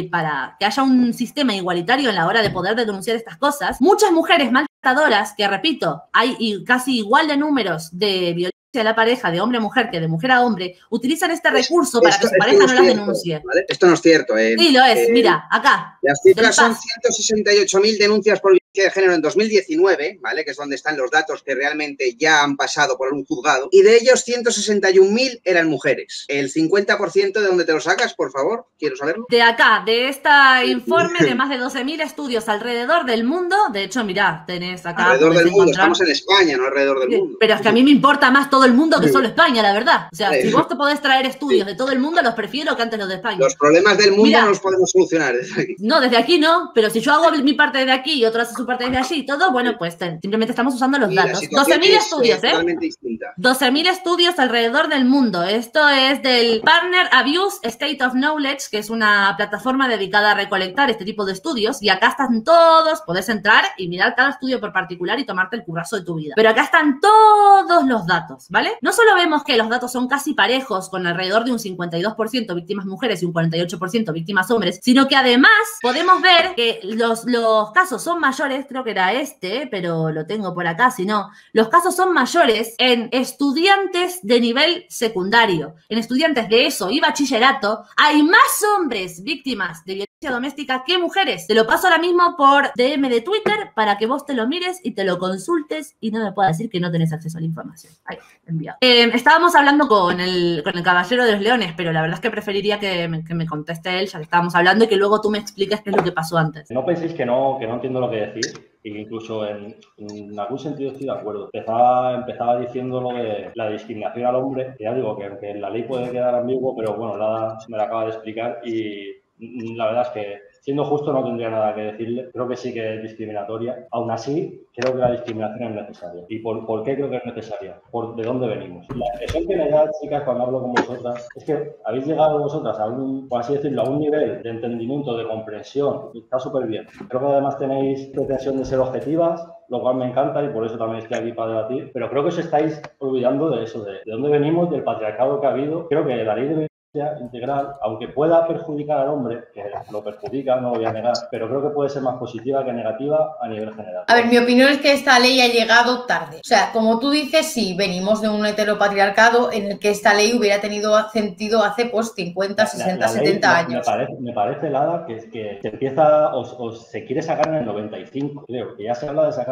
que haya un sistema igualitario en la hora de poder denunciar estas cosas. Muchas mujeres maltratadoras, que repito, hay casi igual de números de violencia a la pareja de hombre a mujer que de mujer a hombre, utilizan este recurso para que su pareja no las denuncie. ¿Vale? Esto no es cierto. Sí, lo es. Mira, acá. Las cifras son 168.000 denuncias por violencia de género en 2019, ¿vale? Que es donde están los datos que realmente ya han pasado por un juzgado. Y de ellos, 161.000 eran mujeres. El 50% de dónde te lo sacas, por favor, quiero saberlo. De acá, de este informe de más de 12.000 estudios alrededor del mundo. De hecho, mirá, tenés acá. Alrededor del mundo, estamos en España, no alrededor del mundo. Pero es que a mí me importa más todo el mundo que solo España, la verdad. O sea, si vos te podés traer estudios de todo el mundo, los prefiero que antes los de España. Los problemas del mundo no los podemos solucionar desde aquí. No, desde aquí no, pero si yo hago mi parte desde aquí y otro hace su parte desde allí y todo, bueno, pues simplemente estamos usando los datos. 12.000 estudios, totalmente distinta. 12.000 estudios alrededor del mundo. Esto es del Partner Abuse State of Knowledge, que es una plataforma dedicada a recolectar este tipo de estudios, y acá están todos, podés entrar y mirar cada estudio por particular y tomarte el currazo de tu vida. Pero acá están todos los datos, ¿vale? No solo vemos que los datos son casi parejos, con alrededor de un 52% víctimas mujeres y un 48% víctimas hombres, sino que además podemos ver que los casos son mayores, creo que era este, pero lo tengo por acá, si no, los casos son mayores en estudiantes de nivel secundario, en estudiantes de ESO y bachillerato. Hay más hombres víctimas de violencia doméstica que mujeres. Te lo paso ahora mismo por DM de Twitter para que vos te lo mires y te lo consultes y no me puedas decir que no tenés acceso a la información. Ahí, enviado. Estábamos hablando con el Caballero de los Leones, pero la verdad es que preferiría que me conteste él, ya que estábamos hablando, y que luego tú me expliques qué es lo que pasó antes. No penséis que no entiendo lo que decís. Incluso en algún sentido estoy de acuerdo. Empezaba diciendo lo de la discriminación al hombre, que ya digo que aunque en la ley puede quedar ambiguo, pero bueno, nada, me lo acaba de explicar y la verdad es que, siendo justo, no tendría nada que decirle. Creo que sí que es discriminatoria. Aún así, creo que la discriminación es necesaria. ¿Y por qué creo que es necesaria? ¿De dónde venimos? La impresión que me da, chicas, cuando hablo con vosotras, es que habéis llegado vosotras a por así decirlo, a un nivel de entendimiento, de comprensión, y está súper bien. Creo que además tenéis pretensión de ser objetivas, lo cual me encanta y por eso también estoy aquí para debatir. Pero creo que os estáis olvidando de eso, de dónde venimos, del patriarcado que ha habido. Creo que la ley de integral, aunque pueda perjudicar al hombre, que lo perjudica, no lo voy a negar, pero creo que puede ser más positiva que negativa a nivel general. A ver, mi opinión es que esta ley ha llegado tarde. O sea, como tú dices, sí, venimos de un heteropatriarcado en el que esta ley hubiera tenido sentido hace pues 50, 60, 70 años. Me parece, Lada, que se empieza o se quiere sacar en el 95, creo, que ya se habla de sacar la ley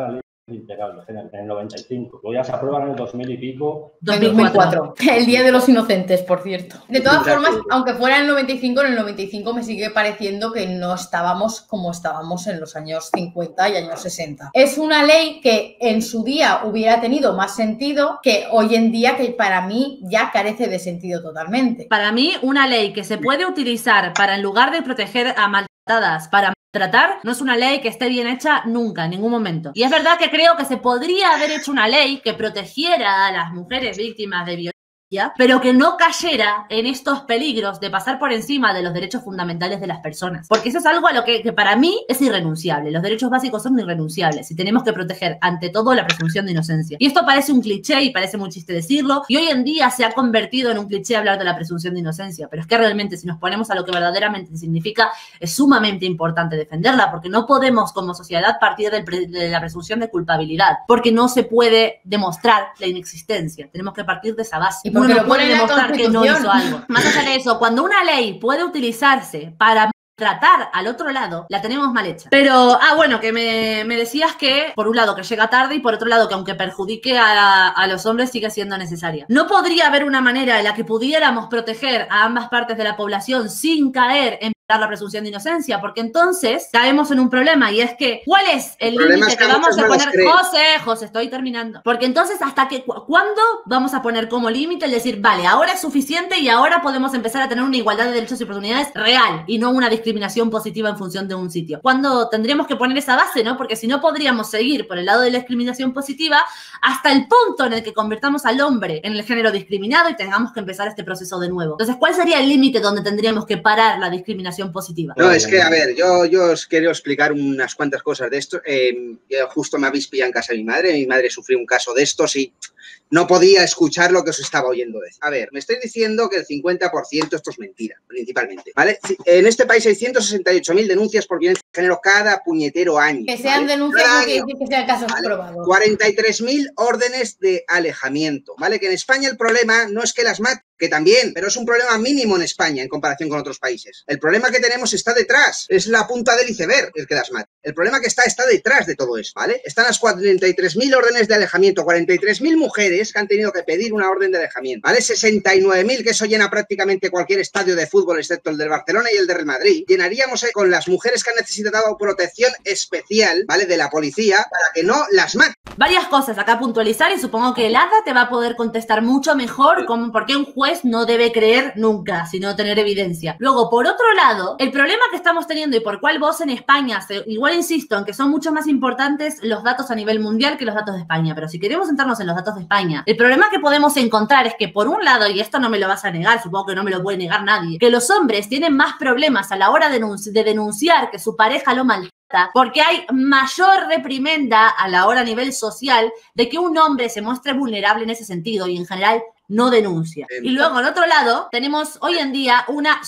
integral de género en el 95. Luego ya se aprueban en el 2000 y pico. 2004. El Día de los Inocentes, por cierto. De todas formas, aunque fuera en el 95, en el 95 me sigue pareciendo que no estábamos como estábamos en los años 50 y años 60. Es una ley que en su día hubiera tenido más sentido que hoy en día, que para mí ya carece de sentido totalmente. Para mí, una ley que se puede utilizar para, en lugar de proteger a maltratadas, para tratar, no es una ley que esté bien hecha nunca, en ningún momento. Y es verdad que creo que se podría haber hecho una ley que protegiera a las mujeres víctimas de violencia, pero que no cayera en estos peligros de pasar por encima de los derechos fundamentales de las personas. Porque eso es algo a lo que para mí es irrenunciable. Los derechos básicos son irrenunciables y tenemos que proteger ante todo la presunción de inocencia. Y esto parece un cliché y parece muy chiste decirlo, y hoy en día se ha convertido en un cliché hablar de la presunción de inocencia, pero es que realmente si nos ponemos a lo que verdaderamente significa, es sumamente importante defenderla, porque no podemos como sociedad partir de la presunción de culpabilidad, porque no se puede demostrar la inexistencia. Tenemos que partir de esa base. Y porque uno no puede demostrar que no hizo Constitución. algo. Más allá de eso, cuando una ley puede utilizarse para tratar al otro lado, la tenemos mal hecha. Pero, bueno, que me decías que, por un lado, que llega tarde y por otro lado, que aunque perjudique a los hombres, sigue siendo necesaria. ¿No podría haber una manera en la que pudiéramos proteger a ambas partes de la población sin caer en la presunción de inocencia? Porque entonces caemos en un problema, y es que, ¿cuál es el límite que vamos a poner? José, estoy terminando. Porque entonces, ¿hasta que cuándo vamos a poner como límite el decir, vale, ahora es suficiente y ahora podemos empezar a tener una igualdad de derechos y oportunidades real y no una discriminación positiva en función de un sitio? ¿Cuándo tendríamos que poner esa base, no? Porque si no, podríamos seguir por el lado de la discriminación positiva hasta el punto en el que convirtamos al hombre en el género discriminado y tengamos que empezar este proceso de nuevo. Entonces, ¿cuál sería el límite donde tendríamos que parar la discriminación positiva? No, es que, a ver, yo os quiero explicar unas cuantas cosas de esto. Yo justo me habéis pillado en casa de mi madre sufrió un caso de estos y no podía escuchar lo que os estaba oyendo decir. A ver, me estáis diciendo que el 50% esto es mentira, principalmente, ¿vale? En este país hay 168.000 denuncias por violencia de género cada puñetero año. Que sean denuncias no quiere decir que sean casos probados. 43.000 órdenes de alejamiento, ¿vale? Que en España el problema no es que las maten, que también, pero es un problema mínimo en España en comparación con otros países. El problema que tenemos está detrás, es la punta del iceberg el que las mata. El problema que está detrás de todo eso, ¿vale? Están las 43.000 órdenes de alejamiento, 43.000 mujeres que han tenido que pedir una orden de alejamiento, ¿vale? 69.000, que eso llena prácticamente cualquier estadio de fútbol, excepto el del Barcelona y el del Real Madrid. Llenaríamos con las mujeres que han necesitado protección especial, ¿vale? De la policía, para que no las maten. Varias cosas acá a puntualizar, y supongo que el Ada te va a poder contestar mucho mejor por qué un juez no debe creer nunca, sino tener evidencia. Luego, por otro lado, el problema que estamos teniendo y por cual vos en España, igual insisto en que son mucho más importantes los datos a nivel mundial que los datos de España, pero si queremos centrarnos en los datos de España, el problema que podemos encontrar es que, por un lado, y esto no me lo vas a negar, supongo que no me lo puede negar nadie, que los hombres tienen más problemas a la hora de denunciar que su pareja lo maltrata, porque hay mayor reprimenda a la hora a nivel social de que un hombre se muestre vulnerable en ese sentido y en general no denuncia. Y luego, al otro lado, tenemos hoy en día una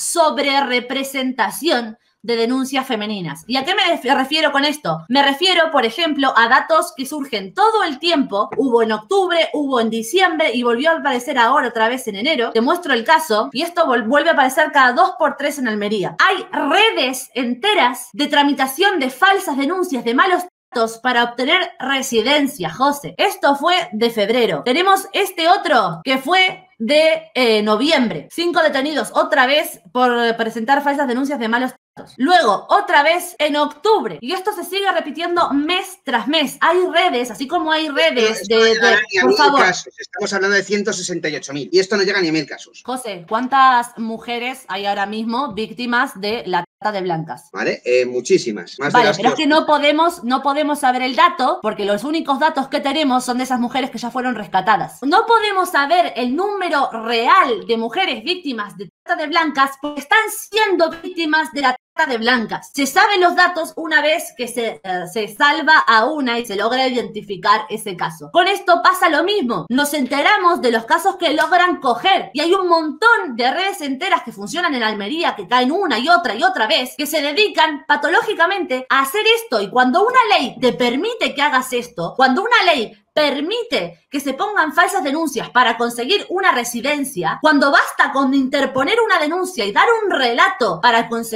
sobrerepresentación de denuncias femeninas. ¿Y a qué me refiero con esto? Me refiero, por ejemplo, a datos que surgen todo el tiempo. Hubo en octubre, hubo en diciembre y volvió a aparecer ahora otra vez en enero. Te muestro el caso y esto vuelve a aparecer cada 2x3 en Almería. Hay redes enteras de tramitación de falsas denuncias de malos para obtener residencia, José. Esto fue de febrero. Tenemos este otro que fue de noviembre. 5 detenidos otra vez por presentar falsas denuncias de malos tratos. Luego, otra vez en octubre. Y esto se sigue repitiendo mes tras mes. Hay redes, así como hay redes por favor. Casos. Estamos hablando de 168.000 y esto no llega ni a 1.000 casos. José, ¿cuántas mujeres hay ahora mismo víctimas de la trata de blancas? Vale, muchísimas. Más vale, de pero es que no podemos saber el dato porque los únicos datos que tenemos son de esas mujeres que ya fueron rescatadas. No podemos saber el número real de mujeres víctimas de trata de blancas porque están siendo víctimas de la trata de blancas. Se saben los datos una vez que se salva a una y se logra identificar ese caso. Con esto pasa lo mismo. Nos enteramos de los casos que logran coger y hay un montón de redes enteras que funcionan en Almería, que caen una y otra vez, que se dedican patológicamente a hacer esto. Y cuando una ley te permite que hagas esto, cuando una ley permite que se pongan falsas denuncias para conseguir una residencia, cuando basta con interponer una denuncia y dar un relato para conseguir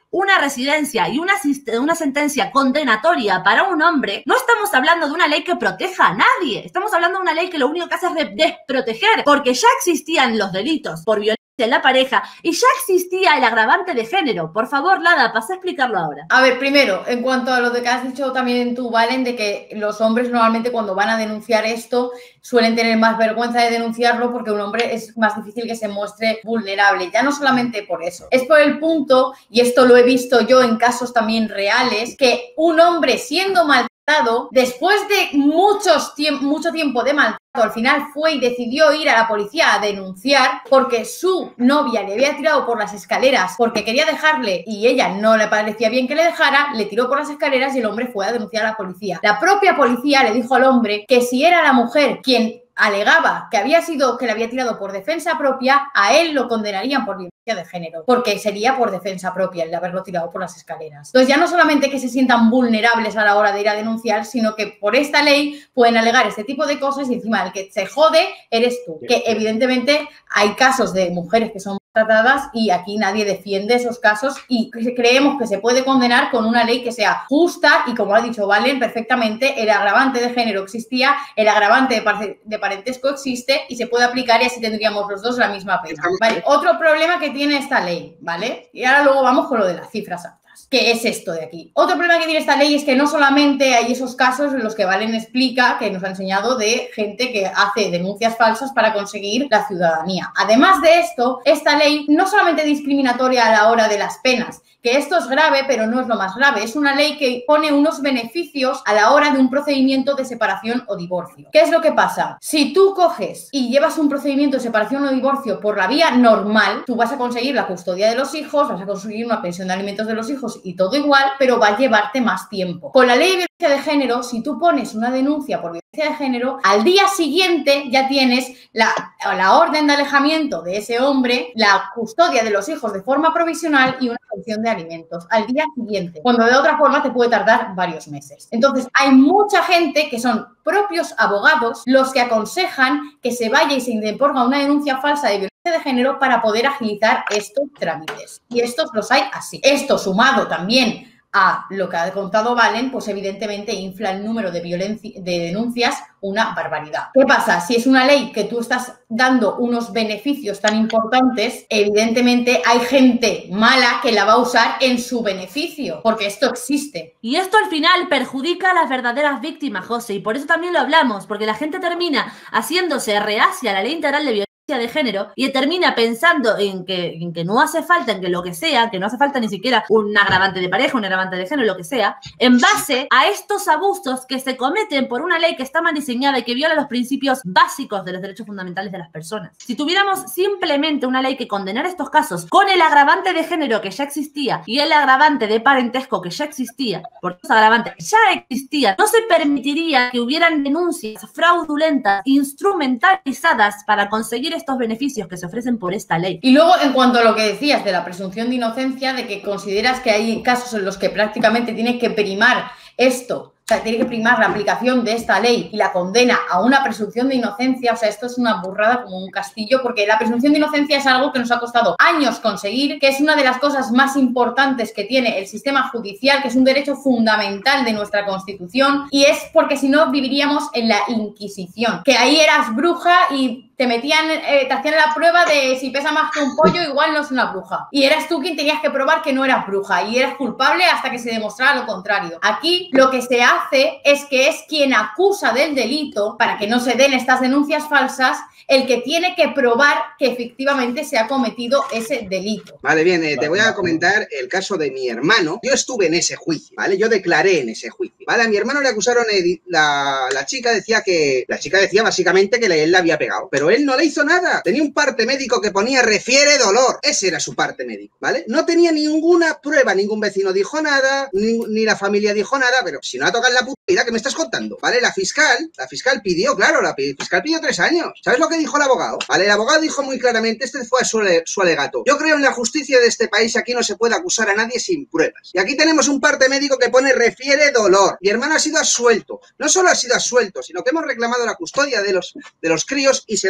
una residencia y una sentencia condenatoria para un hombre, no estamos hablando de una ley que proteja a nadie. Estamos hablando de una ley que lo único que hace es desproteger, porque ya existían los delitos por violencia en la pareja y ya existía el agravante de género. Por favor, Lada, pasa a explicarlo ahora. A ver, primero, en cuanto a lo de que has dicho también tú, Valen, de que los hombres normalmente cuando van a denunciar esto suelen tener más vergüenza de denunciarlo porque un hombre es más difícil que se muestre vulnerable. Ya no solamente por eso, es por el punto, y esto lo he visto yo en casos también reales, que un hombre siendo maltratado, después de mucho tiempo de maltrato, al final fue y decidió ir a la policía a denunciar porque su novia le había tirado por las escaleras porque quería dejarle y ella no le parecía bien que le dejara, le tiró por las escaleras y el hombre fue a denunciar a la policía. La propia policía le dijo al hombre que si era la mujer quien alegaba que le había tirado por defensa propia, a él lo condenarían por violencia de género, porque sería por defensa propia el de haberlo tirado por las escaleras. Entonces ya no solamente que se sientan vulnerables a la hora de ir a denunciar, sino que por esta ley pueden alegar este tipo de cosas y encima el que se jode eres tú. Que evidentemente hay casos de mujeres que son tratadas y aquí nadie defiende esos casos y creemos que se puede condenar con una ley que sea justa y, como ha dicho Valen perfectamente, el agravante de género existía, el agravante de parentesco existe y se puede aplicar y así tendríamos los dos la misma pena. ¿Vale? Otro problema que tiene esta ley, ¿vale? Y ahora luego vamos con lo de las cifras altas. ¿Qué es esto de aquí? Otro problema que tiene esta ley es que no solamente hay esos casos en los que Valen explica, que nos ha enseñado, de gente que hace denuncias falsas para conseguir la ciudadanía. Además de esto, esta ley no solamente es discriminatoria a la hora de las penas, que esto es grave, pero no es lo más grave. Es una ley que pone unos beneficios a la hora de un procedimiento de separación o divorcio. ¿Qué es lo que pasa? Si tú coges y llevas un procedimiento de separación o divorcio por la vía normal, tú vas a conseguir la custodia de los hijos, vas a conseguir una pensión de alimentos de los hijos y todo igual, pero va a llevarte más tiempo. Con la ley de violencia de género, si tú pones una denuncia por violencia de género, al día siguiente ya tienes la orden de alejamiento de ese hombre, la custodia de los hijos de forma provisional y una pensión de alimentos al día siguiente, cuando de otra forma te puede tardar varios meses. Entonces, hay mucha gente que son propios abogados los que aconsejan que se vaya y se interponga una denuncia falsa de violencia de género para poder agilizar estos trámites. Y estos los hay así. Esto sumado también a lo que ha contado Valen, pues evidentemente infla el número de denuncias una barbaridad. ¿Qué pasa? Si es una ley que tú estás dando unos beneficios tan importantes, evidentemente hay gente mala que la va a usar en su beneficio, porque esto existe. Y esto al final perjudica a las verdaderas víctimas, José, y por eso también lo hablamos, porque la gente termina haciéndose reacia a la ley integral de violencia de género y termina pensando en que no hace falta, en que lo que sea, que no hace falta ni siquiera un agravante de pareja, un agravante de género, lo que sea, en base a estos abusos que se cometen por una ley que está mal diseñada y que viola los principios básicos de los derechos fundamentales de las personas. Si tuviéramos simplemente una ley que condenara estos casos con el agravante de género que ya existía y el agravante de parentesco que ya existía, porque los agravantes ya existían, no se permitiría que hubieran denuncias fraudulentas, instrumentalizadas para conseguir estos beneficios que se ofrecen por esta ley. Y luego, en cuanto a lo que decías de la presunción de inocencia, de que consideras que hay casos en los que prácticamente tienes que primar esto, o sea, tiene que primar la aplicación de esta ley y la condena a una presunción de inocencia, o sea, esto es una burrada como un castillo, porque la presunción de inocencia es algo que nos ha costado años conseguir, que es una de las cosas más importantes que tiene el sistema judicial, que es un derecho fundamental de nuestra Constitución, y es porque si no viviríamos en la Inquisición, que ahí eras bruja y te hacían la prueba de si pesa más que un pollo, igual no es una bruja. Y eras tú quien tenías que probar que no eras bruja y eras culpable hasta que se demostrara lo contrario. Aquí lo que se hace es que es quien acusa del delito, para que no se den estas denuncias falsas, el que tiene que probar que efectivamente se ha cometido ese delito. Vale, bien, te voy a comentar el caso de mi hermano. Yo estuve en ese juicio, ¿vale? Yo declaré en ese juicio, ¿vale? A mi hermano le acusaron, la chica decía básicamente que él la había pegado, pero él no le hizo nada. Tenía un parte médico que ponía refiere dolor. Ese era su parte médico, ¿vale? No tenía ninguna prueba, ningún vecino dijo nada, ni la familia dijo nada, pero si no ha tocado la puta vida, ¿qué me estás contando? ¿Vale? La fiscal pidió, claro, la fiscal pidió 3 años. ¿Sabes lo que dijo el abogado? Vale, el abogado dijo muy claramente, este fue su alegato. Yo creo en la justicia de este país, aquí no se puede acusar a nadie sin pruebas. Y aquí tenemos un parte médico que pone refiere dolor. Mi hermano ha sido absuelto. No solo ha sido absuelto, sino que hemos reclamado la custodia de los críos y se la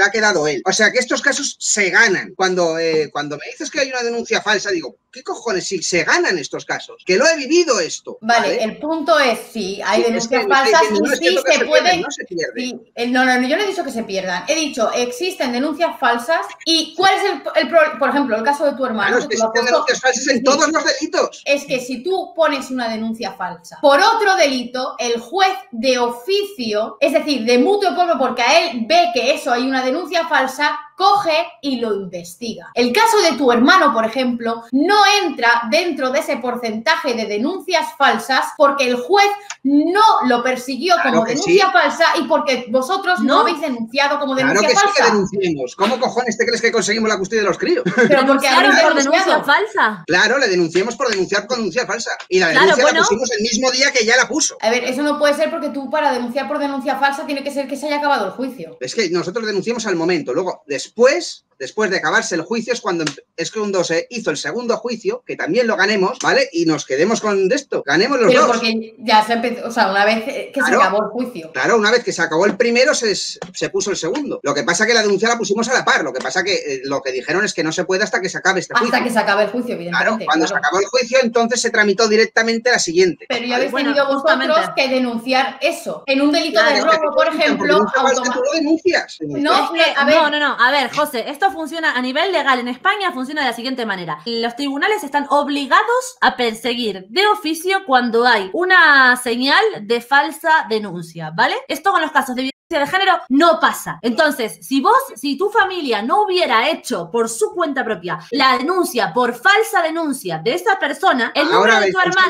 ha quedado él. O sea que estos casos se ganan. Cuando me dices que hay una denuncia falsa, digo, ¿qué cojones? Si se ganan estos casos, que lo he vivido esto. Vale, el punto es, sí, hay denuncias falsas y sí se pueden... No se pierden. No, yo no he dicho que se pierdan. He dicho, existen denuncias falsas y ¿cuál es el problema? Por ejemplo, el caso de tu hermano. Claro, es que existen denuncias falsas en todos los delitos. Es que si tú pones una denuncia falsa por otro delito, el juez de oficio, es decir, de mutuo propio, porque a él ve que eso hay una denuncia falsa, coge y lo investiga. El caso de tu hermano, por ejemplo, no entra dentro de ese porcentaje de denuncias falsas porque el juez no lo persiguió como denuncia falsa y porque vosotros no habéis denunciado como denuncia falsa. Claro que sí que denunciemos. ¿Cómo cojones te crees que conseguimos la custodia de los críos? Pero porque habéis por denuncia falsa. Claro, le denunciamos por denunciar por denuncia falsa. Y la denuncia la pusimos el mismo día que ya la puso. A ver, eso no puede ser porque tú para denunciar por denuncia falsa tiene que ser que se haya acabado el juicio. Es que nosotros denunciamos al momento. Luego, después de acabarse el juicio es cuando se hizo el segundo juicio, que también lo ganemos, ¿vale? Y nos quedemos con esto, ganemos los dos. Pero porque ya se empezó, o sea, una vez que se acabó el juicio. Claro, una vez que se acabó el primero se puso el segundo. Lo que pasa que la denuncia la pusimos a la par, lo que pasa que lo que dijeron es que no se puede hasta que se acabe este juicio. Hasta que se acabe el juicio, evidentemente. Claro, cuando se acabó el juicio entonces se tramitó directamente la siguiente. Pero ya habéis tenido vosotros que denunciar eso. En un delito de robo, por ejemplo, tú lo denuncias. No, a ver, José, esto funciona a nivel legal en España, funciona de la siguiente manera. Los tribunales están obligados a perseguir de oficio cuando hay una señal de falsa denuncia, ¿vale? Esto con los casos de de género no pasa. Entonces, si tu familia no hubiera hecho por su cuenta propia la denuncia por falsa denuncia de esa persona, el número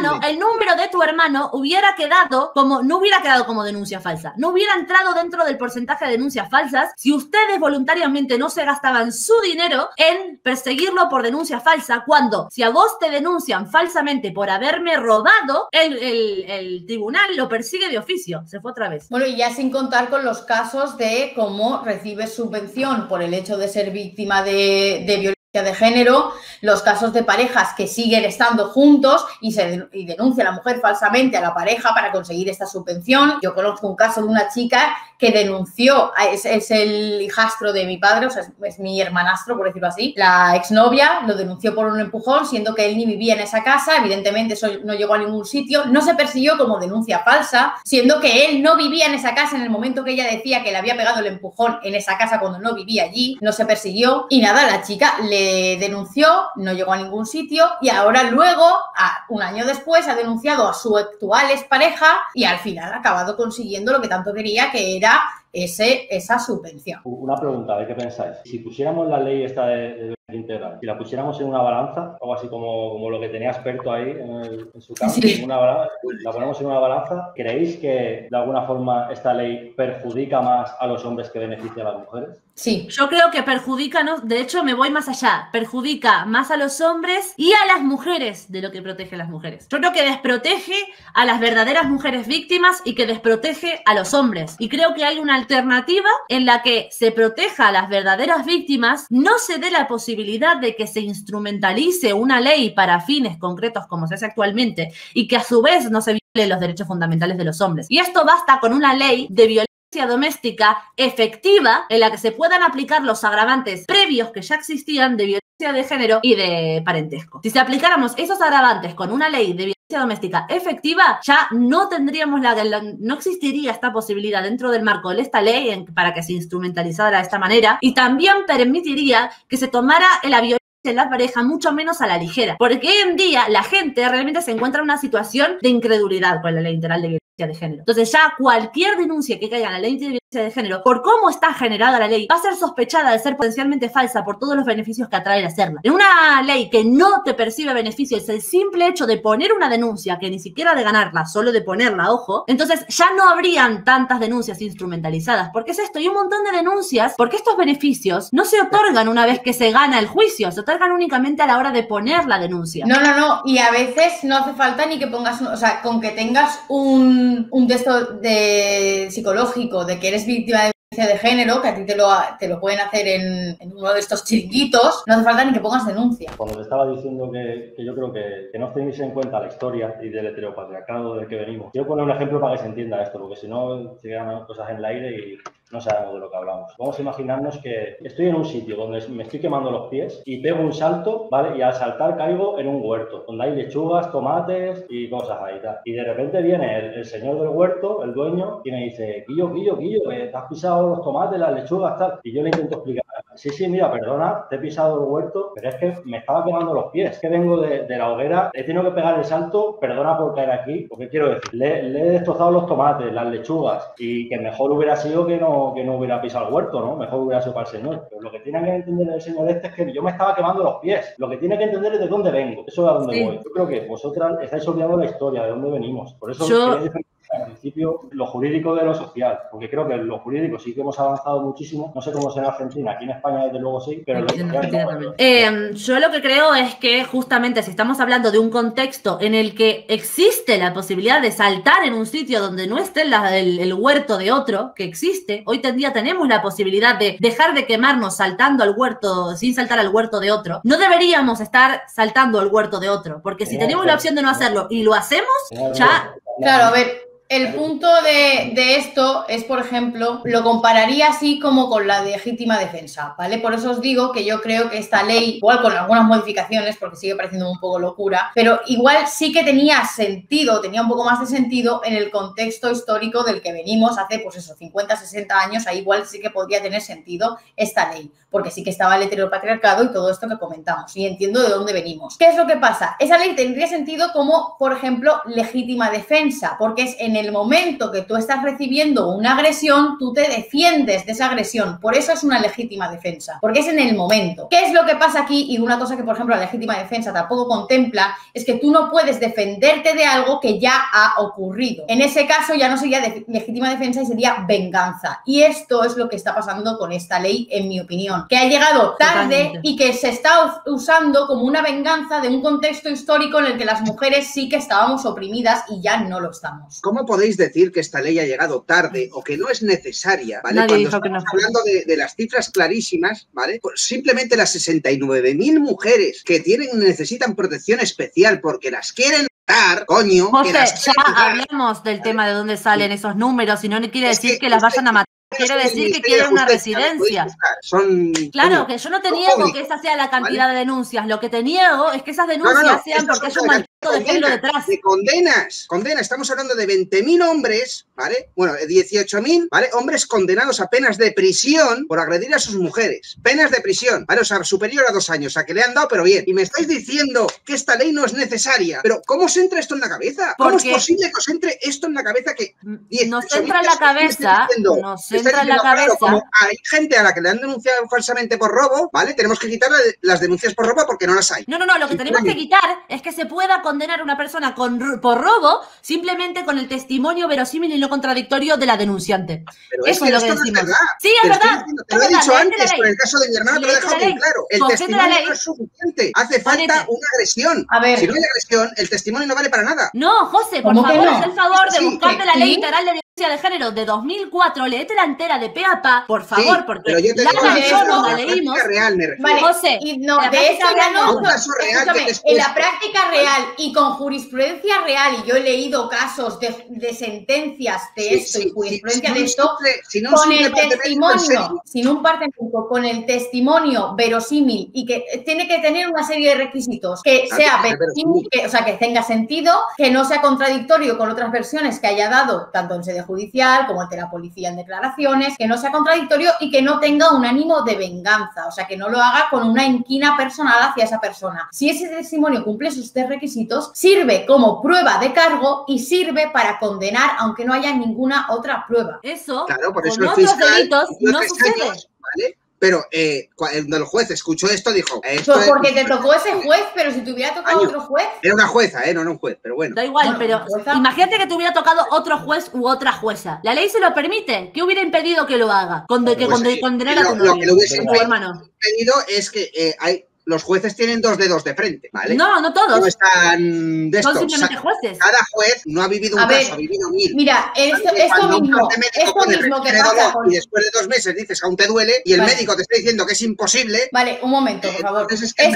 de tu hermano hubiera quedado como, no hubiera quedado como denuncia falsa. No hubiera entrado dentro del porcentaje de denuncias falsas si ustedes voluntariamente no se gastaban su dinero en perseguirlo por denuncia falsa, cuando si a vos te denuncian falsamente por haberme robado, el tribunal lo persigue de oficio. Se fue otra vez. Bueno, y ya sin contar con los casos de cómo recibes subvención por el hecho de ser víctima de violencia de género, los casos de parejas que siguen estando juntos y denuncia a la mujer falsamente a la pareja para conseguir esta subvención. Yo conozco un caso de una chica que denunció, es el hijastro de mi padre, o sea, es mi hermanastro, por decirlo así. La exnovia lo denunció por un empujón, siendo que él ni vivía en esa casa. Evidentemente eso no llegó a ningún sitio. No se persiguió como denuncia falsa, siendo que él no vivía en esa casa en el momento que ella decía que le había pegado el empujón en esa casa cuando no vivía allí. No se persiguió. Y nada, la chica le denunció, no llegó a ningún sitio y ahora luego, un año después, ha denunciado a su actual expareja y al final ha acabado consiguiendo lo que tanto quería, que era esa subvención. Una pregunta, a ver qué pensáis. Si pusiéramos la ley esta de integral, si la pusiéramos en una balanza, algo así como lo que tenía experto ahí en su caso, sí. La ponemos en una balanza, ¿creéis que de alguna forma esta ley perjudica más a los hombres que beneficia a las mujeres? Sí. Yo creo que perjudica, de hecho me voy más allá, perjudica más a los hombres y a las mujeres de lo que protege a las mujeres. Yo creo que desprotege a las verdaderas mujeres víctimas y que desprotege a los hombres. Y creo que hay una alternativa en la que se proteja a las verdaderas víctimas, no se dé la posibilidad de que se instrumentalice una ley para fines concretos como se hace actualmente y que a su vez no se violen los derechos fundamentales de los hombres. Y esto basta con una ley de violencia doméstica efectiva en la que se puedan aplicar los agravantes previos que ya existían de violencia de género y de parentesco. Si se aplicáramos esos agravantes con una ley de violencia doméstica efectiva, ya no tendríamos no existiría esta posibilidad dentro del marco de esta ley para que se instrumentalizara de esta manera, y también permitiría que se tomara la violencia en la pareja mucho menos a la ligera, porque hoy en día la gente realmente se encuentra en una situación de incredulidad con la ley integral de violencia de género. Entonces ya cualquier denuncia que caiga en la ley de violencia de género, por cómo está generada la ley, va a ser sospechada de ser potencialmente falsa por todos los beneficios que atrae el hacerla. En una ley que no te percibe beneficios, el simple hecho de poner una denuncia, que ni siquiera de ganarla, solo de ponerla, ojo, entonces ya no habrían tantas denuncias instrumentalizadas. ¿Por qué es esto? Y un montón de denuncias, porque estos beneficios no se otorgan una vez que se gana el juicio, se otorgan únicamente a la hora de poner la denuncia. No, y a veces no hace falta ni que pongas, o sea, con que tengas un texto psicológico de que eres víctima de violencia de género, que a ti te lo pueden hacer en uno de estos chiringuitos, no hace falta ni que pongas denuncia. Cuando te estaba diciendo que yo creo que no tenéis en cuenta la historia y del heteropatriarcado del que venimos, quiero poner un ejemplo para que se entienda esto, porque si no se quedan cosas en el aire no sabemos de lo que hablamos. Vamos a imaginarnos que estoy en un sitio donde me estoy quemando los pies y pego un salto, ¿vale? Y al saltar caigo en un huerto, donde hay lechugas, tomates y cosas ahí, tal. Y de repente viene el señor del huerto, el dueño, y me dice, Quillo, te has pisado los tomates, las lechugas, tal. Y yo le intento explicar, sí, mira, perdona, te he pisado el huerto, pero es que me estaba quemando los pies, es que vengo de la hoguera, he tenido que pegar el salto, perdona por caer aquí, porque quiero decir, le he destrozado los tomates, las lechugas, y que mejor hubiera sido que no hubiera pisado el huerto, ¿no? Mejor hubiera sido para el señor. Pero lo que tiene que entender el señor es que yo me estaba quemando los pies. Lo que tiene que entender es de dónde vengo, eso es a dónde voy. Yo creo que vosotras estáis olvidando la historia, de dónde venimos. Por eso quería diferenciar al principio lo jurídico de lo social, porque creo que en lo jurídico sí que hemos avanzado muchísimo. No sé cómo será en Argentina, aquí en España desde luego sí, pero yo lo que creo es que justamente si estamos hablando de un contexto en el que existe la posibilidad de saltar en un sitio donde no esté el huerto de otro, que existe, hoy en día tenemos la posibilidad de dejar de quemarnos saltando al huerto, sin saltar al huerto de otro, no deberíamos estar saltando al huerto de otro, porque si tenemos la opción de no hacerlo y lo hacemos, ya... Claro, a ver, el punto de esto es, por ejemplo, lo compararía así como con la legítima defensa, ¿vale? Por eso os digo que yo creo que esta ley, igual con algunas modificaciones, porque sigue pareciendo un poco locura, pero igual sí que tenía sentido, tenía un poco más de sentido en el contexto histórico del que venimos hace, pues eso, 50, 60 años, ahí igual sí que podría tener sentido esta ley, porque sí que estaba el heteropatriarcado y todo esto que comentamos, y entiendo de dónde venimos. ¿Qué es lo que pasa? Esa ley tendría sentido como, por ejemplo, legítima defensa, porque es en el momento que tú estás recibiendo una agresión, tú te defiendes de esa agresión. Por eso es una legítima defensa, porque es en el momento. ¿Qué es lo que pasa aquí? Y una cosa que, por ejemplo, la legítima defensa tampoco contempla es que tú no puedes defenderte de algo que ya ha ocurrido. En ese caso ya no sería legítima defensa y sería venganza. Y esto es lo que está pasando con esta ley, en mi opinión, que ha llegado tarde y que se está usando como una venganza de un contexto histórico en el que las mujeres sí que estábamos oprimidas y ya no lo estamos. ¿Cómo podéis decir que esta ley ha llegado tarde o que no es necesaria, ¿vale? Cuando estamos hablando de las cifras clarísimas, ¿vale? Pues simplemente las 69.000 mujeres que necesitan protección especial porque las quieren matar, coño. José, ya hablamos del tema de dónde salen esos números y no quiere decir que las vayan a matar. Quiere decir que quieren una residencia. Claro, que yo no te niego que esa sea la cantidad de denuncias. Lo que te niego es que esas denuncias sean porque hay un maldito de género detrás. De condenas. Estamos hablando de 20.000 hombres, ¿vale? Bueno, 18.000, ¿vale? Hombres condenados a penas de prisión por agredir a sus mujeres. Penas de prisión, ¿vale? O sea, superior a 2 años. O sea, que le han dado, pero bien. Y me estáis diciendo que esta ley no es necesaria. Pero, ¿cómo os entra esto en la cabeza? ¿Cómo es posible que os entre esto en la cabeza que... Nos entra en la cabeza... entra en la cabeza. Claro, como hay gente a la que le han denunciado falsamente por robo, ¿vale? Tenemos que quitar las denuncias por robo porque no las hay. No, lo que tenemos que quitar es que se pueda condenar a una persona por robo simplemente con el testimonio verosímil y no contradictorio de la denunciante. Pero eso es lo que decimos. No es sí, es verdad. Te lo he dicho antes, pero en el caso de mi hermano te lo he dejado bien claro. El testimonio no es suficiente. Hace falta una agresión. A ver. Si no hay agresión, el testimonio no vale para nada. No, José, por favor, haz el favor de buscarte la ley integral de violencia de género de 2004, léete la entera de pe a pa, por favor, porque pero yo te Lara y yo no la leímos. Real, me refiero. Vale, José, y no, de eso ya no. Un caso real En la práctica real y con jurisprudencia real, y yo he leído casos de sentencias de esto y jurisprudencia de esto, con el testimonio, sin un parte médico, con el testimonio verosímil y que tiene que tener una serie de requisitos, que sea verosímil, o sea, que tenga sentido, que no sea contradictorio con otras versiones que haya dado tanto en sede judicial como ante la policía en declaraciones, que no sea contradictorio y que no tenga un ánimo de venganza, o sea, que no lo haga con una inquina personal hacia esa persona. Si ese testimonio cumple esos 3 requisitos, sirve como prueba de cargo y sirve para condenar, aunque no haya ninguna otra prueba. Eso, claro, por eso con otros delitos no sucede. ¿Vale? Pero cuando el juez escuchó esto, dijo... Pues porque te tocó ese juez, pero si te hubiera tocado otro juez... Era una jueza, no era un juez, pero bueno. Da igual, pero imagínate que te hubiera tocado otro juez u otra jueza. ¿La ley se lo permite? ¿Qué hubiera impedido que lo haga? Que condenar a tu novio. Lo que le hubiese impedido es que hay los jueces tienen 2 dedos de frente, ¿vale? No todos. No están de Son estos. simplemente jueces. Cada juez no ha vivido un caso, ha vivido 1000. Mira, esto mismo que pasa con... Y después de 2 meses dices que aún te duele y el médico te está diciendo que es imposible. Vale, un momento, por favor.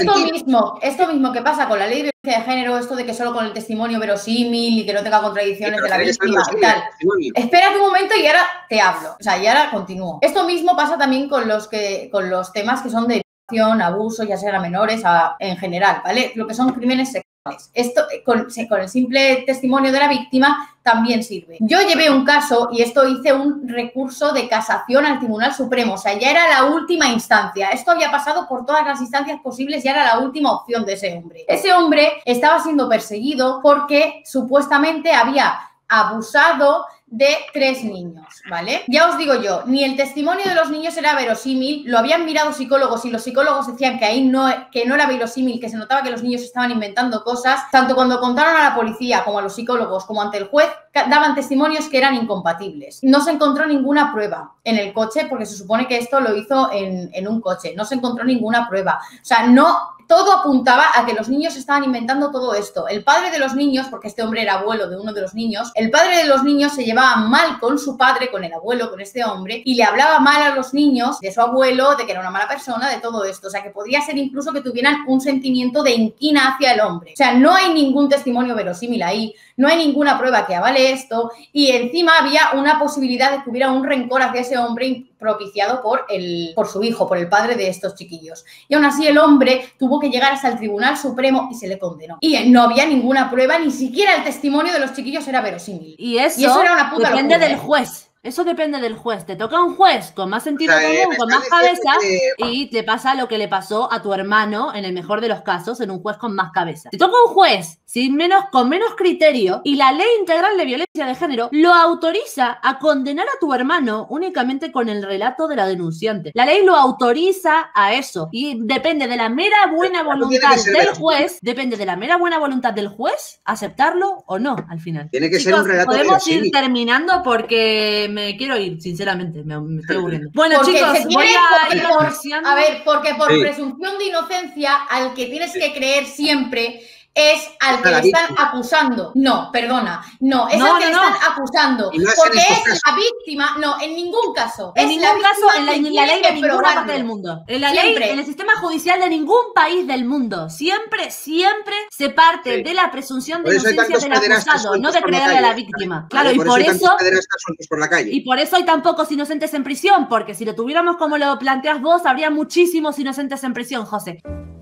Esto mismo que pasa con la ley de violencia de género, esto de que solo con el testimonio verosímil y que no tenga contradicciones de la víctima y tal. Espérate un momento y ahora te hablo. O sea, y ahora continúo. Esto mismo pasa también con los temas que son de violación, abuso, ya sean a menores, en general, ¿vale? Lo que son crímenes sexuales. Esto, con el simple testimonio de la víctima, también sirve. Yo llevé un caso y hice un recurso de casación al Tribunal Supremo. O sea, ya era la última instancia. Esto había pasado por todas las instancias posibles y era la última opción de ese hombre. Ese hombre estaba siendo perseguido porque supuestamente había abusado de 3 niños, ¿vale? Ya os digo yo, ni el testimonio de los niños era verosímil, lo habían mirado psicólogos y los psicólogos decían que ahí no era verosímil, que se notaba que los niños estaban inventando cosas. Tanto cuando contaron a la policía como a los psicólogos como ante el juez, daban testimonios que eran incompatibles. No se encontró ninguna prueba en el coche, porque se supone que esto lo hizo en un coche. No se encontró ninguna prueba. O sea, todo apuntaba a que los niños estaban inventando todo esto. El padre de los niños, porque este hombre era abuelo de uno de los niños, el padre de los niños se llevaba mal con su padre, con el abuelo, con este hombre, y le hablaba mal a los niños de su abuelo, de que era una mala persona, de todo esto. O sea, que podría ser incluso que tuvieran un sentimiento de inquina hacia el hombre. O sea, no hay ningún testimonio verosímil ahí, no hay ninguna prueba que avale esto, y encima había una posibilidad de que hubiera un rencor hacia ese hombre propiciado por su hijo, por el padre de estos chiquillos. Y aún así el hombre tuvo que llegar hasta el Tribunal Supremo y se le condenó. Y no había ninguna prueba, ni siquiera el testimonio de los chiquillos era verosímil. Y eso era una puta depende locura, del juez. Eso depende del juez. Te toca un juez con más sentido común, con más cabeza, y te pasa lo que le pasó a tu hermano, en el mejor de los casos, en un juez con más cabeza. Te toca un juez con menos criterio y la ley integral de violencia de género lo autoriza a condenar a tu hermano únicamente con el relato de la denunciante. La ley lo autoriza a eso y depende de la mera buena voluntad del juez, aceptarlo o no al final. Tiene que ser un relato. Podemos ir terminando porque me quiero ir, sinceramente, me estoy aburriendo. Bueno, porque chicos, porque por presunción de inocencia, al que tienes que creer siempre es al que le están acusando. No, perdona. No, es al que le están acusando. Porque es la víctima. No, en ningún caso. En ningún caso, en la ley de ninguna parte del mundo. En la ley, en el sistema judicial de ningún país del mundo. Siempre se parte de la presunción de inocencia del acusado, no de creerle a la víctima. Claro, y por eso. Y por eso hay tan pocos inocentes en prisión, porque si lo tuviéramos como lo planteas vos, habría muchísimos inocentes en prisión, José.